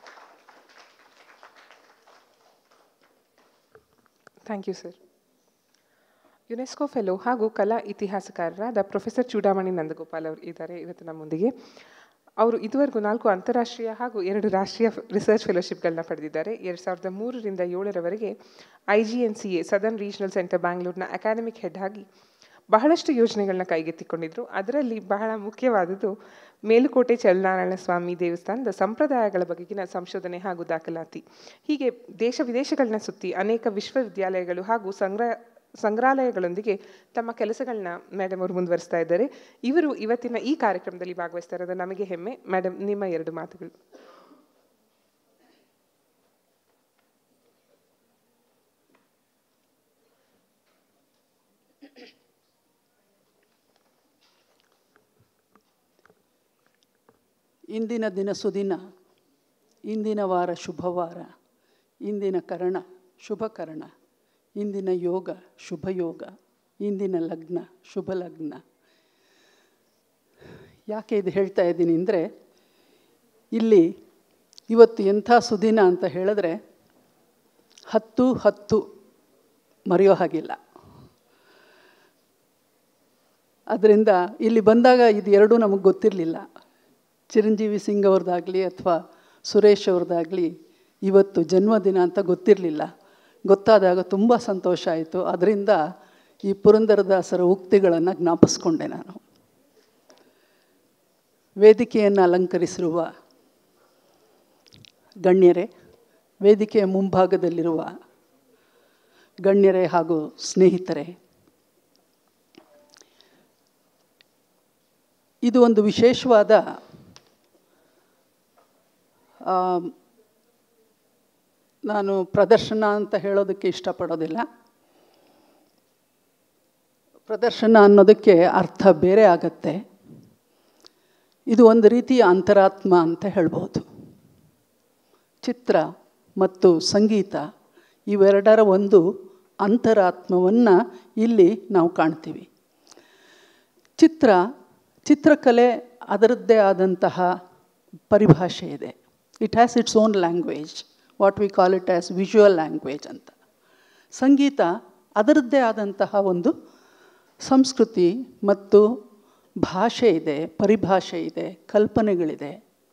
Thank you sir. UNESCO fellow ಹಾಗೂ ಕಲಾ ಇತಿಹಾಸಕಾರರಾದ ಪ್ರೊಫೆಸರ್ ಚೂಡಾಮಣಿ ನಂದಗೋಪಾಲ್ ಅವರು ಇದ್ದಾರೆ ಇವತ್ತು ನಮ್ಮೊಂದಿಗೆ. ಅವರು ಇದುವರೆಗೂ ನಾಲ್ಕು ಅಂತಾರಾಷ್ಟ್ರೀಯ ಹಾಗೂ ಎರಡು ರಾಷ್ಟ್ರೀಯ ರಿಸರ್ಚ್ ಫೆಲೋಶಿಪ್ಗಳನ್ನ ಪಡೆದಿದ್ದಾರೆ. ಎರಡು ಸಾವಿರದ ಮೂರರಿಂದ ಏಳರವರೆಗೆ I G N C A southern regional centre ಬ್ಯಾಂಗ್ಳೂರ್ನ ಅಕಾಡೆಮಿಕ್ ಹೆಡ್ ಆಗಿ ಬಹಳಷ್ಟು ಯೋಜನೆಗಳನ್ನ ಕೈಗೆತ್ತಿಕೊಂಡಿದ್ರು. ಅದರಲ್ಲಿ ಬಹಳ ಮುಖ್ಯವಾದದ್ದು ಮೇಲುಕೋಟೆ ಚಲನಾರಾಯಣ ಸ್ವಾಮಿ ದೇವಸ್ಥಾನದ ಸಂಪ್ರದಾಯಗಳ ಬಗೆಗಿನ ಸಂಶೋಧನೆ ಹಾಗೂ ದಾಖಲಾತಿ. ಹೀಗೆ ದೇಶ ವಿದೇಶಗಳನ್ನ ಸುತ್ತಿ ಅನೇಕ ವಿಶ್ವವಿದ್ಯಾಲಯಗಳು ಹಾಗೂ ಸಂಗ್ರಹ ಸಂಗ್ರಹಾಲಯಗಳೊಂದಿಗೆ ತಮ್ಮ ಕೆಲಸಗಳನ್ನ ಮೇಡಮ್ ಅವರು ಮುಂದುವರಿಸ್ತಾ ಇದ್ದಾರೆ. ಇವರು ಇವತ್ತಿನ ಈ ಕಾರ್ಯಕ್ರಮದಲ್ಲಿ ಭಾಗವಹಿಸ್ತಾ ಇರೋದು ನಮಗೆ ಹೆಮ್ಮೆ. ಮೇಡಮ್, ನಿಮ್ಮ ಎರಡು ಮಾತುಗಳು. ಇಂದಿನ ದಿನ ಸುದಿನ, ಇಂದಿನ ವಾರ ಶುಭವಾರ, ಇಂದಿನ ಕರಣ ಶುಭಕರಣ, ಇಂದಿನ ಯೋಗ ಶುಭಯೋಗ, ಇಂದಿನ ಲಗ್ನ ಶುಭ ಲಗ್ನ. ಯಾಕೆ ಇದು ಹೇಳ್ತಾ ಇದ್ದೀನಿ ಅಂದರೆ, ಇಲ್ಲಿ ಇವತ್ತು ಎಂಥ ಸುದಿನ ಅಂತ ಹೇಳಿದ್ರೆ ಹತ್ತು ಹತ್ತು ಮರೆಯೋ ಹಾಗಿಲ್ಲ. ಅದರಿಂದ ಇಲ್ಲಿ ಬಂದಾಗ ಇದು ಎರಡೂ ನಮಗೆ ಗೊತ್ತಿರಲಿಲ್ಲ. ಚಿರಂಜೀವಿ ಸಿಂಗ್ ಅವ್ರದ್ದಾಗಲಿ ಅಥವಾ ಸುರೇಶ್ ಅವ್ರದ್ದಾಗಲಿ ಇವತ್ತು ಜನ್ಮದಿನ ಅಂತ ಗೊತ್ತಿರಲಿಲ್ಲ. ಗೊತ್ತಾದಾಗ ತುಂಬ ಸಂತೋಷ ಆಯಿತು. ಅದರಿಂದ ಈ ಪುರಂದರದಾಸರ ಉಕ್ತಿಗಳನ್ನು ಜ್ಞಾಪಿಸ್ಕೊಂಡೆ ನಾನು. ವೇದಿಕೆಯನ್ನು ಅಲಂಕರಿಸಿರುವ ಗಣ್ಯರೇ, ವೇದಿಕೆಯ ಮುಂಭಾಗದಲ್ಲಿರುವ ಗಣ್ಯರೇ ಹಾಗೂ ಸ್ನೇಹಿತರೆ, ಇದು ಒಂದು ವಿಶೇಷವಾದ ನಾನು ಪ್ರದರ್ಶನ ಅಂತ ಹೇಳೋದಕ್ಕೆ ಇಷ್ಟಪಡೋದಿಲ್ಲ. ಪ್ರದರ್ಶನ ಅನ್ನೋದಕ್ಕೆ ಅರ್ಥ ಬೇರೆ ಆಗತ್ತೆ. ಇದು ಒಂದು ರೀತಿಯ ಅಂತರಾತ್ಮ ಅಂತ ಹೇಳ್ಬೋದು. ಚಿತ್ರ ಮತ್ತು ಸಂಗೀತ ಇವೆರಡರ ಒಂದು ಅಂತರಾತ್ಮವನ್ನು ಇಲ್ಲಿ ನಾವು ಕಾಣ್ತೀವಿ. ಚಿತ್ರ ಚಿತ್ರಕಲೆ ಅದರದ್ದೇ ಆದಂತಹ ಪರಿಭಾಷೆ ಇದೆ. It has its own language, what we call it as visual language ಅಂತ. ಸಂಗೀತ ಅದರದ್ದೇ ಆದಂತಹ ಒಂದು ಸಂಸ್ಕೃತಿ ಮತ್ತು ಭಾಷೆ ಇದೆ, ಪರಿಭಾಷೆ ಇದೆ, ಕಲ್ಪನೆಗಳಿದೆ.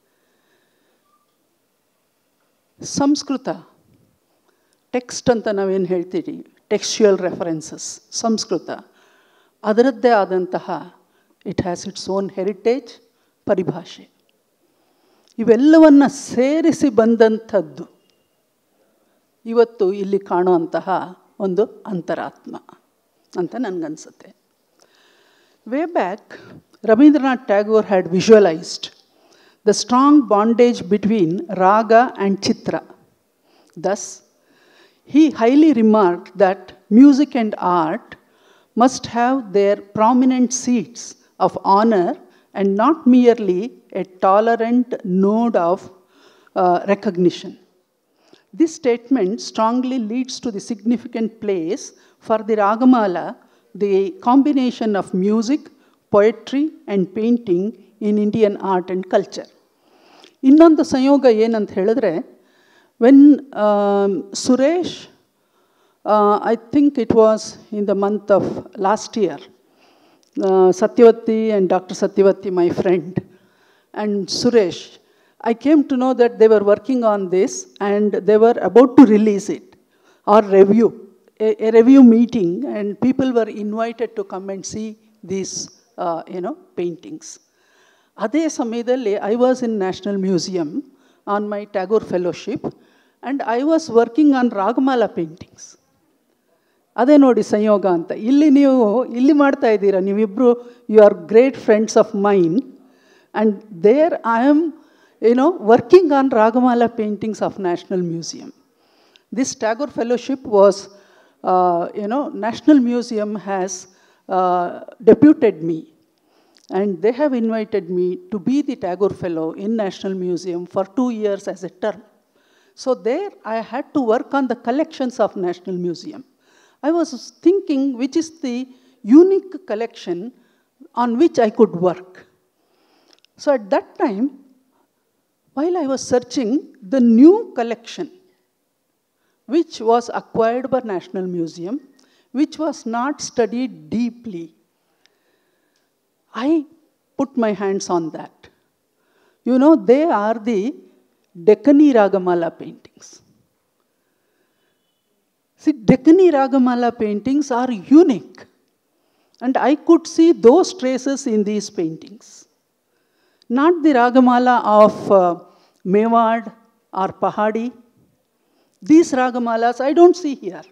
ಸಂಸ್ಕೃತ, ಟೆಕ್ಸ್ಟ್ ಅಂತ ನಾವೇನು ಹೇಳ್ತೀವಿ, ಟೆಕ್ಸ್ಚುಯಲ್ ರೆಫರೆನ್ಸಸ್, ಸಂಸ್ಕೃತ ಅದರದ್ದೇ ಆದಂತಹ it has its own heritage, ಪರಿಭಾಷೆ. ಇವೆಲ್ಲವನ್ನು ಸೇರಿಸಿ ಬಂದಂಥದ್ದು ಇವತ್ತು ಇಲ್ಲಿ ಕಾಣುವಂತಹ ಒಂದು ಅಂತರಾತ್ಮ ಅಂತ ನನಗನ್ಸುತ್ತೆ. Way back Rabindranath Tagore had visualized the strong bondage between raga and chitra. Thus, he highly remarked that music and art must have their prominent seats of honor and not merely a tolerant node of uh, recognition. This statement strongly leads to the significant place for the Ragamala, the combination of music, poetry and painting in Indian art and culture. ಇನ್ನೊಂದು ಸಂಯೋಗ ಏನಂತ ಹೇಳಿದ್ರೆ, when um, Suresh, uh, I think it was in the month of last year, uh, Satyavati and Doctor Satyavati, my friend, and Suresh, I came to know that they were working on this and they were about to release it or review, a, a review meeting, and people were invited to come and see these, uh, you know, paintings. ಅದೇ ಸಮಯದಲ್ಲಿ I was in National Museum on my Tagore Fellowship and I was working on Ragamala paintings. ಅದೇ ನೋಡಿ ಸಂಯೋಗ ಅಂತ. ಇಲ್ಲಿ ನೀವು ಇಲ್ಲಿ ಮಾಡ್ತಾ ಇದ್ದೀರಾ ನೀವಿಬ್ಬರು, you are great friends of mine, and there I am you know working on ragamala paintings of national museum. This Tagore fellowship was you know national museum has deputed me and they have invited me to be the Tagore Fellow in National Museum for two years as a term. So there I had to work on the collections of National Museum. I was thinking which is the unique collection on which I could work. So at that time, while I was searching the new collection which was acquired by National Museum, which was not studied deeply, I put my hands on that. You know, they are the Deccani Ragamala paintings. See, Deccani Ragamala paintings are unique. And I could see those traces in these paintings. Not the Ragamala of uh, Mewad or Pahadi. These Ragamalas I don't see here.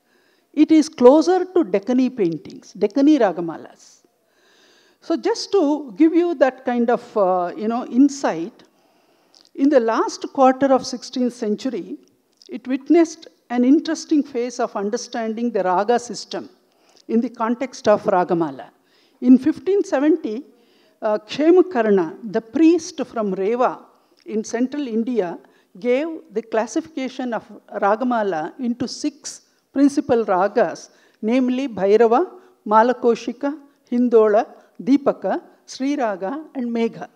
It is closer to Deccani paintings, Deccani Ragamalas. So just to give you that kind of uh, you know, insight, in the last quarter of sixteenth century, it witnessed an interesting phase of understanding the raga system in the context of Ragamala. In fifteen seventy, uh, Ksemakarna, the priest from Reva in central India, gave the classification of Ragamala into six principal ragas, namely Bhairava, Malakoshika, Hindola, Deepaka, Sri Raga, and Megha.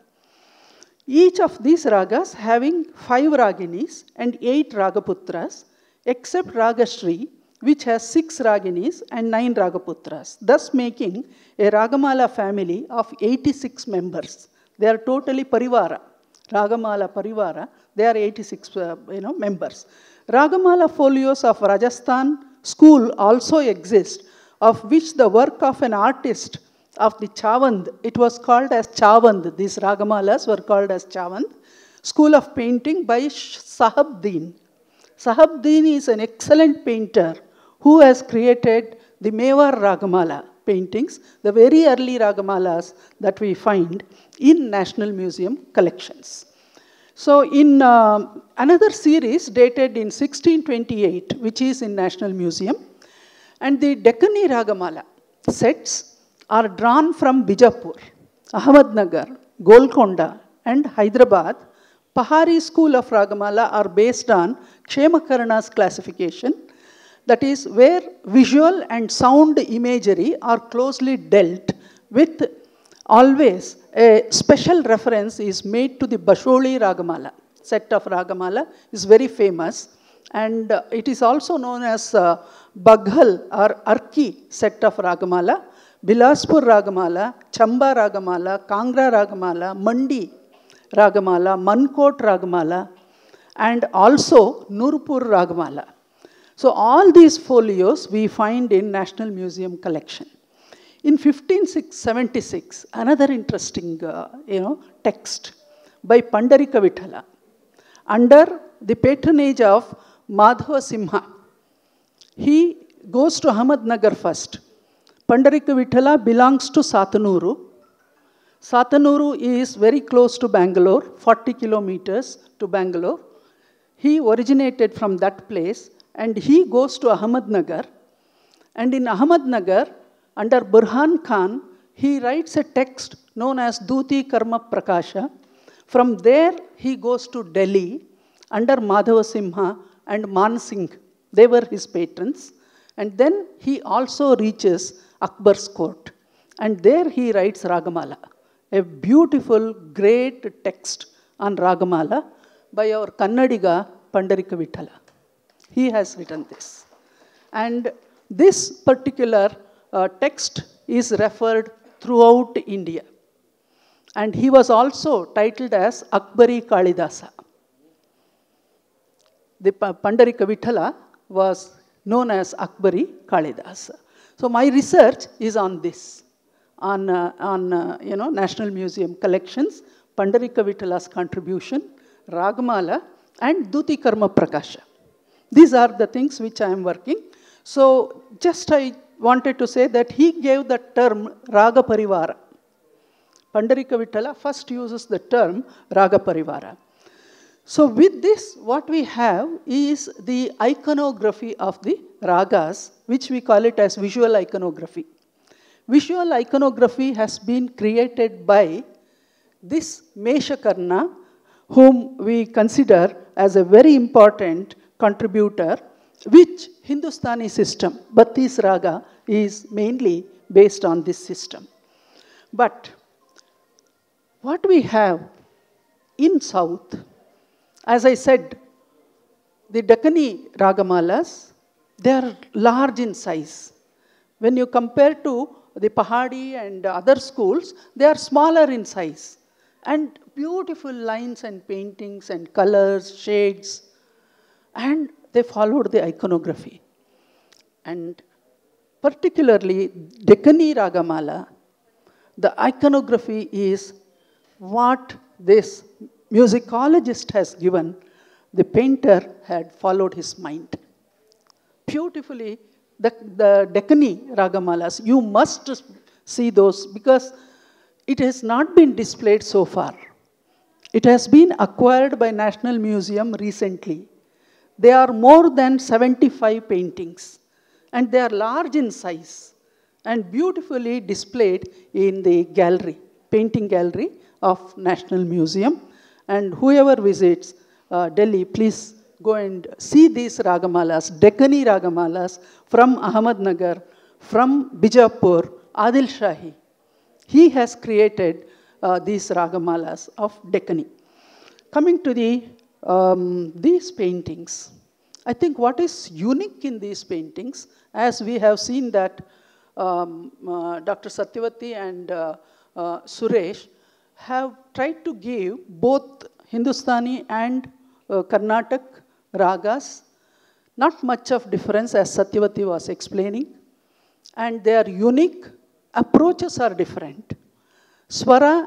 Each of these ragas having five raginis and eight ragaputras, except Ragashri, which has six raginis and nine ragaputras, thus making a Ragamala family of eighty-six members. They are totally parivara. Ragamala parivara, they are eighty-six uh, you know, members. Ragamala folios of Rajasthan school also exist, of which the work of an artist of the Chavand, it was called as Chavand, these Ragamalas were called as Chavand, school of painting by Sahabdin. Sahabdin is an excellent painter who has created the Mewar Ragamala paintings, the very early Ragamalas that we find in National Museum collections. So in uh, another series dated in sixteen twenty-eight, which is in National Museum, and the Deccani Ragamala sets are drawn from Bijapur, Ahmednagar, Golconda, and Hyderabad. Pahari school of Ragamala are based on Ksemakarna's classification, that is where visual and sound imagery are closely dealt with. Always a special reference is made to the Basholi Ragamala. Set of Ragamala is very famous, and uh, it is also known as uh, Baghal or Arki set of Ragamala, Bilaspur Ragamala, Chamba Ragamala, Kangra Ragamala, Mandi Ragamala, Mankot Ragamala, and also Nurpur Ragamala. So all these folios we find in National Museum collection. In fifteen seventy-six, another interesting uh, you know, text by Pandarika Vithala, under the patronage of Madhava Simha. He goes to Ahmednagar first. Pandarika Vithala belongs to Satanuru. Satanuru is very close to Bangalore, forty kilometers to Bangalore. He originated from that place and he goes to Ahmednagar. And in Ahmednagar, under Burhan Khan, he writes a text known as Duti Karma Prakasha. From there, he goes to Delhi under Madhava Simha and Man Singh. They were his patrons. And then he also reaches Akbar's court. And there he writes Ragamala, a beautiful, great text on Ragamala by our Kannadiga Pandarika Vithala. He has written this. And this particular uh, text is referred throughout India. And he was also titled as Akbari Kalidasa. The Pandarika Vithala was known as Akbari Kalidasa. So my research is on this, on, uh, on uh, you know, National Museum collections, Pandarika Vitthala's contribution, Ragamala, and Duti Karma Prakasha. These are the things which I am working. So just I wanted to say that he gave the term Raga Parivara. Pandarika Vithala first uses the term Raga Parivara. So with this, what we have is the iconography of the ragas, which we call it as visual iconography. Visual iconography has been created by this Meshakarna, whom we consider as a very important contributor, which Hindustani system, Battis Raga, is mainly based on this system. But what we have in South, as I said, the Deccani Ragamalas, they are large in size. When you compare to the Pahadi and other schools, they are smaller in size. And beautiful lines and paintings and colors, shades, and they followed the iconography. And particularly Deccani Ragamala, the iconography is what this musicologist has given. The painter had followed his mind. Beautifully, the, the Deccani Ragamalas, you must see those because it has not been displayed so far. It has been acquired by National Museum recently. They are more than seventy-five paintings, and they are large in size and beautifully displayed in the gallery, painting gallery of National Museum. And whoever visits uh, Delhi, please go and see these Ragamalas, Deccani Ragamalas from Ahmednagar, from Bijapur, Adil Shahi. He has created uh, these Ragamalas of Deccani. Coming to the, um, these paintings, I think what is unique in these paintings, as we have seen that um, uh, Doctor Satyavati and uh, uh, Suresh have tried to give both Hindustani and uh, Carnatic ragas, not much of difference as Satyavati was explaining, and their unique approaches are different. Swara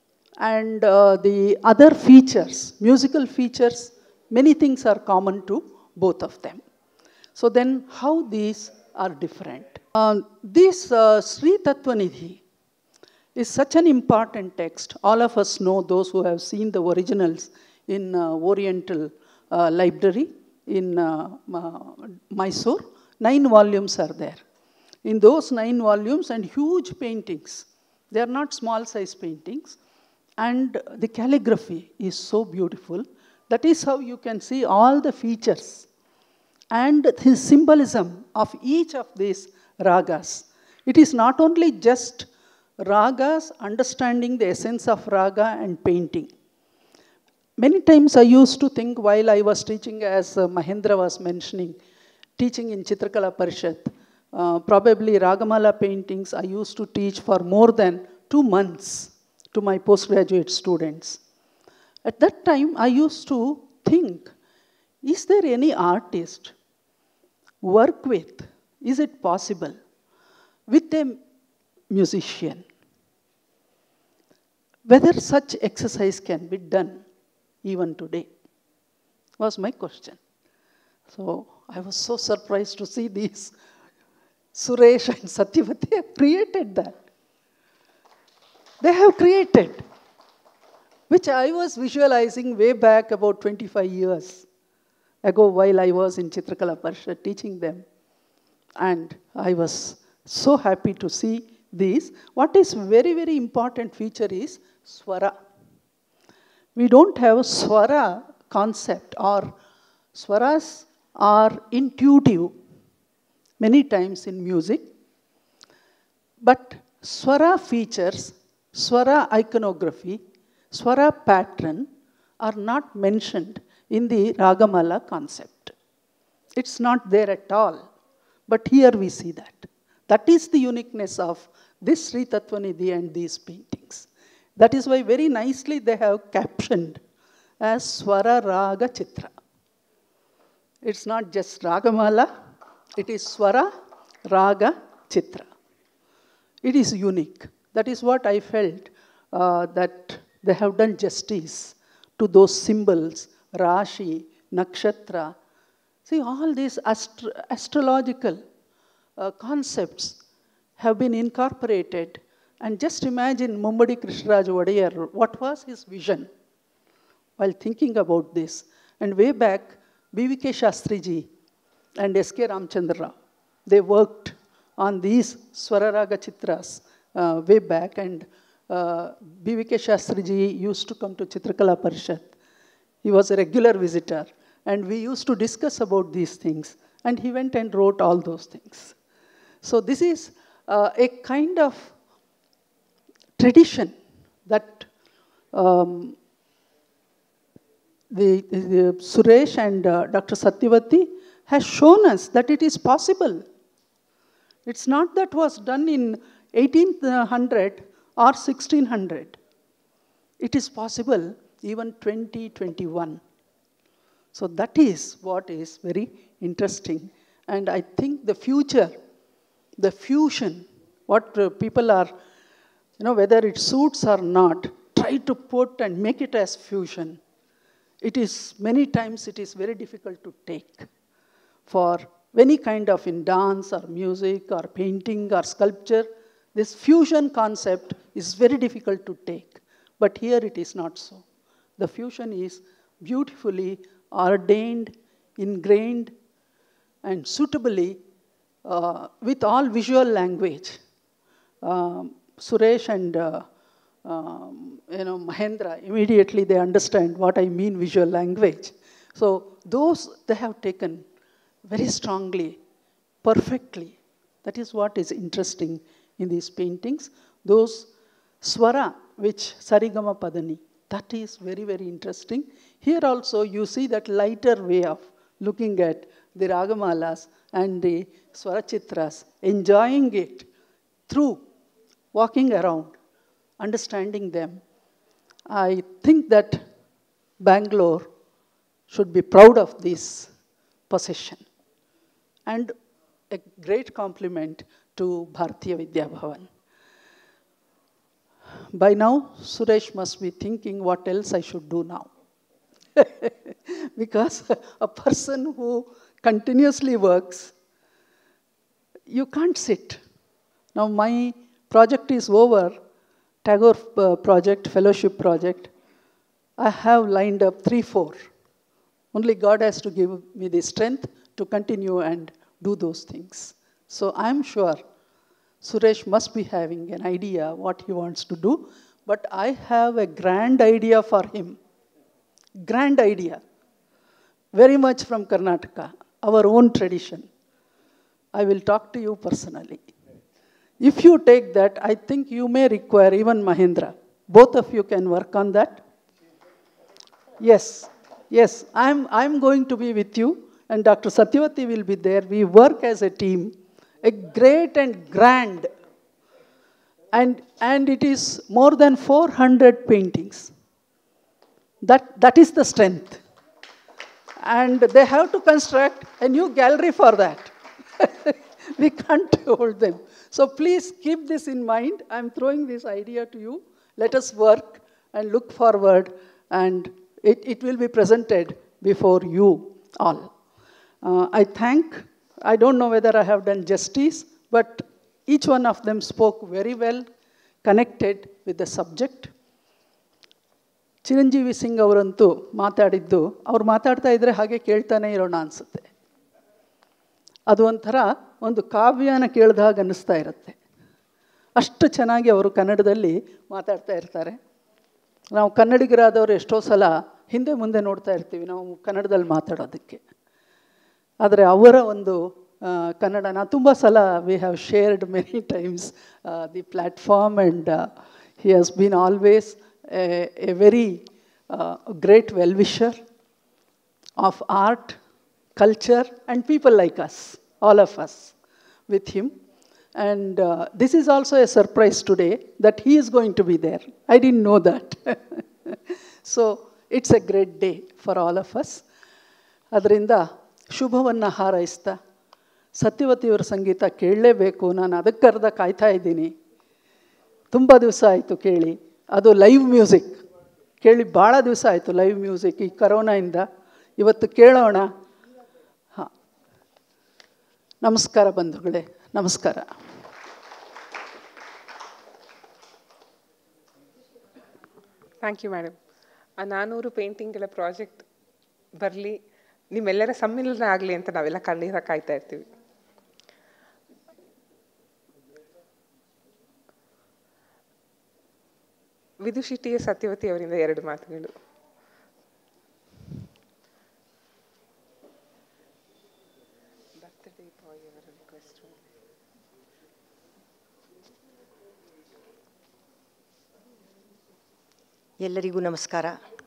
and uh, the other features, musical features, many things are common to both of them. So then how these are different? Uh, this uh, Sri Tattvanidhi is such an important text. All of us know, those who have seen the originals in uh, Oriental uh, Library in uh, uh, Mysore. Nine volumes are there. In those nine volumes and huge paintings, they are not small size paintings, and the calligraphy is so beautiful. That is how you can see all the features and the symbolism of each of these ragas. It is not only just ragas, understanding the essence of raga and painting. Many times I used to think while I was teaching, as uh, Mahendra was mentioning, teaching in Chitrakala Parishad, uh, probably Ragamala paintings I used to teach for more than two months to my postgraduate students. At that time, I used to think, is there any artist work with, is it possible, with a musician? Whether such exercise can be done even today was my question. So I was so surprised to see these. Suresh and Satyavati have created that. They have created, which I was visualizing way back about twenty-five years ago while I was in Chitrakala Parishad teaching them. And I was so happy to see these. What is very, very important feature is swara. We don't have a swara concept, or swaras are intuitive many times in music. But swara features, swara iconography, swara pattern are not mentioned in the Ragamala concept. It's not there at all. But here we see that. That is the uniqueness of this Sri Tattvanidhi and these paintings. That is why very nicely they have captioned as Swara Raga Chitra. It's not just Ragamala, it is Swara Raga Chitra. It is unique. That is what I felt, uh, that they have done justice to those symbols, Rashi, Nakshatra. See, all these astro astrological uh, concepts have been incorporated. And just imagine Mummadi Krishnaraj Wadiyar, what was his vision while thinking about this? And way back, B V K Shastriji and S K Ramchandra Rao, they worked on these Swararaga Chitras uh, way back, and uh, B V K Shastriji used to come to Chitrakala Parishad. He was a regular visitor, and we used to discuss about these things, and he went and wrote all those things. So this is uh, a kind of tradition that um, the, the Suresh and uh, Doctor Satyavati has shown us that it is possible. It's not that was done in eighteen hundred or sixteen hundred. It is possible even twenty twenty-one. So that is what is very interesting. And I think the future the fusion, what uh, people are, you know, whether it suits or not, try to put and make it as fusion. It is, many times it is very difficult to take. For any kind of in dance or music or painting or sculpture, this fusion concept is very difficult to take. But here it is not so. The fusion is beautifully ordained, ingrained, and suitably uh, with all visual language. Um, Suresh and uh, um, you know, Mahendra, immediately they understand what I mean visual language. So those they have taken very strongly, perfectly. That is what is interesting in these paintings. Those swara, which Sarigama Padani, that is very, very interesting. Here also you see that lighter way of looking at the Ragamalas and the Swarachitras, enjoying it through walking around, understanding them. I think that Bangalore should be proud of this possession. And a great compliment to Bharatiya Vidya Bhavan. By now, Suresh must be thinking what else I should do now. Because a person who continuously works, you can't sit. Now my project is over, Tagore uh, project, fellowship project. I have lined up three, four. Only God has to give me the strength to continue and do those things. So I'm sure Suresh must be having an idea what he wants to do, but I have a grand idea for him. Grand idea. Very much from Karnataka, our own tradition. I will talk to you personally. If you take that, I think you may require even Mahendra. Both of you can work on that. Yes, yes, I'm, I'm going to be with you, and Doctor Satyavati will be there. We work as a team, a great and grand, and, and it is more than four hundred paintings. That, that is the strength. And they have to construct a new gallery for that. We can't hold them. So please keep this in mind. I'm throwing this idea to you. Let us work and look forward, and it, it will be presented before you all. Uh, I thank, I don't know whether I have done justice, but each one of them spoke very well, connected with the subject. Chiranjeevi Singh ಅವರಂತೂ ಮಾತಾಡಿದ್ದು, ಅವ್ರು ಮಾತಾಡ್ತಾ ಇದ್ರೆ ಹಾಗೆ ಕೇಳ್ತಾನೆ ಇರೋಣ ಅನಿಸುತ್ತೆ. ಅದು ಒಂಥರ ಒಂದು ಕಾವ್ಯನ ಕೇಳಿದಾಗ ಅನ್ನಿಸ್ತಾ ಇರುತ್ತೆ. ಅಷ್ಟು ಚೆನ್ನಾಗಿ ಅವರು ಕನ್ನಡದಲ್ಲಿ ಮಾತಾಡ್ತಾ ಇರ್ತಾರೆ. ನಾವು ಕನ್ನಡಿಗರಾದವರು ಎಷ್ಟೋ ಸಲ ಹಿಂದೆ ಮುಂದೆ ನೋಡ್ತಾ ಇರ್ತೀವಿ ನಾವು ಕನ್ನಡದಲ್ಲಿ ಮಾತಾಡೋದಕ್ಕೆ. ಆದರೆ ಅವರ ಒಂದು ಕನ್ನಡನ ತುಂಬ ಸಲ we have shared many times the platform, and he has been always a very great well wisher of art, culture, and people like us, all of us, with him. And uh, this is also a surprise today that he is going to be there. I didn't know that. So it's a great day for all of us. ಅದರಿಂದ ಶುಭವನ್ನು ಹಾರೈಸ್ತಾ, ಸತ್ಯವತಿಯವರ ಸಂಗೀತ ಕೇಳಲೇಬೇಕು, ನಾನು ಅದಕ್ಕರ್ಧ ಕಾಯ್ತಾ ಇದ್ದೀನಿ. ತುಂಬ ದಿವಸ ಆಯಿತು ಕೇಳಿ. ಅದು ಲೈವ್ ಮ್ಯೂಸಿಕ್ ಕೇಳಿ ಭಾಳ ದಿವಸ ಆಯಿತು, ಲೈವ್ ಮ್ಯೂಸಿಕ್ ಈ ಕರೋನಾಯಿಂದ. ಇವತ್ತು ಕೇಳೋಣ. ಹಾಂ, ನಮಸ್ಕಾರ ಬಂಧುಗಳೇ, ನಮಸ್ಕಾರ. Thank you madam. ಆ ನಾನ್ನೂರು ಪೇಂಟಿಂಗ್ಗಳ ಪ್ರಾಜೆಕ್ಟ್ ಬರಲಿ, ನಿಮ್ಮೆಲ್ಲರ ಸಮ್ಮಿಲನ ಆಗಲಿ ಅಂತ ನಾವೆಲ್ಲ ಖಂಡಿತ ಕಾಯ್ತಾ ಇರ್ತೀವಿ. ವಿದುಷಿ ಸತ್ಯವತಿ ಅವರಿಂದ ಎರಡು ಮಾತುಗಳು. ಎಲ್ಲರಿಗೂ ನಮಸ್ಕಾರ.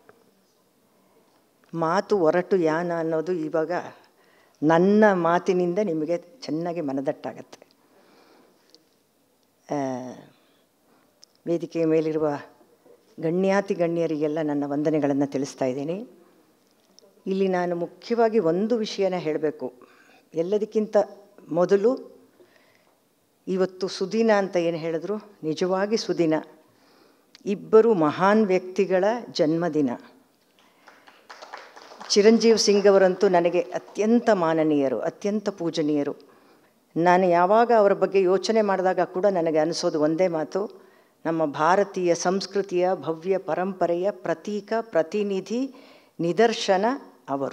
ಮಾತು ಹೊರಟು ಯಾನ ಅನ್ನೋದು ಇವಾಗ ನನ್ನ ಮಾತಿನಿಂದ ನಿಮಗೆ ಚೆನ್ನಾಗಿ ಮನದಟ್ಟಾಗತ್ತೆ. ವೇದಿಕೆಯ ಮೇಲಿರುವ ಗಣ್ಯಾತಿ ಗಣ್ಯರಿಗೆಲ್ಲ ನನ್ನ ವಂದನೆಗಳನ್ನು ತಿಳಿಸ್ತಾ ಇದ್ದೀನಿ. ಇಲ್ಲಿ ನಾನು ಮುಖ್ಯವಾಗಿ ಒಂದು ವಿಷಯನ ಹೇಳಬೇಕು. ಎಲ್ಲದಕ್ಕಿಂತ ಮೊದಲು ಇವತ್ತು ಸುದಿನ ಅಂತ ಏನು ಹೇಳಿದ್ರು, ನಿಜವಾಗಿ ಸುದಿನ. ಇಬ್ಬರು ಮಹಾನ್ ವ್ಯಕ್ತಿಗಳ ಜನ್ಮದಿನ. ಚಿರಂಜೀವ್ ಸಿಂಗ್ ಅವರಂತೂ ನನಗೆ ಅತ್ಯಂತ ಮಾನನೀಯರು, ಅತ್ಯಂತ ಪೂಜನೀಯರು. ನಾನು ಯಾವಾಗ ಅವರ ಬಗ್ಗೆ ಯೋಚನೆ ಮಾಡಿದಾಗ ಕೂಡ ನನಗೆ ಅನಿಸೋದು ಒಂದೇ ಮಾತು, ನಮ್ಮ ಭಾರತೀಯ ಸಂಸ್ಕೃತಿಯ ಭವ್ಯ ಪರಂಪರೆಯ ಪ್ರತೀಕ, ಪ್ರತಿನಿಧಿ, ನಿದರ್ಶನ ಅವರು.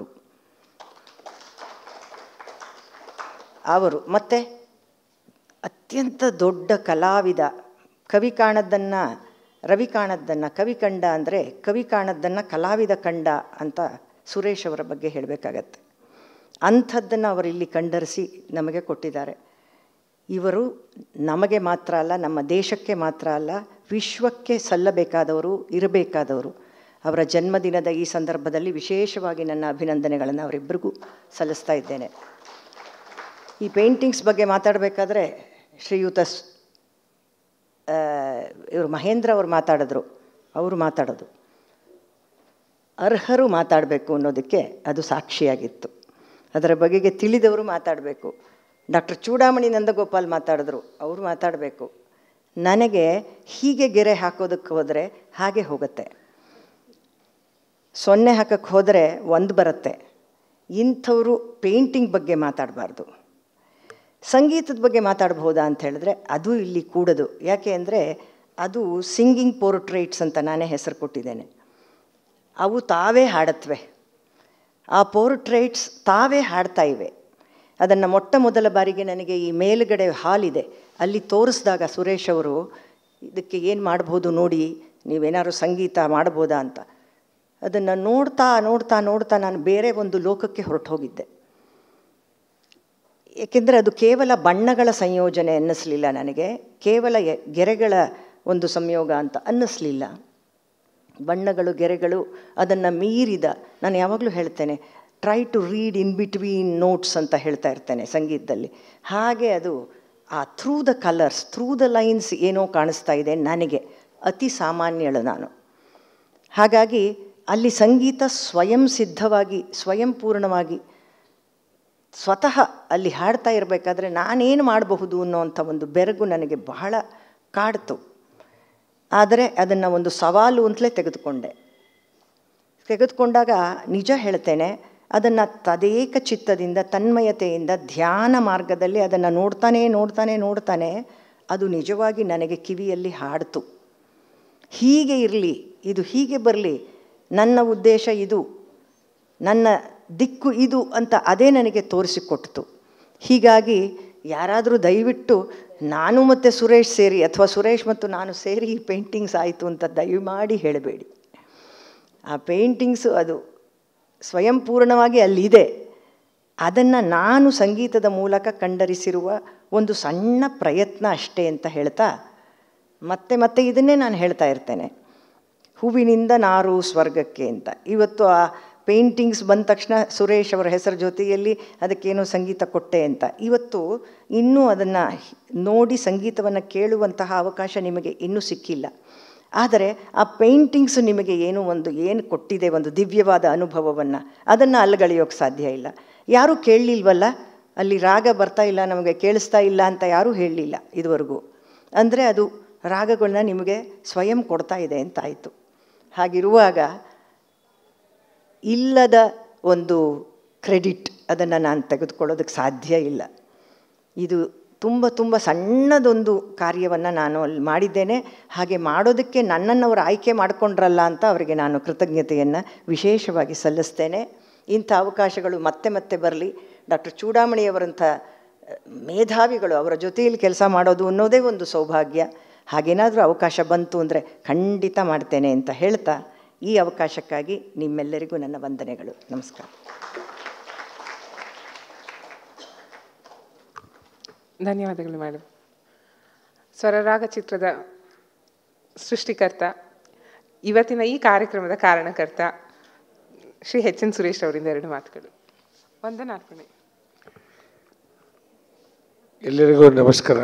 ಅವರು ಮತ್ತು ಅತ್ಯಂತ ದೊಡ್ಡ ಕಲಾವಿದ. ಕವಿ ಕಾಣದ್ದನ್ನು ರವಿ ಕಾಣದ್ದನ್ನು ಕವಿ ಕಂಡ ಅಂದರೆ, ಕವಿ ಕಾಣದ್ದನ್ನು ಕಲಾವಿದ ಕಂಡ ಅಂತ ಸುರೇಶ್ ಅವರ ಬಗ್ಗೆ ಹೇಳಬೇಕಾಗತ್ತೆ. ಅಂಥದ್ದನ್ನು ಅವರಿಲ್ಲಿ ಕಂಡರಿಸಿ ನಮಗೆ ಕೊಟ್ಟಿದ್ದಾರೆ. ಇವರು ನಮಗೆ ಮಾತ್ರ ಅಲ್ಲ, ನಮ್ಮ ದೇಶಕ್ಕೆ ಮಾತ್ರ ಅಲ್ಲ, ವಿಶ್ವಕ್ಕೆ ಸಲ್ಲಬೇಕಾದವರು, ಇರಬೇಕಾದವರು. ಅವರ ಜನ್ಮದಿನದ ಈ ಸಂದರ್ಭದಲ್ಲಿ ವಿಶೇಷವಾಗಿ ನನ್ನ ಅಭಿನಂದನೆಗಳನ್ನು ಅವರಿಬ್ಬರಿಗೂ ಸಲ್ಲಿಸ್ತಾ ಇದ್ದೇನೆ. ಈ ಪೇಂಟಿಂಗ್ಸ್ ಬಗ್ಗೆ ಮಾತಾಡಬೇಕಾದ್ರೆ ಶ್ರೀಯುತ ಇವರು ಮಹೇಂದ್ರ ಅವರು ಮಾತಾಡಿದ್ರು, ಅವರು ಮಾತಾಡೋದು ಅರ್ಹರು ಮಾತಾಡಬೇಕು ಅನ್ನೋದಕ್ಕೆ ಅದು ಸಾಕ್ಷಿಯಾಗಿತ್ತು. ಅದರ ಬಗೆಗೆ ತಿಳಿದವರು ಮಾತಾಡಬೇಕು. ಡಾಕ್ಟರ್ ಚೂಡಾಮಣಿ ನಂದಗೋಪಾಲ್ ಮಾತಾಡಿದ್ರು, ಅವರು ಮಾತಾಡಬೇಕು. ನನಗೆ ಹೀಗೆ ಗೆರೆ ಹಾಕೋದಕ್ಕೆ ಹೋದರೆ ಹಾಗೆ ಹೋಗುತ್ತೆ, ಸೊನ್ನೆ ಹಾಕಕ್ಕೆ ಹೋದರೆ ಒಂದು ಬರುತ್ತೆ. ಇಂಥವರು ಪೇಂಟಿಂಗ್ ಬಗ್ಗೆ ಮಾತಾಡಬಾರ್ದು. ಸಂಗೀತದ ಬಗ್ಗೆ ಮಾತಾಡ್ಬೋದಾ ಅಂತ ಹೇಳಿದ್ರೆ ಅದು ಇಲ್ಲಿ ಕೂಡದು. ಯಾಕೆ ಅಂದರೆ ಅದು ಸಿಂಗಿಂಗ್ ಪೋರ್ಟ್ರೇಟ್ಸ್ ಅಂತ ನಾನೇ ಹೆಸರು ಕೊಟ್ಟಿದ್ದೇನೆ. ಅವು ತಾವೇ ಹಾಡತ್ವೆ, ಆ ಪೋರ್ಟ್ರೇಟ್ಸ್ ತಾವೇ ಹಾಡ್ತಾ ಇವೆ. ಅದನ್ನು ಮೊಟ್ಟ ಮೊದಲ ಬಾರಿಗೆ ನನಗೆ ಈ ಮೇಲುಗಡೆ ಹಾಲಿದೆ ಅಲ್ಲಿ ತೋರಿಸಿದಾಗ ಸುರೇಶ್ ಅವರು ಇದಕ್ಕೆ ಏನು ಮಾಡ್ಬೋದು ನೋಡಿ, ನೀವೇನಾದ್ರು ಸಂಗೀತ ಮಾಡ್ಬೋದಾ ಅಂತ. ಅದನ್ನು ನೋಡ್ತಾ ನೋಡ್ತಾ ನೋಡ್ತಾ ನಾನು ಬೇರೆ ಒಂದು ಲೋಕಕ್ಕೆ ಹೊರಟು ಹೋಗಿದ್ದೆ. ಏಕೆಂದರೆ ಅದು ಕೇವಲ ಬಣ್ಣಗಳ ಸಂಯೋಜನೆ ಅನ್ನಿಸ್ಲಿಲ್ಲ ನನಗೆ, ಕೇವಲ ಗೆರೆಗಳ ಒಂದು ಸಂಯೋಗ ಅಂತ ಅನ್ನಿಸ್ಲಿಲ್ಲ. ಬಣ್ಣಗಳು, ಗೆರೆಗಳು ಅದನ್ನು ಮೀರಿದ, ನಾನು ಯಾವಾಗಲೂ ಹೇಳ್ತೇನೆ try to read in between notes ಅಂತ ಹೇಳ್ತಾ ಇರ್ತೇನೆ ಸಂಗೀತದಲ್ಲಿ. ಹಾಗೆ ಅದು ಆ through the colours, through the lines ಏನೋ ಕಾಣಿಸ್ತಾ ಇದೆ ನನಗೆ. ಅತಿ ಸಾಮಾನ್ಯಳು ನಾನು. ಹಾಗಾಗಿ ಅಲ್ಲಿ ಸಂಗೀತ ಸ್ವಯಂ ಸಿದ್ಧವಾಗಿ, ಸ್ವಯಂ ಪೂರ್ಣವಾಗಿ ಸ್ವತಃ ಅಲ್ಲಿ ಹಾಡ್ತಾ ಇರಬೇಕಾದ್ರೆ ನಾನೇನು ಮಾಡಬಹುದು ಅನ್ನೋವಂಥ ಒಂದು ಬೆರಗು ನನಗೆ ಬಹಳ ಕಾಡ್ತು. ಆದರೆ ಅದನ್ನು ಒಂದು ಸವಾಲು ಅಂತಲೇ ತೆಗೆದುಕೊಂಡೆ. ತೆಗೆದುಕೊಂಡಾಗ ನಿಜ ಹೇಳ್ತೇನೆ, ಅದನ್ನು ತದೇಕ ಚಿತ್ತದಿಂದ, ತನ್ಮಯತೆಯಿಂದ, ಧ್ಯಾನ ಮಾರ್ಗದಲ್ಲಿ ಅದನ್ನು ನೋಡ್ತಾನೆ ನೋಡ್ತಾನೆ ನೋಡ್ತಾನೆ ಅದು ನಿಜವಾಗಿ ನನಗೆ ಕಿವಿಯಲ್ಲಿ ಹಾಡ್ತು. ಹೀಗೆ ಇರಲಿ, ಇದು ಹೀಗೆ ಬರಲಿ, ನನ್ನ ಉದ್ದೇಶ ಇದು, ನನ್ನ ದಿಕ್ಕು ಇದು ಅಂತ ಅದೇ ನನಗೆ ತೋರಿಸಿಕೊಡ್ತು. ಹೀಗಾಗಿ ಯಾರಾದರೂ ದಯವಿಟ್ಟು ನಾನು ಮತ್ತು ಸುರೇಶ್ ಸೇರಿ ಅಥವಾ ಸುರೇಶ್ ಮತ್ತು ನಾನು ಸೇರಿ ಈ ಪೇಂಟಿಂಗ್ಸ್ ಆಯಿತು ಅಂತ ದಯಮಾಡಿ ಹೇಳಬೇಡಿ. ಆ ಪೇಂಟಿಂಗ್ಸು ಅದು ಸ್ವಯಂಪೂರ್ಣವಾಗಿ ಅಲ್ಲಿದೆ. ಅದನ್ನು ನಾನು ಸಂಗೀತದ ಮೂಲಕ ಕಂಡರಿಸಿರುವ ಒಂದು ಸಣ್ಣ ಪ್ರಯತ್ನ ಅಷ್ಟೇ ಅಂತ ಹೇಳ್ತಾ ಮತ್ತೆ ಮತ್ತೆ ಇದನ್ನೇ ನಾನು ಹೇಳ್ತಾ ಇರ್ತೇನೆ, ಹೂವಿನಿಂದ ನಾರು ಸ್ವರ್ಗಕ್ಕೆ ಅಂತ. ಇವತ್ತು ಆ ಪೇಂಟಿಂಗ್ಸ್ ಬಂದ ತಕ್ಷಣ ಸುರೇಶ್ ಅವರ ಹೆಸರ ಜೊತೆಯಲ್ಲಿ ಅದಕ್ಕೇನೋ ಸಂಗೀತ ಕೊಟ್ಟೆ ಅಂತ. ಇವತ್ತು ಇನ್ನೂ ಅದನ್ನು ನೋಡಿ ಸಂಗೀತವನ್ನು ಕೇಳುವಂತಹ ಅವಕಾಶ ನಿಮಗೆ ಇನ್ನೂ ಸಿಕ್ಕಿಲ್ಲ. ಆದರೆ ಆ ಪೇಂಟಿಂಗ್ಸು ನಿಮಗೆ ಏನೋ ಒಂದು ಏನು ಕೊಟ್ಟಿದೆ, ಒಂದು ದಿವ್ಯವಾದ ಅನುಭವವನ್ನು, ಅದನ್ನು ಅಲ್ಲಗಳೆಯೋಕ್ಕೆ ಸಾಧ್ಯ ಇಲ್ಲ. ಯಾರೂ ಕೇಳಲಿಲ್ವಲ್ಲ, ಅಲ್ಲಿ ರಾಗ ಬರ್ತಾ ಇಲ್ಲ, ನಮಗೆ ಕೇಳಿಸ್ತಾ ಇಲ್ಲ ಅಂತ ಯಾರೂ ಹೇಳಲಿಲ್ಲ ಇದುವರೆಗೂ. ಅಂದರೆ ಅದು ರಾಗಗಳನ್ನ ನಿಮಗೆ ಸ್ವಯಂ ಕೊಡ್ತಾ ಇದೆ ಅಂತಾಯಿತು. ಹಾಗಿರುವಾಗ ಇಲ್ಲದ ಒಂದು ಕ್ರೆಡಿಟ್ ಅದನ್ನು ನಾನು ತೆಗೆದುಕೊಳ್ಳೋದಕ್ಕೆ ಸಾಧ್ಯ ಇಲ್ಲ. ಇದು ತುಂಬ ತುಂಬ ಸಣ್ಣದೊಂದು ಕಾರ್ಯವನ್ನು ನಾನು ಅಲ್ಲಿ ಮಾಡಿದ್ದೇನೆ. ಹಾಗೆ ಮಾಡೋದಕ್ಕೆ ನನ್ನನ್ನು ಅವರು ಆಯ್ಕೆ ಮಾಡಿಕೊಂಡ್ರಲ್ಲ ಅಂತ ಅವರಿಗೆ ನಾನು ಕೃತಜ್ಞತೆಯನ್ನು ವಿಶೇಷವಾಗಿ ಸಲ್ಲಿಸ್ತೇನೆ. ಇಂಥ ಅವಕಾಶಗಳು ಮತ್ತೆ ಮತ್ತೆ ಬರಲಿ. ಡಾಕ್ಟರ್ ಚೂಡಾಮಣಿಯವರಂಥ ಮೇಧಾವಿಗಳು ಅವರ ಜೊತೆಯಲ್ಲಿ ಕೆಲಸ ಮಾಡೋದು ಅನ್ನೋದೇ ಒಂದು ಸೌಭಾಗ್ಯ. ಹಾಗೇನಾದರೂ ಅವಕಾಶ ಬಂತು ಅಂದರೆ ಖಂಡಿತ ಮಾಡ್ತೇನೆ ಅಂತ ಹೇಳ್ತಾ ಈ ಅವಕಾಶಕ್ಕಾಗಿ ನಿಮ್ಮೆಲ್ಲರಿಗೂ ನನ್ನ ವಂದನೆಗಳು. ನಮಸ್ಕಾರ. ಧನ್ಯವಾದಗಳು ಮೇಡಮ್. ಸ್ವರರಾಗ ಚಿತ್ರದ ಸೃಷ್ಟಿಕರ್ತ, ಇವತ್ತಿನ ಈ ಕಾರ್ಯಕ್ರಮದ ಕಾರಣಕರ್ತ ಶ್ರೀ ಎಚ್ ಎನ್ ಸುರೇಶ್ ಅವರಿಂದ ಎರಡು ಮಾತುಗಳು. ವಂದನಾರ್ಪಣೆ. ಎಲ್ಲರಿಗೂ ನಮಸ್ಕಾರ.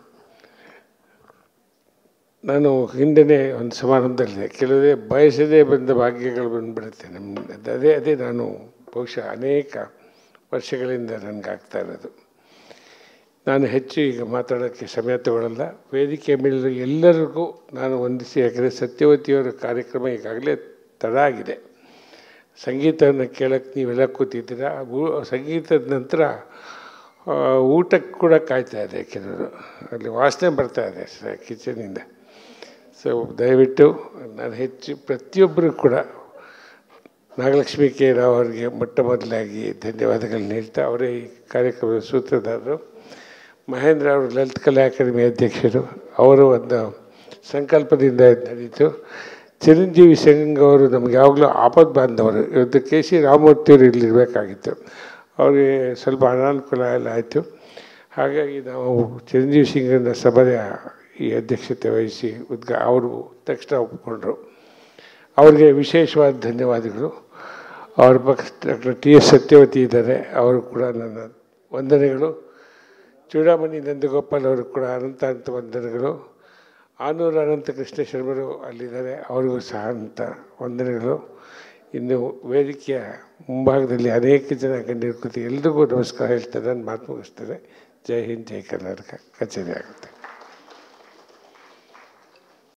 ನಾನು ಹಿಂದೆಯೇ ಒಂದು ಸಮಾರಂಭದಲ್ಲಿದೆ, ಕೆಲವೇ ಬಯಸದೇ ಬಂದ ಭಾಗ್ಯಗಳು ಬಂದುಬಿಡುತ್ತೆ ನಮ್ಮ. ಅದೇ ಅದೇ ನಾನು ಬಹುಶಃ ಅನೇಕ ವರ್ಷಗಳಿಂದ ನನಗಾಗ್ತಾ ಇರೋದು. ನಾನು ಹೆಚ್ಚು ಈಗ ಮಾತಾಡೋಕ್ಕೆ ಸಮಯ ತಗೊಳ್ಳಲ್ಲ. ವೇದಿಕೆ ಮೇಲೆ ಎಲ್ಲರಿಗೂ ನಾನು ವಂದಿಸಿ, ಯಾಕಂದರೆ ಸತ್ಯವತಿಯವರ ಕಾರ್ಯಕ್ರಮ ಈಗಾಗಲೇ ತಡ ಆಗಿದೆ. ಸಂಗೀತವನ್ನು ಕೇಳೋಕ್ಕೆ ನೀವೆಲ್ಲ ಕೂತಿದ್ದೀರ. ಸಂಗೀತದ ನಂತರ ಊಟಕ್ಕೆ ಕೂಡ ಕಾಯ್ತಾ ಇದೆ ಕೆಲವರು, ಅಲ್ಲಿ ವಾಸನೆ ಬರ್ತಾ ಇದೆ ಕಿಚನಿಂದ. ಸೊ ದಯವಿಟ್ಟು ನಾನು ಹೆಚ್ಚು ಪ್ರತಿಯೊಬ್ಬರು ಕೂಡ ನಾಗಲಕ್ಷ್ಮಿ ಕೆ ರಾವ್ ಅವರಿಗೆ ಮೊಟ್ಟ ಮೊದಲಾಗಿ ಧನ್ಯವಾದಗಳನ್ನ ಹೇಳ್ತಾ, ಅವರೇ ಈ ಕಾರ್ಯಕ್ರಮದ ಸೂತ್ರಧಾರರು. ಮಹೇಂದ್ರ ಅವರು ಲಲಿತ ಕಲಾ ಅಕಾಡೆಮಿ ಅಧ್ಯಕ್ಷರು, ಅವರು ಒಂದು ಸಂಕಲ್ಪದಿಂದ ನಡೀತು. ಚಿರಂಜೀವಿ ಸಂಘ ಅವರು ನಮ್ಗೆ ಯಾವಾಗಲೂ ಆಪತ್ ಬಾಂಧವರು. ಇವತ್ತು ಕೆ ಸಿ ರಾಮಮೂರ್ತಿಯವರು ಇಲ್ಲಿರಬೇಕಾಗಿತ್ತು, ಅವರಿಗೆ ಸ್ವಲ್ಪ ಅನಾನುಕೂಲ ಎಲ್ಲ ಆಯಿತು. ಹಾಗಾಗಿ ನಾವು ಚಿರಂಜೀವಿ ಸಿಂಗನ ಸಭೆಯ ಈ ಅಧ್ಯಕ್ಷತೆ ವಹಿಸಿ ಉದ್ಘಾ ಅವರು ತಕ್ಷಣ ಒಪ್ಪಿಕೊಂಡ್ರು. ಅವ್ರಿಗೆ ವಿಶೇಷವಾದ ಧನ್ಯವಾದಗಳು. ಅವ್ರ ಪಕ್ಕ ಡಾಕ್ಟರ್ ಟಿ ಎಸ್ ಸತ್ಯವತಿ ಇದ್ದಾರೆ, ಅವರು ಕೂಡ ನನ್ನ ವಂದನೆಗಳು. ಚೂಡಾಮಣಿ ನಂದಗೋಪಾಲ್ ಅವರು ಕೂಡ ಅನಂತ ಅನಂತ ವಂದನೆಗಳು. ಆನೂರು ಅನಂತ ಕೃಷ್ಣ ಶರ್ಮರು ಅಲ್ಲಿದ್ದಾರೆ, ಅವ್ರಿಗೂ ಸಹ ಅಂತ ವಂದನೆಗಳು. ಇನ್ನು ವೇದಿಕೆಯ ಮುಂಭಾಗದಲ್ಲಿ ಅನೇಕ ಜನ ಗಣ್ಯರು ಕೂತು ಎಲ್ರಿಗೂ ನಮಸ್ಕಾರ ಹೇಳ್ತಾರೆ. ನಾನು ಮಾತು ಮುಗಿಸ್ತೇನೆ. ಜೈ ಹಿಂದ್, ಜೈ ಕರ್ನಾಟಕ. ಕಚೇರಿ ಆಗುತ್ತೆ.